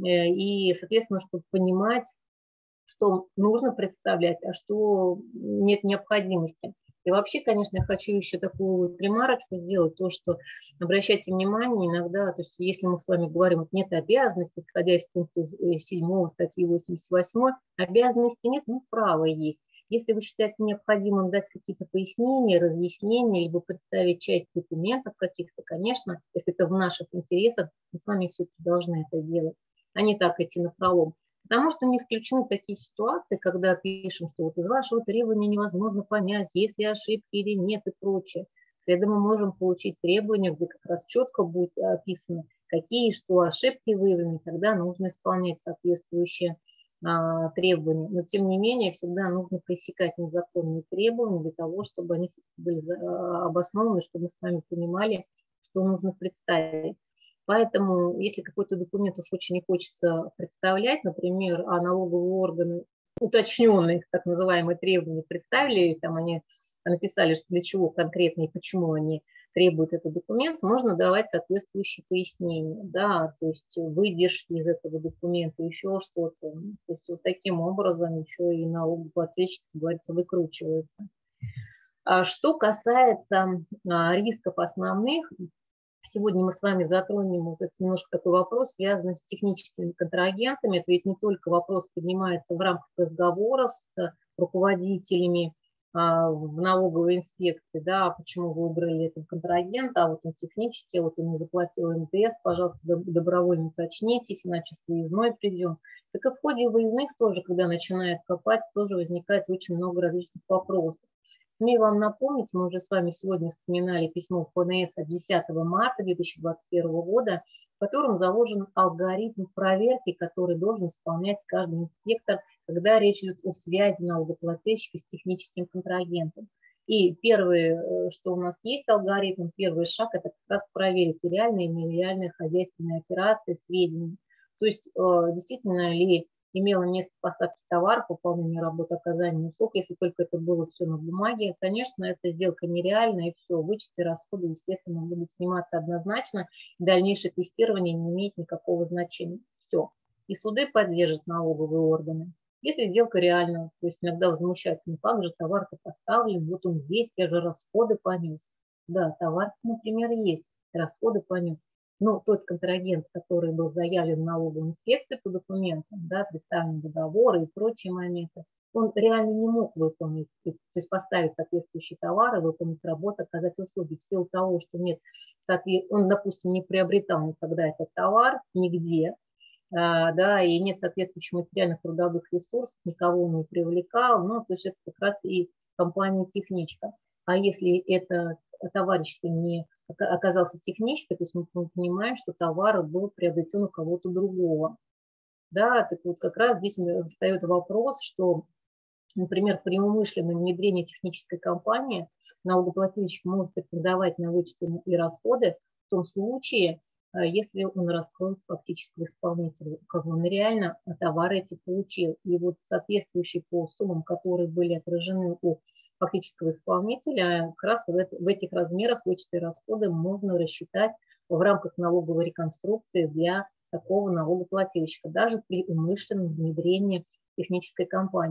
И, соответственно, чтобы понимать, что нужно представлять, а что нет необходимости. И вообще, конечно, я хочу еще такую ремарочку сделать, то, что обращайте внимание иногда, то есть если мы с вами говорим, вот нет обязанности, исходя из пункта седьмого статьи восемьдесят восьмой, обязанности нет, но право есть. Если вы считаете необходимым дать какие-то пояснения, разъяснения, либо представить часть документов каких-то, конечно, если это в наших интересах, мы с вами все-таки должны это делать, а не так идти напролом. Потому что не исключены такие ситуации, когда пишем, что вот из вашего требования невозможно понять, есть ли ошибки или нет и прочее. Следом мы можем получить требования, где как раз четко будет описано, какие что ошибки выявлены, тогда нужно исполнять соответствующие а, требования. Но тем не менее всегда нужно пресекать незаконные требования для того, чтобы они были обоснованы, чтобы мы с вами понимали, что нужно представить. Поэтому, если какой-то документ уж очень не хочется представлять, например, а налоговые органы уточненные, так называемые требования представили, там они написали, что для чего конкретно и почему они требуют этот документ, можно давать соответствующие пояснения, да, то есть выдержки из этого документа, еще что-то. То есть вот таким образом еще и налогоплательщик, как говорится, выкручивается. А что касается рисков основных, сегодня мы с вами затронем вот этот немножко такой вопрос, связанный с техническими контрагентами. Это ведь не только вопрос поднимается в рамках разговора с руководителями а, в налоговой инспекции, да, почему вы выбрали этого контрагента, а вот он технический, вот он не заплатил эн тэ эс, пожалуйста, добровольно уточнитесь, иначе с выездной придем. Так и в ходе выездных тоже, когда начинают копать, тоже возникает очень много различных вопросов. Смею вам напомнить, мы уже с вами сегодня вспоминали письмо эф эн эс от десятого марта две тысячи двадцать первого года, в котором заложен алгоритм проверки, который должен исполнять каждый инспектор, когда речь идет о связи налогоплательщика с техническим контрагентом. И первое, что у нас есть алгоритм, первый шаг, это как раз проверить реальные и нереальные хозяйственные операции, сведения. То есть действительно ли имело место поставки товаров, выполнение работы, оказания услуг, если только это было все на бумаге, конечно, эта сделка нереальна, и все, вычеты, расходы, естественно, будут сниматься однозначно, и дальнейшее тестирование не имеет никакого значения. Все. И суды поддержат налоговые органы. Если сделка реальна, то есть иногда возмущается, ну как же товар-то поставлен, вот он есть, я же расходы понес. Да, товар, например, есть, расходы понес. Но тот контрагент, который был заявлен в налоговой инспекции по документам, да, представлен договоры и прочие моменты, он реально не мог выполнить, то есть поставить соответствующие товары, выполнить работу, оказать услуги. В силу того, что нет, он, допустим, не приобретал никогда этот товар нигде, да, и нет соответствующих материальных трудовых ресурсов, никого не привлекал, ну, то есть это как раз и компания техничка. А если это товарищ-то не оказался техничкой, то есть мы понимаем, что товар был приобретен у кого-то другого. Да, так вот как раз здесь встает вопрос, что, например, при умышленном внедрении технической компании налогоплательщик может претендовать на вычеты и расходы в том случае, если он раскроет фактического исполнителя, как он реально товары эти получил. И вот соответствующие по суммам, которые были отражены у фактического исполнителя, как раз в этих размерах вычеты и расходы можно рассчитать в рамках налоговой реконструкции для такого налогоплательщика, даже при умышленном внедрении технической компании.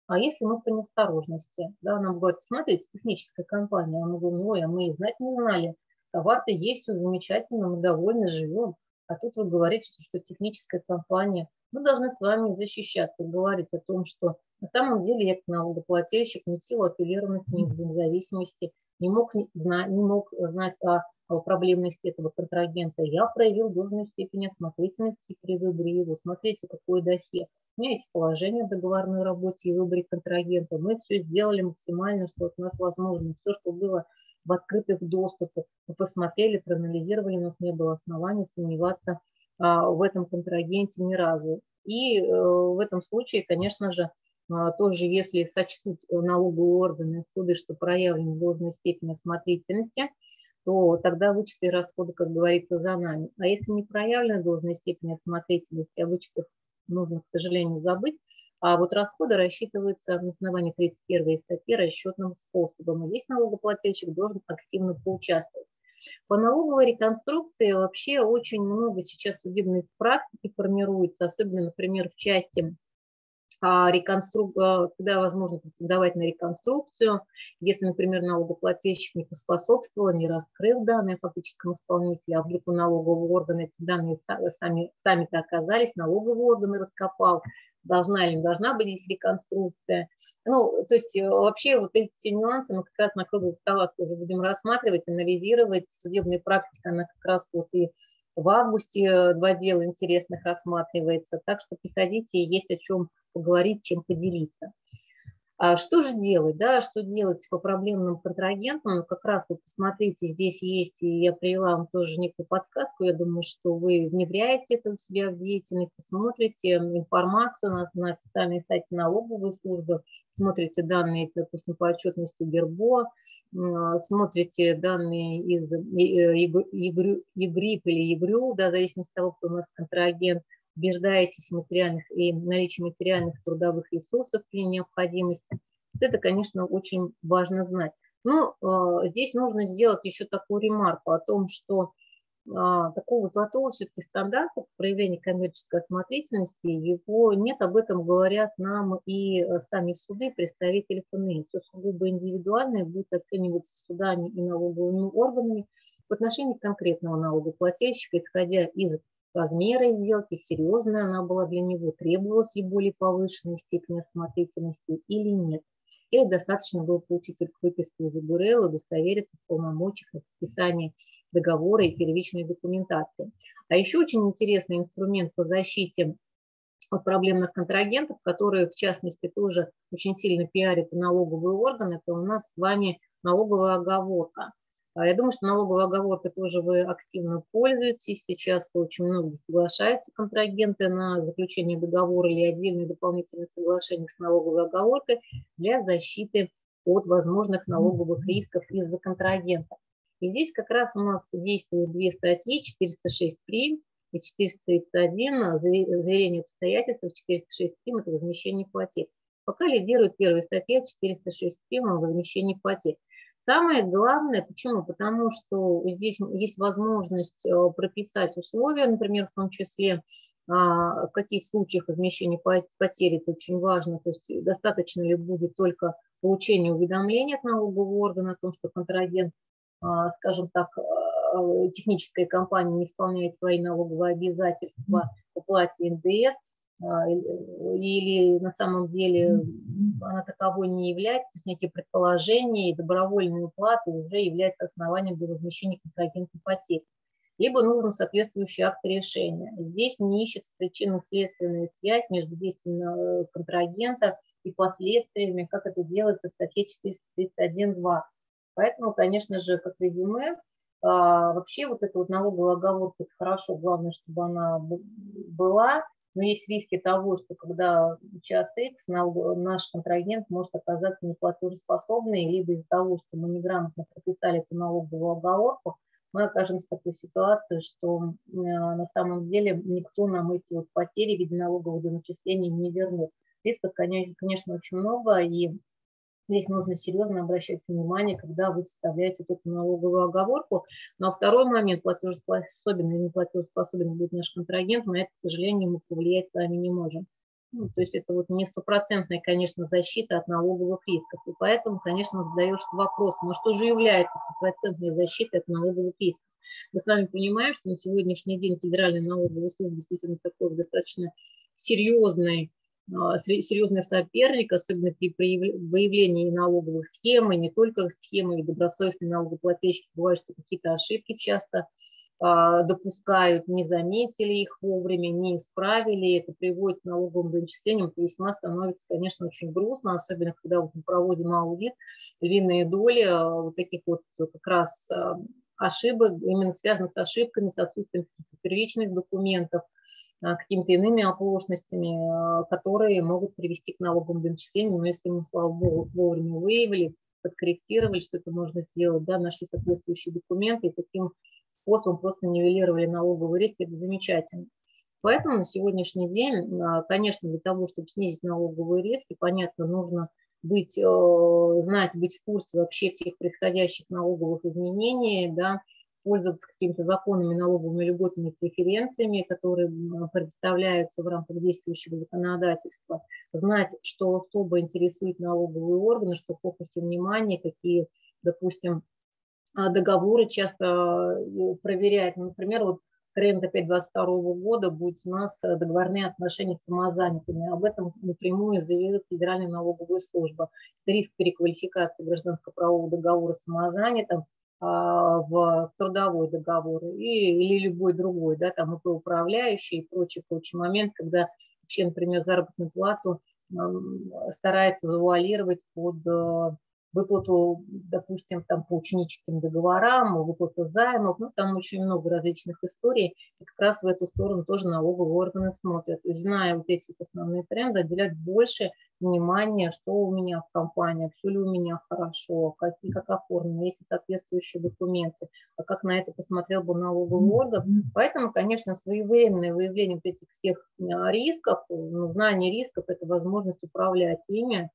А если мы по неосторожности, да, нам говорят, смотрите, техническая компания, а мы говорим, ой, а мы и знать не знали, товар-то есть, все замечательно, мы довольны, живем. А тут вы говорите, что, что техническая компания. Мы должны с вами защищаться, говорить о том, что на самом деле я как налогоплательщик не в силу аффилированности, не в независимости, не мог, не, зна, не мог знать о, о проблемности этого контрагента. Я проявил должную степень осмотрительности при выборе его. Смотрите, какое досье. У меня есть положение в договорной работе и выборе контрагента. Мы все сделали максимально, что от нас возможно. Все, что было в открытых доступах, мы посмотрели, проанализировали, у нас не было оснований сомневаться а, в этом контрагенте ни разу. И э, в этом случае, конечно же, а, тоже если сочтут налоговые органы и суды, что проявлена должная степень осмотрительности, то тогда вычеты и расходы, как говорится, за нами. А если не проявлена должная степень осмотрительности, а вычетах нужно, к сожалению, забыть, а вот расходы рассчитываются на основании тридцать первой статьи расчетным способом. И здесь налогоплательщик должен активно поучаствовать. По налоговой реконструкции вообще очень много сейчас судебной практики формируется, особенно, например, в части реконструк... когда возможно претендовать на реконструкцию, если, например, налогоплательщик не поспособствовал, не раскрыл данные фактическому исполнителю, а вдруг у налогового органа эти данные сами, сами-то оказались, налоговый орган раскопал, должна или не должна быть здесь реконструкция. Ну, то есть вообще вот эти все нюансы мы как раз на круглых столах тоже будем рассматривать, анализировать. Судебная практика, она как раз вот и в августе два дела интересных рассматривается. Так что приходите, есть о чем поговорить, чем поделиться. А что же делать, да, что делать по проблемным контрагентам? Ну, как раз вот посмотрите, здесь есть, и я привела вам тоже некую подсказку, я думаю, что вы внедряете это у себя в деятельности, смотрите информацию на, на официальной сайте налоговой службы, смотрите данные, допустим, по отчетности ГЕРБО, смотрите данные из ЕГРИП или ЕГРЮ, да, в зависимости от того, кто у нас контрагент, убеждаетесь в материальных и наличии материальных трудовых ресурсов при необходимости. Вот это, конечно, очень важно знать. Но э, здесь нужно сделать еще такую ремарку о том, что э, такого золотого все-таки стандарта проявления коммерческой осмотрительности, его нет, об этом говорят нам и сами суды, представители эф эн и. Все сугубо индивидуальное будет оцениваться судами и налоговыми органами в отношении конкретного налогоплательщика, исходя из размера сделки, серьезная она была для него, требовалась ли более повышенной степени осмотрительности или нет. Или достаточно было получить только выписку из ИБРЛ и удостовериться в полномочиях на подписание договора и первичной документации. А еще очень интересный инструмент по защите от проблемных контрагентов, которые, в частности, тоже очень сильно пиарят налоговые органы, это у нас с вами налоговая оговорка. Я думаю, что налоговой оговоркой тоже вы активно пользуетесь. Сейчас очень многие соглашаются контрагенты на заключение договора или отдельные дополнительные соглашения с налоговой оговоркой для защиты от возможных налоговых рисков из-за контрагента. И здесь как раз у нас действуют две статьи, четыреста шесть прим и четыреста тридцать один, заверение обстоятельств, четыреста шесть прим – это возмещение потерь. Пока лидирует первая статья четыреста шесть прим о возмещении потерь. Самое главное, почему? Потому что здесь есть возможность прописать условия, например, в том числе, в каких случаях возмещение потери, это очень важно, то есть достаточно ли будет только получение уведомления от налогового органа о том, что контрагент, скажем так, техническая компания не исполняет свои налоговые обязательства по уплате эн дэ эс, или на самом деле она таковой не является, то есть некие предположения и добровольные уплаты уже являются основанием для возмещения контрагентной потери. Либо нужен соответствующий акт решения. Здесь не ищется причинно-следственная связь между действием контрагента и последствиями, как это делается в статье четыреста тридцать один два. Поэтому, конечно же, как резюме, вообще вот эта вот налоговая оговорка, это хорошо, главное, чтобы она была. Но есть риски того, что когда час X наш контрагент может оказаться неплатежеспособный, либо из-за того, что мы неграмотно прописали эту налоговую оговорку, мы окажемся в такой ситуации, что на самом деле никто нам эти вот потери в виде налогового доначисления не вернет. Рисков, конечно, очень много, и здесь нужно серьезно обращать внимание, когда вы составляете эту налоговую оговорку. Ну а второй момент, платежеспособен или не платежеспособен будет наш контрагент, на это, к сожалению, мы повлиять с вами не можем. Ну, то есть это вот не стопроцентная, конечно, защита от налоговых рисков. И поэтому, конечно, задаешься вопросом, а что же является стопроцентной защитой от налоговых рисков? Мы с вами понимаем, что на сегодняшний день Федеральная налоговая служба действительно такой достаточно серьезный, серьезный соперник, особенно при выявлении налоговых схем, и не только схемы, и добросовестные налогоплательщики. Бывает, что какие-то ошибки часто допускают, не заметили их вовремя, не исправили, это приводит к налоговым доначислениям, это весьма становится, конечно, очень грустно, особенно когда вот мы проводим аудит, львиная доля вот таких вот как раз ошибок, именно связанных с ошибками, с отсутствием первичных документов, какими-то иными оплошностями, которые могут привести к налоговым доначислениям, но если мы, слава богу, вовремя выявили, подкорректировали, что это можно сделать, да, нашли соответствующие документы, и таким способом просто нивелировали налоговые риски, это замечательно. Поэтому на сегодняшний день, конечно, для того, чтобы снизить налоговые риски, понятно, нужно быть, знать, быть в курсе вообще всех происходящих налоговых изменений, да, пользоваться какими-то законными, налоговыми льготами, преференциями, которые предоставляются в рамках действующего законодательства, знать, что особо интересует налоговые органы, что в фокусе внимания, какие, допустим, договоры часто проверяют. Например, вот тренд опять двадцать второго года будет у нас договорные отношения с самозанятыми. Об этом напрямую заявила Федеральная налоговая служба. Риск переквалификации гражданско-правового договора с самозанятым в трудовой договор и, или любой другой, да, там ИП управляющий и прочий, прочий момент, когда вообще, например, заработную плату старается завуалировать под выплату, допустим, там, по ученическим договорам, выплату займов, ну, там очень много различных историй, и как раз в эту сторону тоже налоговые органы смотрят. То есть, зная вот эти вот основные тренды, уделять больше внимания, что у меня в компании, все ли у меня хорошо, какие, как оформлены, есть ли соответствующие документы, а как на это посмотрел бы налоговый орган. Поэтому, конечно, своевременное выявление вот этих всех рисков, ну, знание рисков – это возможность управлять ими,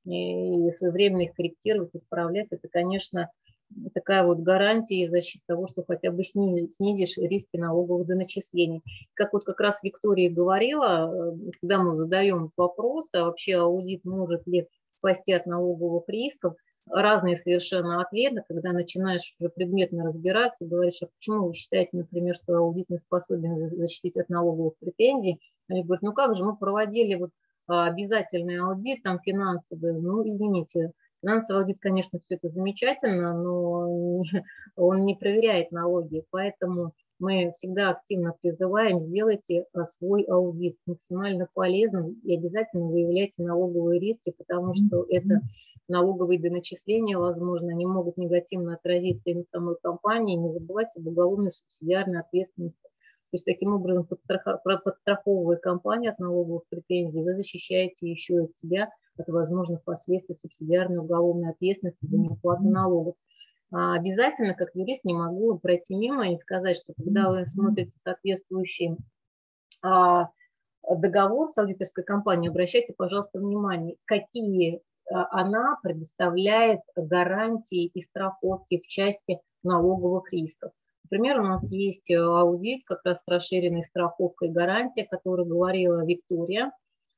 и своевременно их корректировать, исправлять, это, конечно, такая вот гарантия и защита того, что хотя бы снизишь риски налоговых доначислений. Как вот как раз Виктория говорила, когда мы задаем вопрос, а вообще аудит может ли спасти от налоговых рисков, разные совершенно ответы, когда начинаешь уже предметно разбираться, говоришь, а почему вы считаете, например, что аудит не способен защитить от налоговых претензий? Они говорят, ну как же, мы проводили вот обязательный аудит, там финансовый, ну, извините, финансовый аудит, конечно, все это замечательно, но он не проверяет налоги, поэтому мы всегда активно призываем, сделайте свой аудит максимально полезным и обязательно выявляйте налоговые риски, потому что это налоговые доначисления, возможно, они могут негативно отразиться и на самой компании, не забывайте об уголовной субсидиарной ответственности. То есть таким образом, подстраховывая компанию от налоговых претензий, вы защищаете еще и от себя от возможных последствий субсидиарной уголовной ответственности за неуплату налогов. А обязательно, как юрист, не могу пройти мимо и сказать, что когда вы смотрите соответствующий а, договор с аудиторской компанией, обращайте, пожалуйста, внимание, какие она предоставляет гарантии и страховки в части налоговых рисков. Например, у нас есть аудит как раз с расширенной страховкой и гарантией, о которой говорила Виктория.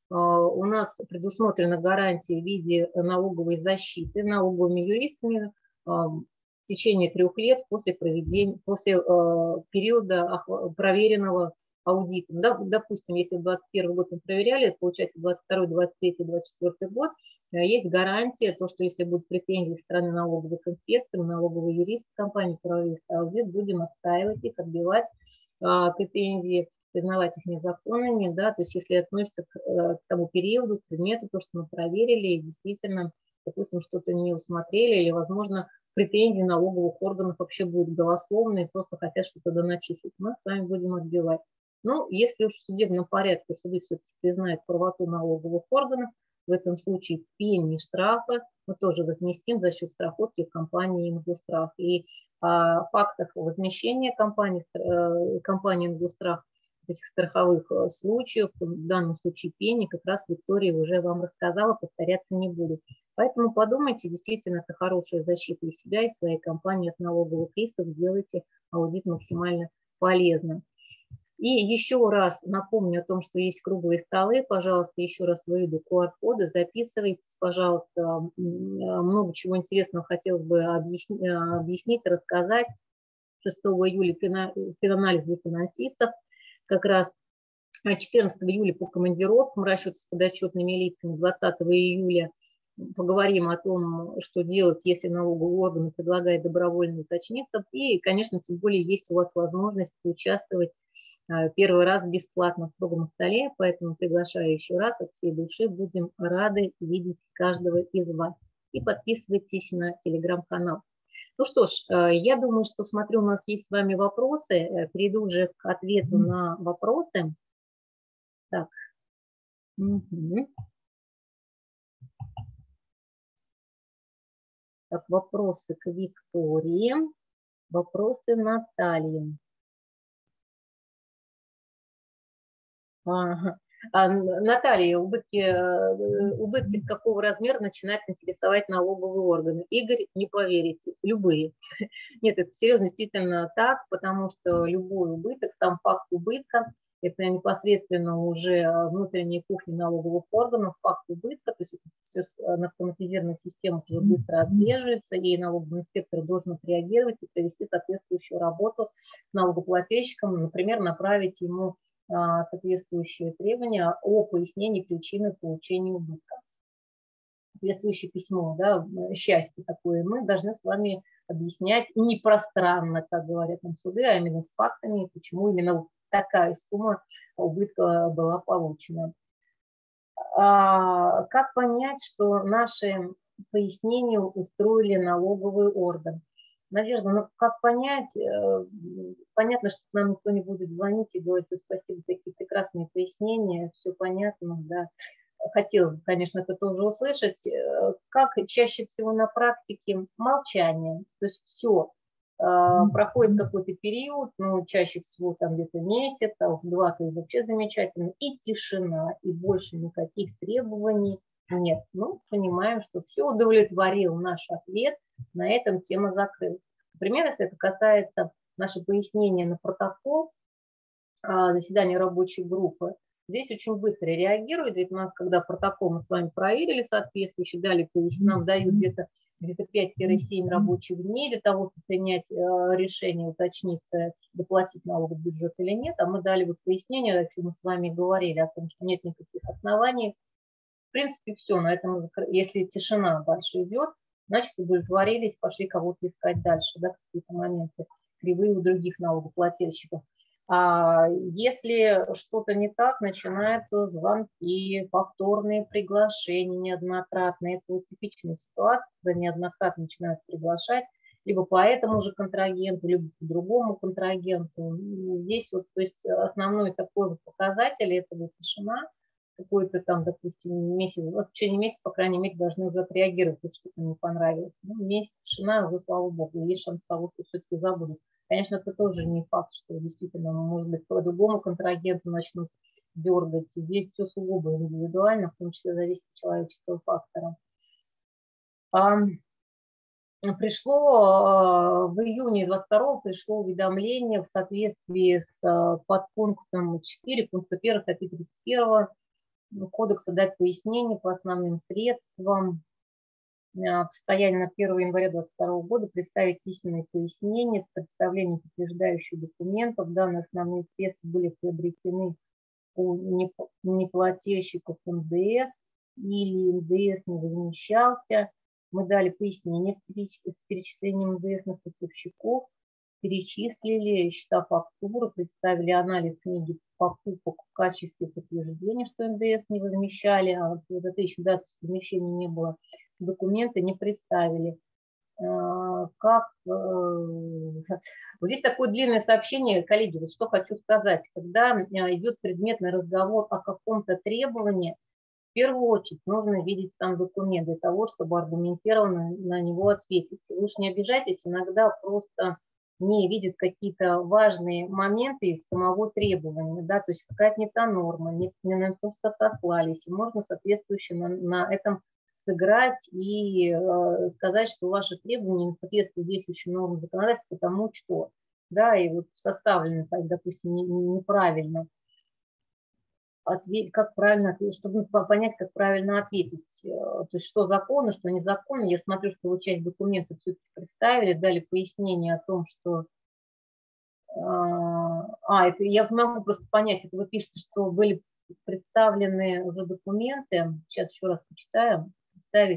У нас предусмотрена гарантия в виде налоговой защиты налоговыми юристами в течение трех лет после, проведения, после периода проверенного аудита. Допустим, если в двадцать первый год мы проверяли, получается двадцать второй, двадцать третий, двадцать четвёртый год, есть гарантия, то, что если будут претензии со стороны налоговых инспекций, налоговый юрист компании проводит аудит, будем отстаивать их, отбивать а, претензии, признавать их незаконными, да, то есть если относится к, к тому периоду, к предмету, то, что мы проверили, и действительно, допустим, что-то не усмотрели, или, возможно, претензии налоговых органов вообще будут голословные, просто хотят что-то доначислить, мы с вами будем отбивать. Ну, если уж в судебном порядке суды все-таки признают правоту налоговых органов, в этом случае пени штрафа мы тоже возместим за счет страховки компании «Ингосстрах». И о фактах возмещения компании, компании «Ингосстрах» этих страховых случаев, в данном случае пени, как раз Виктория уже вам рассказала, повторяться не буду. Поэтому подумайте, действительно, это хорошая защита и себя, и своей компании от налоговых рисков, сделайте аудит максимально полезным. И еще раз напомню о том, что есть круглые столы. Пожалуйста, еще раз выведу ку ар коды, записывайтесь, пожалуйста. Много чего интересного хотелось бы объяснить, объяснить рассказать. шестого июля финанализ для финансистов. Как раз четырнадцатого июля по командировкам, расчет с подотчетными лицами, двадцатого июля поговорим о том, что делать, если налоговый орган предлагает добровольно уточниться. И, конечно, тем более есть у вас возможность участвовать первый раз бесплатно в круглом столе, поэтому приглашаю еще раз от всей души. Будем рады видеть каждого из вас. И подписывайтесь на телеграм-канал. Ну что ж, я думаю, что, смотрю, у нас есть с вами вопросы. Перейду уже к ответу на вопросы. Так. Угу. Так, вопросы к Виктории, вопросы Натальи. Ага. А, Наталья, убытки, убытки с какого размера начинают интересовать налоговые органы? Игорь, не поверите, любые. Нет, это серьезно, действительно так, потому что любой убыток, сам факт убытка, это непосредственно уже внутренняя кухня налоговых органов, факт убытка, то есть это все на автоматизированной системе уже быстро отслеживается, и налоговый инспектор должен отреагировать и провести соответствующую работу с налогоплательщиком, например, направить ему соответствующие требования о пояснении причины получения убытка. Соответствующее письмо, да, счастье такое, мы должны с вами объяснять не пространно, как говорят нам суды, а именно с фактами, почему именно такая сумма убытка была получена. А как понять, что наши пояснения устроили налоговый орган? Надежда, ну как понять? Понятно, что нам никто не будет звонить и говорить: спасибо, такие прекрасные пояснения, все понятно, да. Хотелось бы, конечно, это тоже услышать. Как чаще всего на практике? Молчание. То есть все. Проходит какой-то период, ну, чаще всего там где-то месяц, а уж два, то есть вообще замечательно, и тишина, и больше никаких требований нет. Ну, понимаем, что все удовлетворил наш ответ, на этом тема закрыта. Например, если это касается нашего пояснения на протокол заседания рабочей группы, здесь очень быстро реагирует, ведь у нас, когда протокол мы с вами проверили соответствующий, дали пояснение, нам дают где-то где-то пять-семь рабочих дней для того, чтобы принять э, решение, уточниться, доплатить налог в бюджет или нет, а мы дали вот пояснение, о чем мы с вами говорили, о том, что нет никаких оснований. В принципе, все, на этом, если тишина дальше идет, значит, удовлетворились, пошли кого-то искать дальше, да, какие-то моменты кривые у других налогоплательщиков. А если что-то не так, начинаются звонки, повторные приглашения неоднократные. Это вот типичная ситуация, когда неоднократно начинают приглашать либо по этому же контрагенту, либо по другому контрагенту. Здесь вот, то есть основной такой вот показатель – это вот тишина. Какой-то там, допустим, месяц, в течение месяца, по крайней мере, должны уже отреагировать, если что-то не понравилось. Ну, месяц тишина, уже, слава богу, есть шанс того, что все-таки забудут. Конечно, это тоже не факт, что действительно, может быть, по другому контрагенту начнут дергать. Здесь все сугубо индивидуально, в том числе зависит от человеческого фактора. А, пришло в июне двадцать второго пришло уведомление в соответствии с подпунктом четыре, пункта первого статьи тридцать первого Кодекса дать пояснение по основным средствам. Постоянно на первого января двадцать второго года представить письменные пояснения с представлением подтверждающих документов. Данные основные средства были приобретены у неплательщиков эн дэ эс или эн дэ эс не возмещался. Мы дали пояснение с перечислением эн дэ эсных поставщиков, перечислили счета фактуры, представили анализ книги покупок в качестве подтверждения, что эн дэ эс не возмещали, а вот это еще даты возмещения не было. Документы не представили. Как... Вот здесь такое длинное сообщение, коллеги, вот что хочу сказать. Когда идет предметный разговор о каком-то требовании, в первую очередь нужно видеть сам документ для того, чтобы аргументированно на него ответить. Вы уж не обижайтесь, иногда просто не видят какие-то важные моменты из самого требования, да, то есть какая-то не та норма, не, не на то, что сослались, и можно соответствующе на, на этом сыграть и э, сказать, что ваши требования не соответствуют действующим нормам законодательства, потому что да, и вот составлены, так, допустим, не- не- неправильно. Ответь, как правильно ответить, чтобы понять, как правильно ответить, то есть что законно, что незаконно. Я смотрю, что вы часть документов все-таки представили, дали пояснение о том, что... А, это я могу просто понять, это вы пишете, что были представлены уже документы. Сейчас еще раз почитаю. Представить.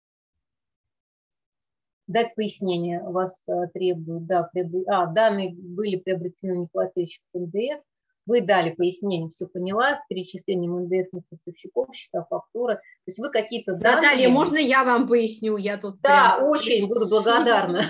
Дать пояснение вас требуют. Да, приобр... а, данные были приобретены неплательщиков эн дэ эс. Вы дали пояснение, все поняла, с перечислением эн дэ эсных поставщиков, счета, фактуры. То есть вы какие-то данные... Наталья, можно я вам поясню? Я тут Да, прям... очень буду благодарна.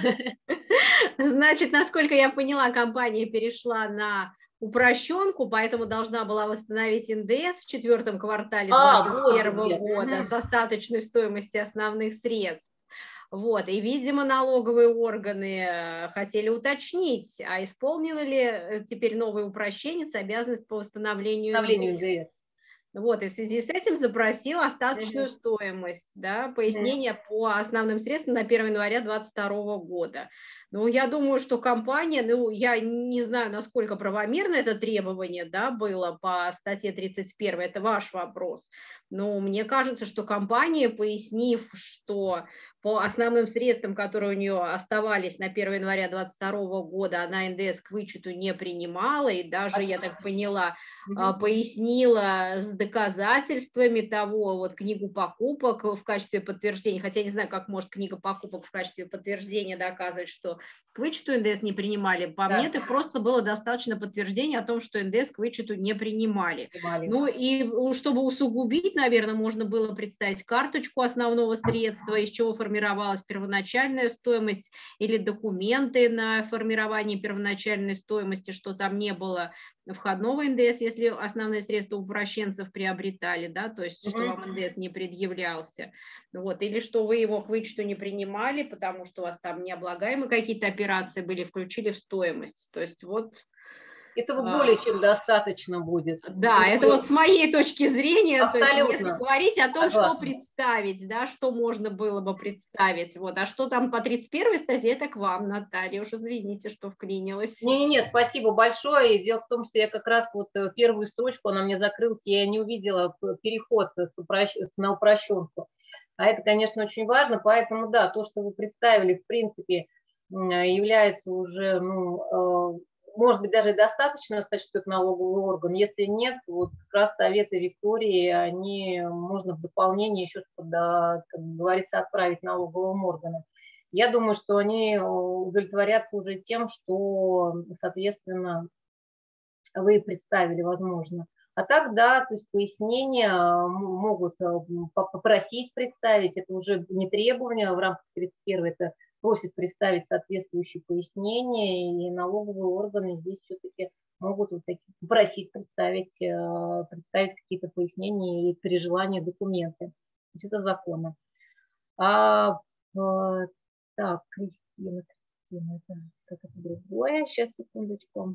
Значит, насколько я поняла, компания перешла на упрощенку, поэтому должна была восстановить эн дэ эс в четвертом квартале А, двадцать вот первого где. года Мгм. с остаточной стоимостью основных средств. Вот, и, видимо, налоговые органы э, хотели уточнить, а исполнила ли э, теперь новый упрощенец обязанность по восстановлению эн дэ эс. Вставлению эн дэ эс. Вот, и в связи с этим запросил остаточную Мгм. стоимость, да, Мгм. пояснение по основным средствам на первое января две тысячи двадцать второго года. Ну, я думаю, что компания, ну, я не знаю, насколько правомерно это требование, да, было по статье тридцать первой, это ваш вопрос, но мне кажется, что компания, пояснив, что по основным средствам, которые у нее оставались на первое января две тысячи двадцать второго года, она эн дэ эс к вычету не принимала, и даже, я так поняла, Мгм. пояснила с доказательствами того, вот книгу покупок в качестве подтверждения, хотя я не знаю, как может книга покупок в качестве подтверждения доказывать, что к вычету эн дэ эс не принимали. По Да, мне, так просто было достаточно подтверждения о том, что эн дэ эс к вычету не принимали. понимали. Ну и чтобы усугубить, наверное, можно было представить карточку основного средства, из чего формировалась первоначальная стоимость, или документы на формирование первоначальной стоимости, что там не было входного эн дэ эс, если основные средства упрощенцев приобретали, да, то есть что Мгм. вам эн дэ эс не предъявлялся, вот, или что вы его к вычету не принимали, потому что у вас там необлагаемые какие-то операции были, включили в стоимость, то есть вот... Этого а, более чем достаточно будет. Да, это вот с моей точки зрения, то есть если Абсолютно. говорить о том, что Согласна. представить, да, что можно было бы представить, вот, а что там по тридцать первой статье, это к вам, Наталья, уж извините, что вклинилась. Не-не-не, спасибо большое. Дело в том, что я как раз вот первую строчку, она мне закрылась, я не увидела переход с упрощ... на упрощенку. А это, конечно, очень важно, поэтому, да, то, что вы представили, в принципе, является уже, ну, может быть, даже достаточно, сочтет налоговый орган. Если нет, вот как раз советы Виктории, они можно в дополнение еще, как говорится, отправить налоговым органам. Я думаю, что они удовлетворятся уже тем, что, соответственно, вы представили, возможно. А так, да, то есть пояснения могут попросить представить, это уже не требование, в рамках тридцать первой это просит представить соответствующие пояснения, и налоговые органы здесь все-таки могут вот такие, просить представить, представить какие-то пояснения и при желании документы. То есть это законно. А, так, Кристина, Кристина, это, как это другое, сейчас, секундочку.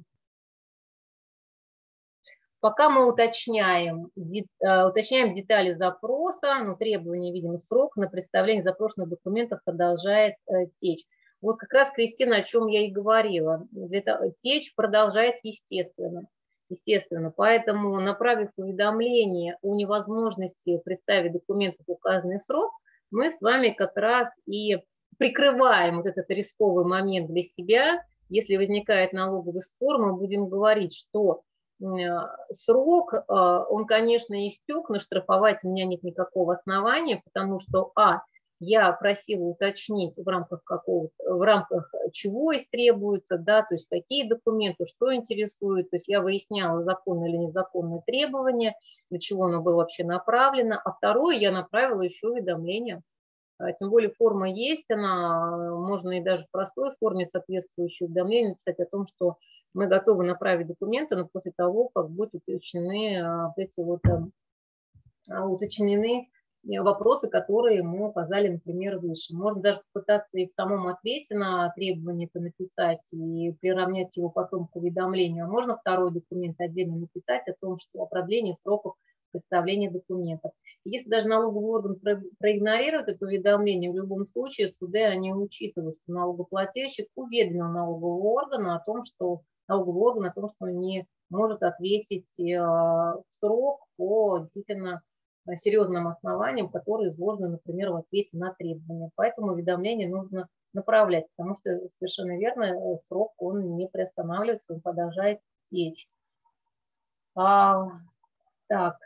Пока мы уточняем, уточняем детали запроса, но требования, видимо, срок на представление запрошенных документов продолжает течь. Вот как раз, Кристина, о чем я и говорила. Течь продолжает естественно. Естественно, поэтому, направив уведомление о невозможности представить документы в указанный срок, мы с вами как раз и прикрываем вот этот рисковый момент для себя. Если возникает налоговый спор, мы будем говорить, что срок, он, конечно, истек, но штрафовать у меня нет никакого основания, потому что, а, я просила уточнить, в рамках какого, в рамках чего истребуется, да, то есть какие документы, что интересует, то есть я выясняла, законное или незаконное требование, для чего оно было вообще направлено, а второе, я направила еще уведомление. Тем более форма есть, она, можно и даже в простой форме соответствующее уведомление написать о том, что мы готовы направить документы, но после того, как будут уточнены вот эти вот уточнены вопросы, которые мы указали, например, выше. Можно даже попытаться и в самом ответе на требование это написать и приравнять его потом к уведомлению. А можно второй документ отдельно написать о том, что о продлении сроков представления документов. Если даже налоговый орган проигнорирует это уведомление, в любом случае суды они учитывают, что налогоплательщик уведомил налогового органа о том, что налоговый орган о том, что он не может ответить в срок по действительно серьезным основаниям, которые изложены, например, в ответе на требования. Поэтому уведомление нужно направлять, потому что совершенно верно, срок он не приостанавливается, он продолжает течь. А, так.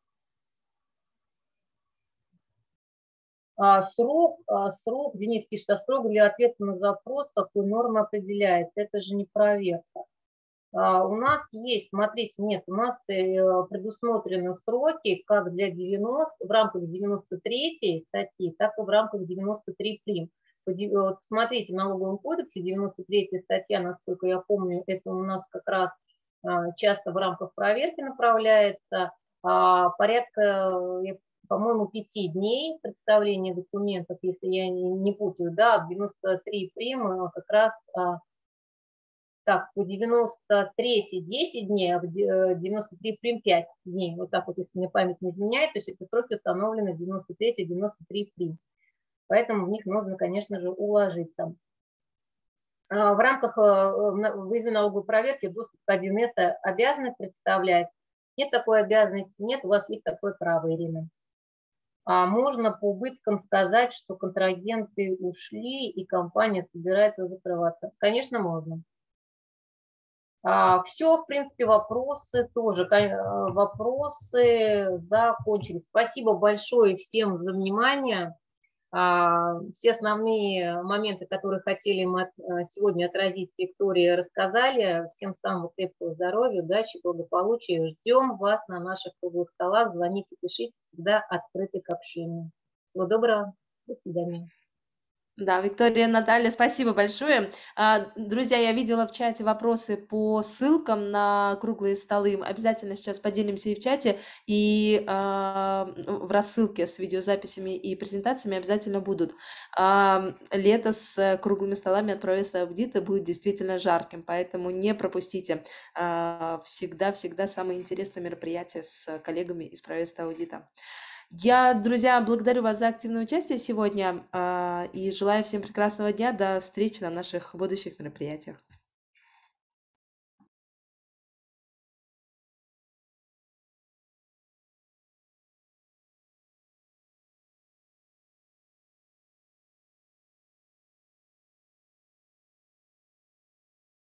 А, срок, а, срок, Денис пишет, а срок для ответа на запрос, какой нормой определяется? Это же не проверка. А, у нас есть, смотрите, нет, у нас предусмотрены сроки как для девяноста, в рамках девяносто третьей статьи, так и в рамках девяносто три прим. Вот смотрите, в налоговом кодексе девяносто третья статья, насколько я помню, это у нас как раз часто в рамках проверки направляется, а, порядка, по-моему, пяти дней представления документов, если я не путаю, да, в девяносто три прим как раз, так, по девяносто третьей десять дней, а в девяносто три прим пять дней, вот так вот, если мне память не изменяет, то есть эти сроки установлены в девяносто третьей девяносто три прим. Поэтому в них нужно, конечно же, уложиться. В рамках выездной налоговой проверки доступ к один эс обязанность представлять. Нет такой обязанности, нет, у вас есть такое право, Ирина. А можно по убыткам сказать, что контрагенты ушли и компания собирается закрываться? Конечно, можно. А, все, в принципе, вопросы тоже. Вопросы закончились. Спасибо большое всем за внимание. Все основные моменты, которые хотели мы сегодня отразить, Виктории рассказали. Всем самого крепкого здоровья, удачи, благополучия. Ждем вас на наших круглых столах. Звоните, пишите, всегда открыты к общению. Всего доброго, до свидания. Да, Виктория, Наталья, спасибо большое. Друзья, я видела в чате вопросы по ссылкам на круглые столы. Обязательно сейчас поделимся и в чате, и в рассылке с видеозаписями и презентациями обязательно будут. Лето с круглыми столами от правительства аудита будет действительно жарким, поэтому не пропустите. Всегда-всегда самые интересные мероприятия с коллегами из правительства аудита. Я, друзья, благодарю вас за активное участие сегодня и желаю всем прекрасного дня. До встречи на наших будущих мероприятиях.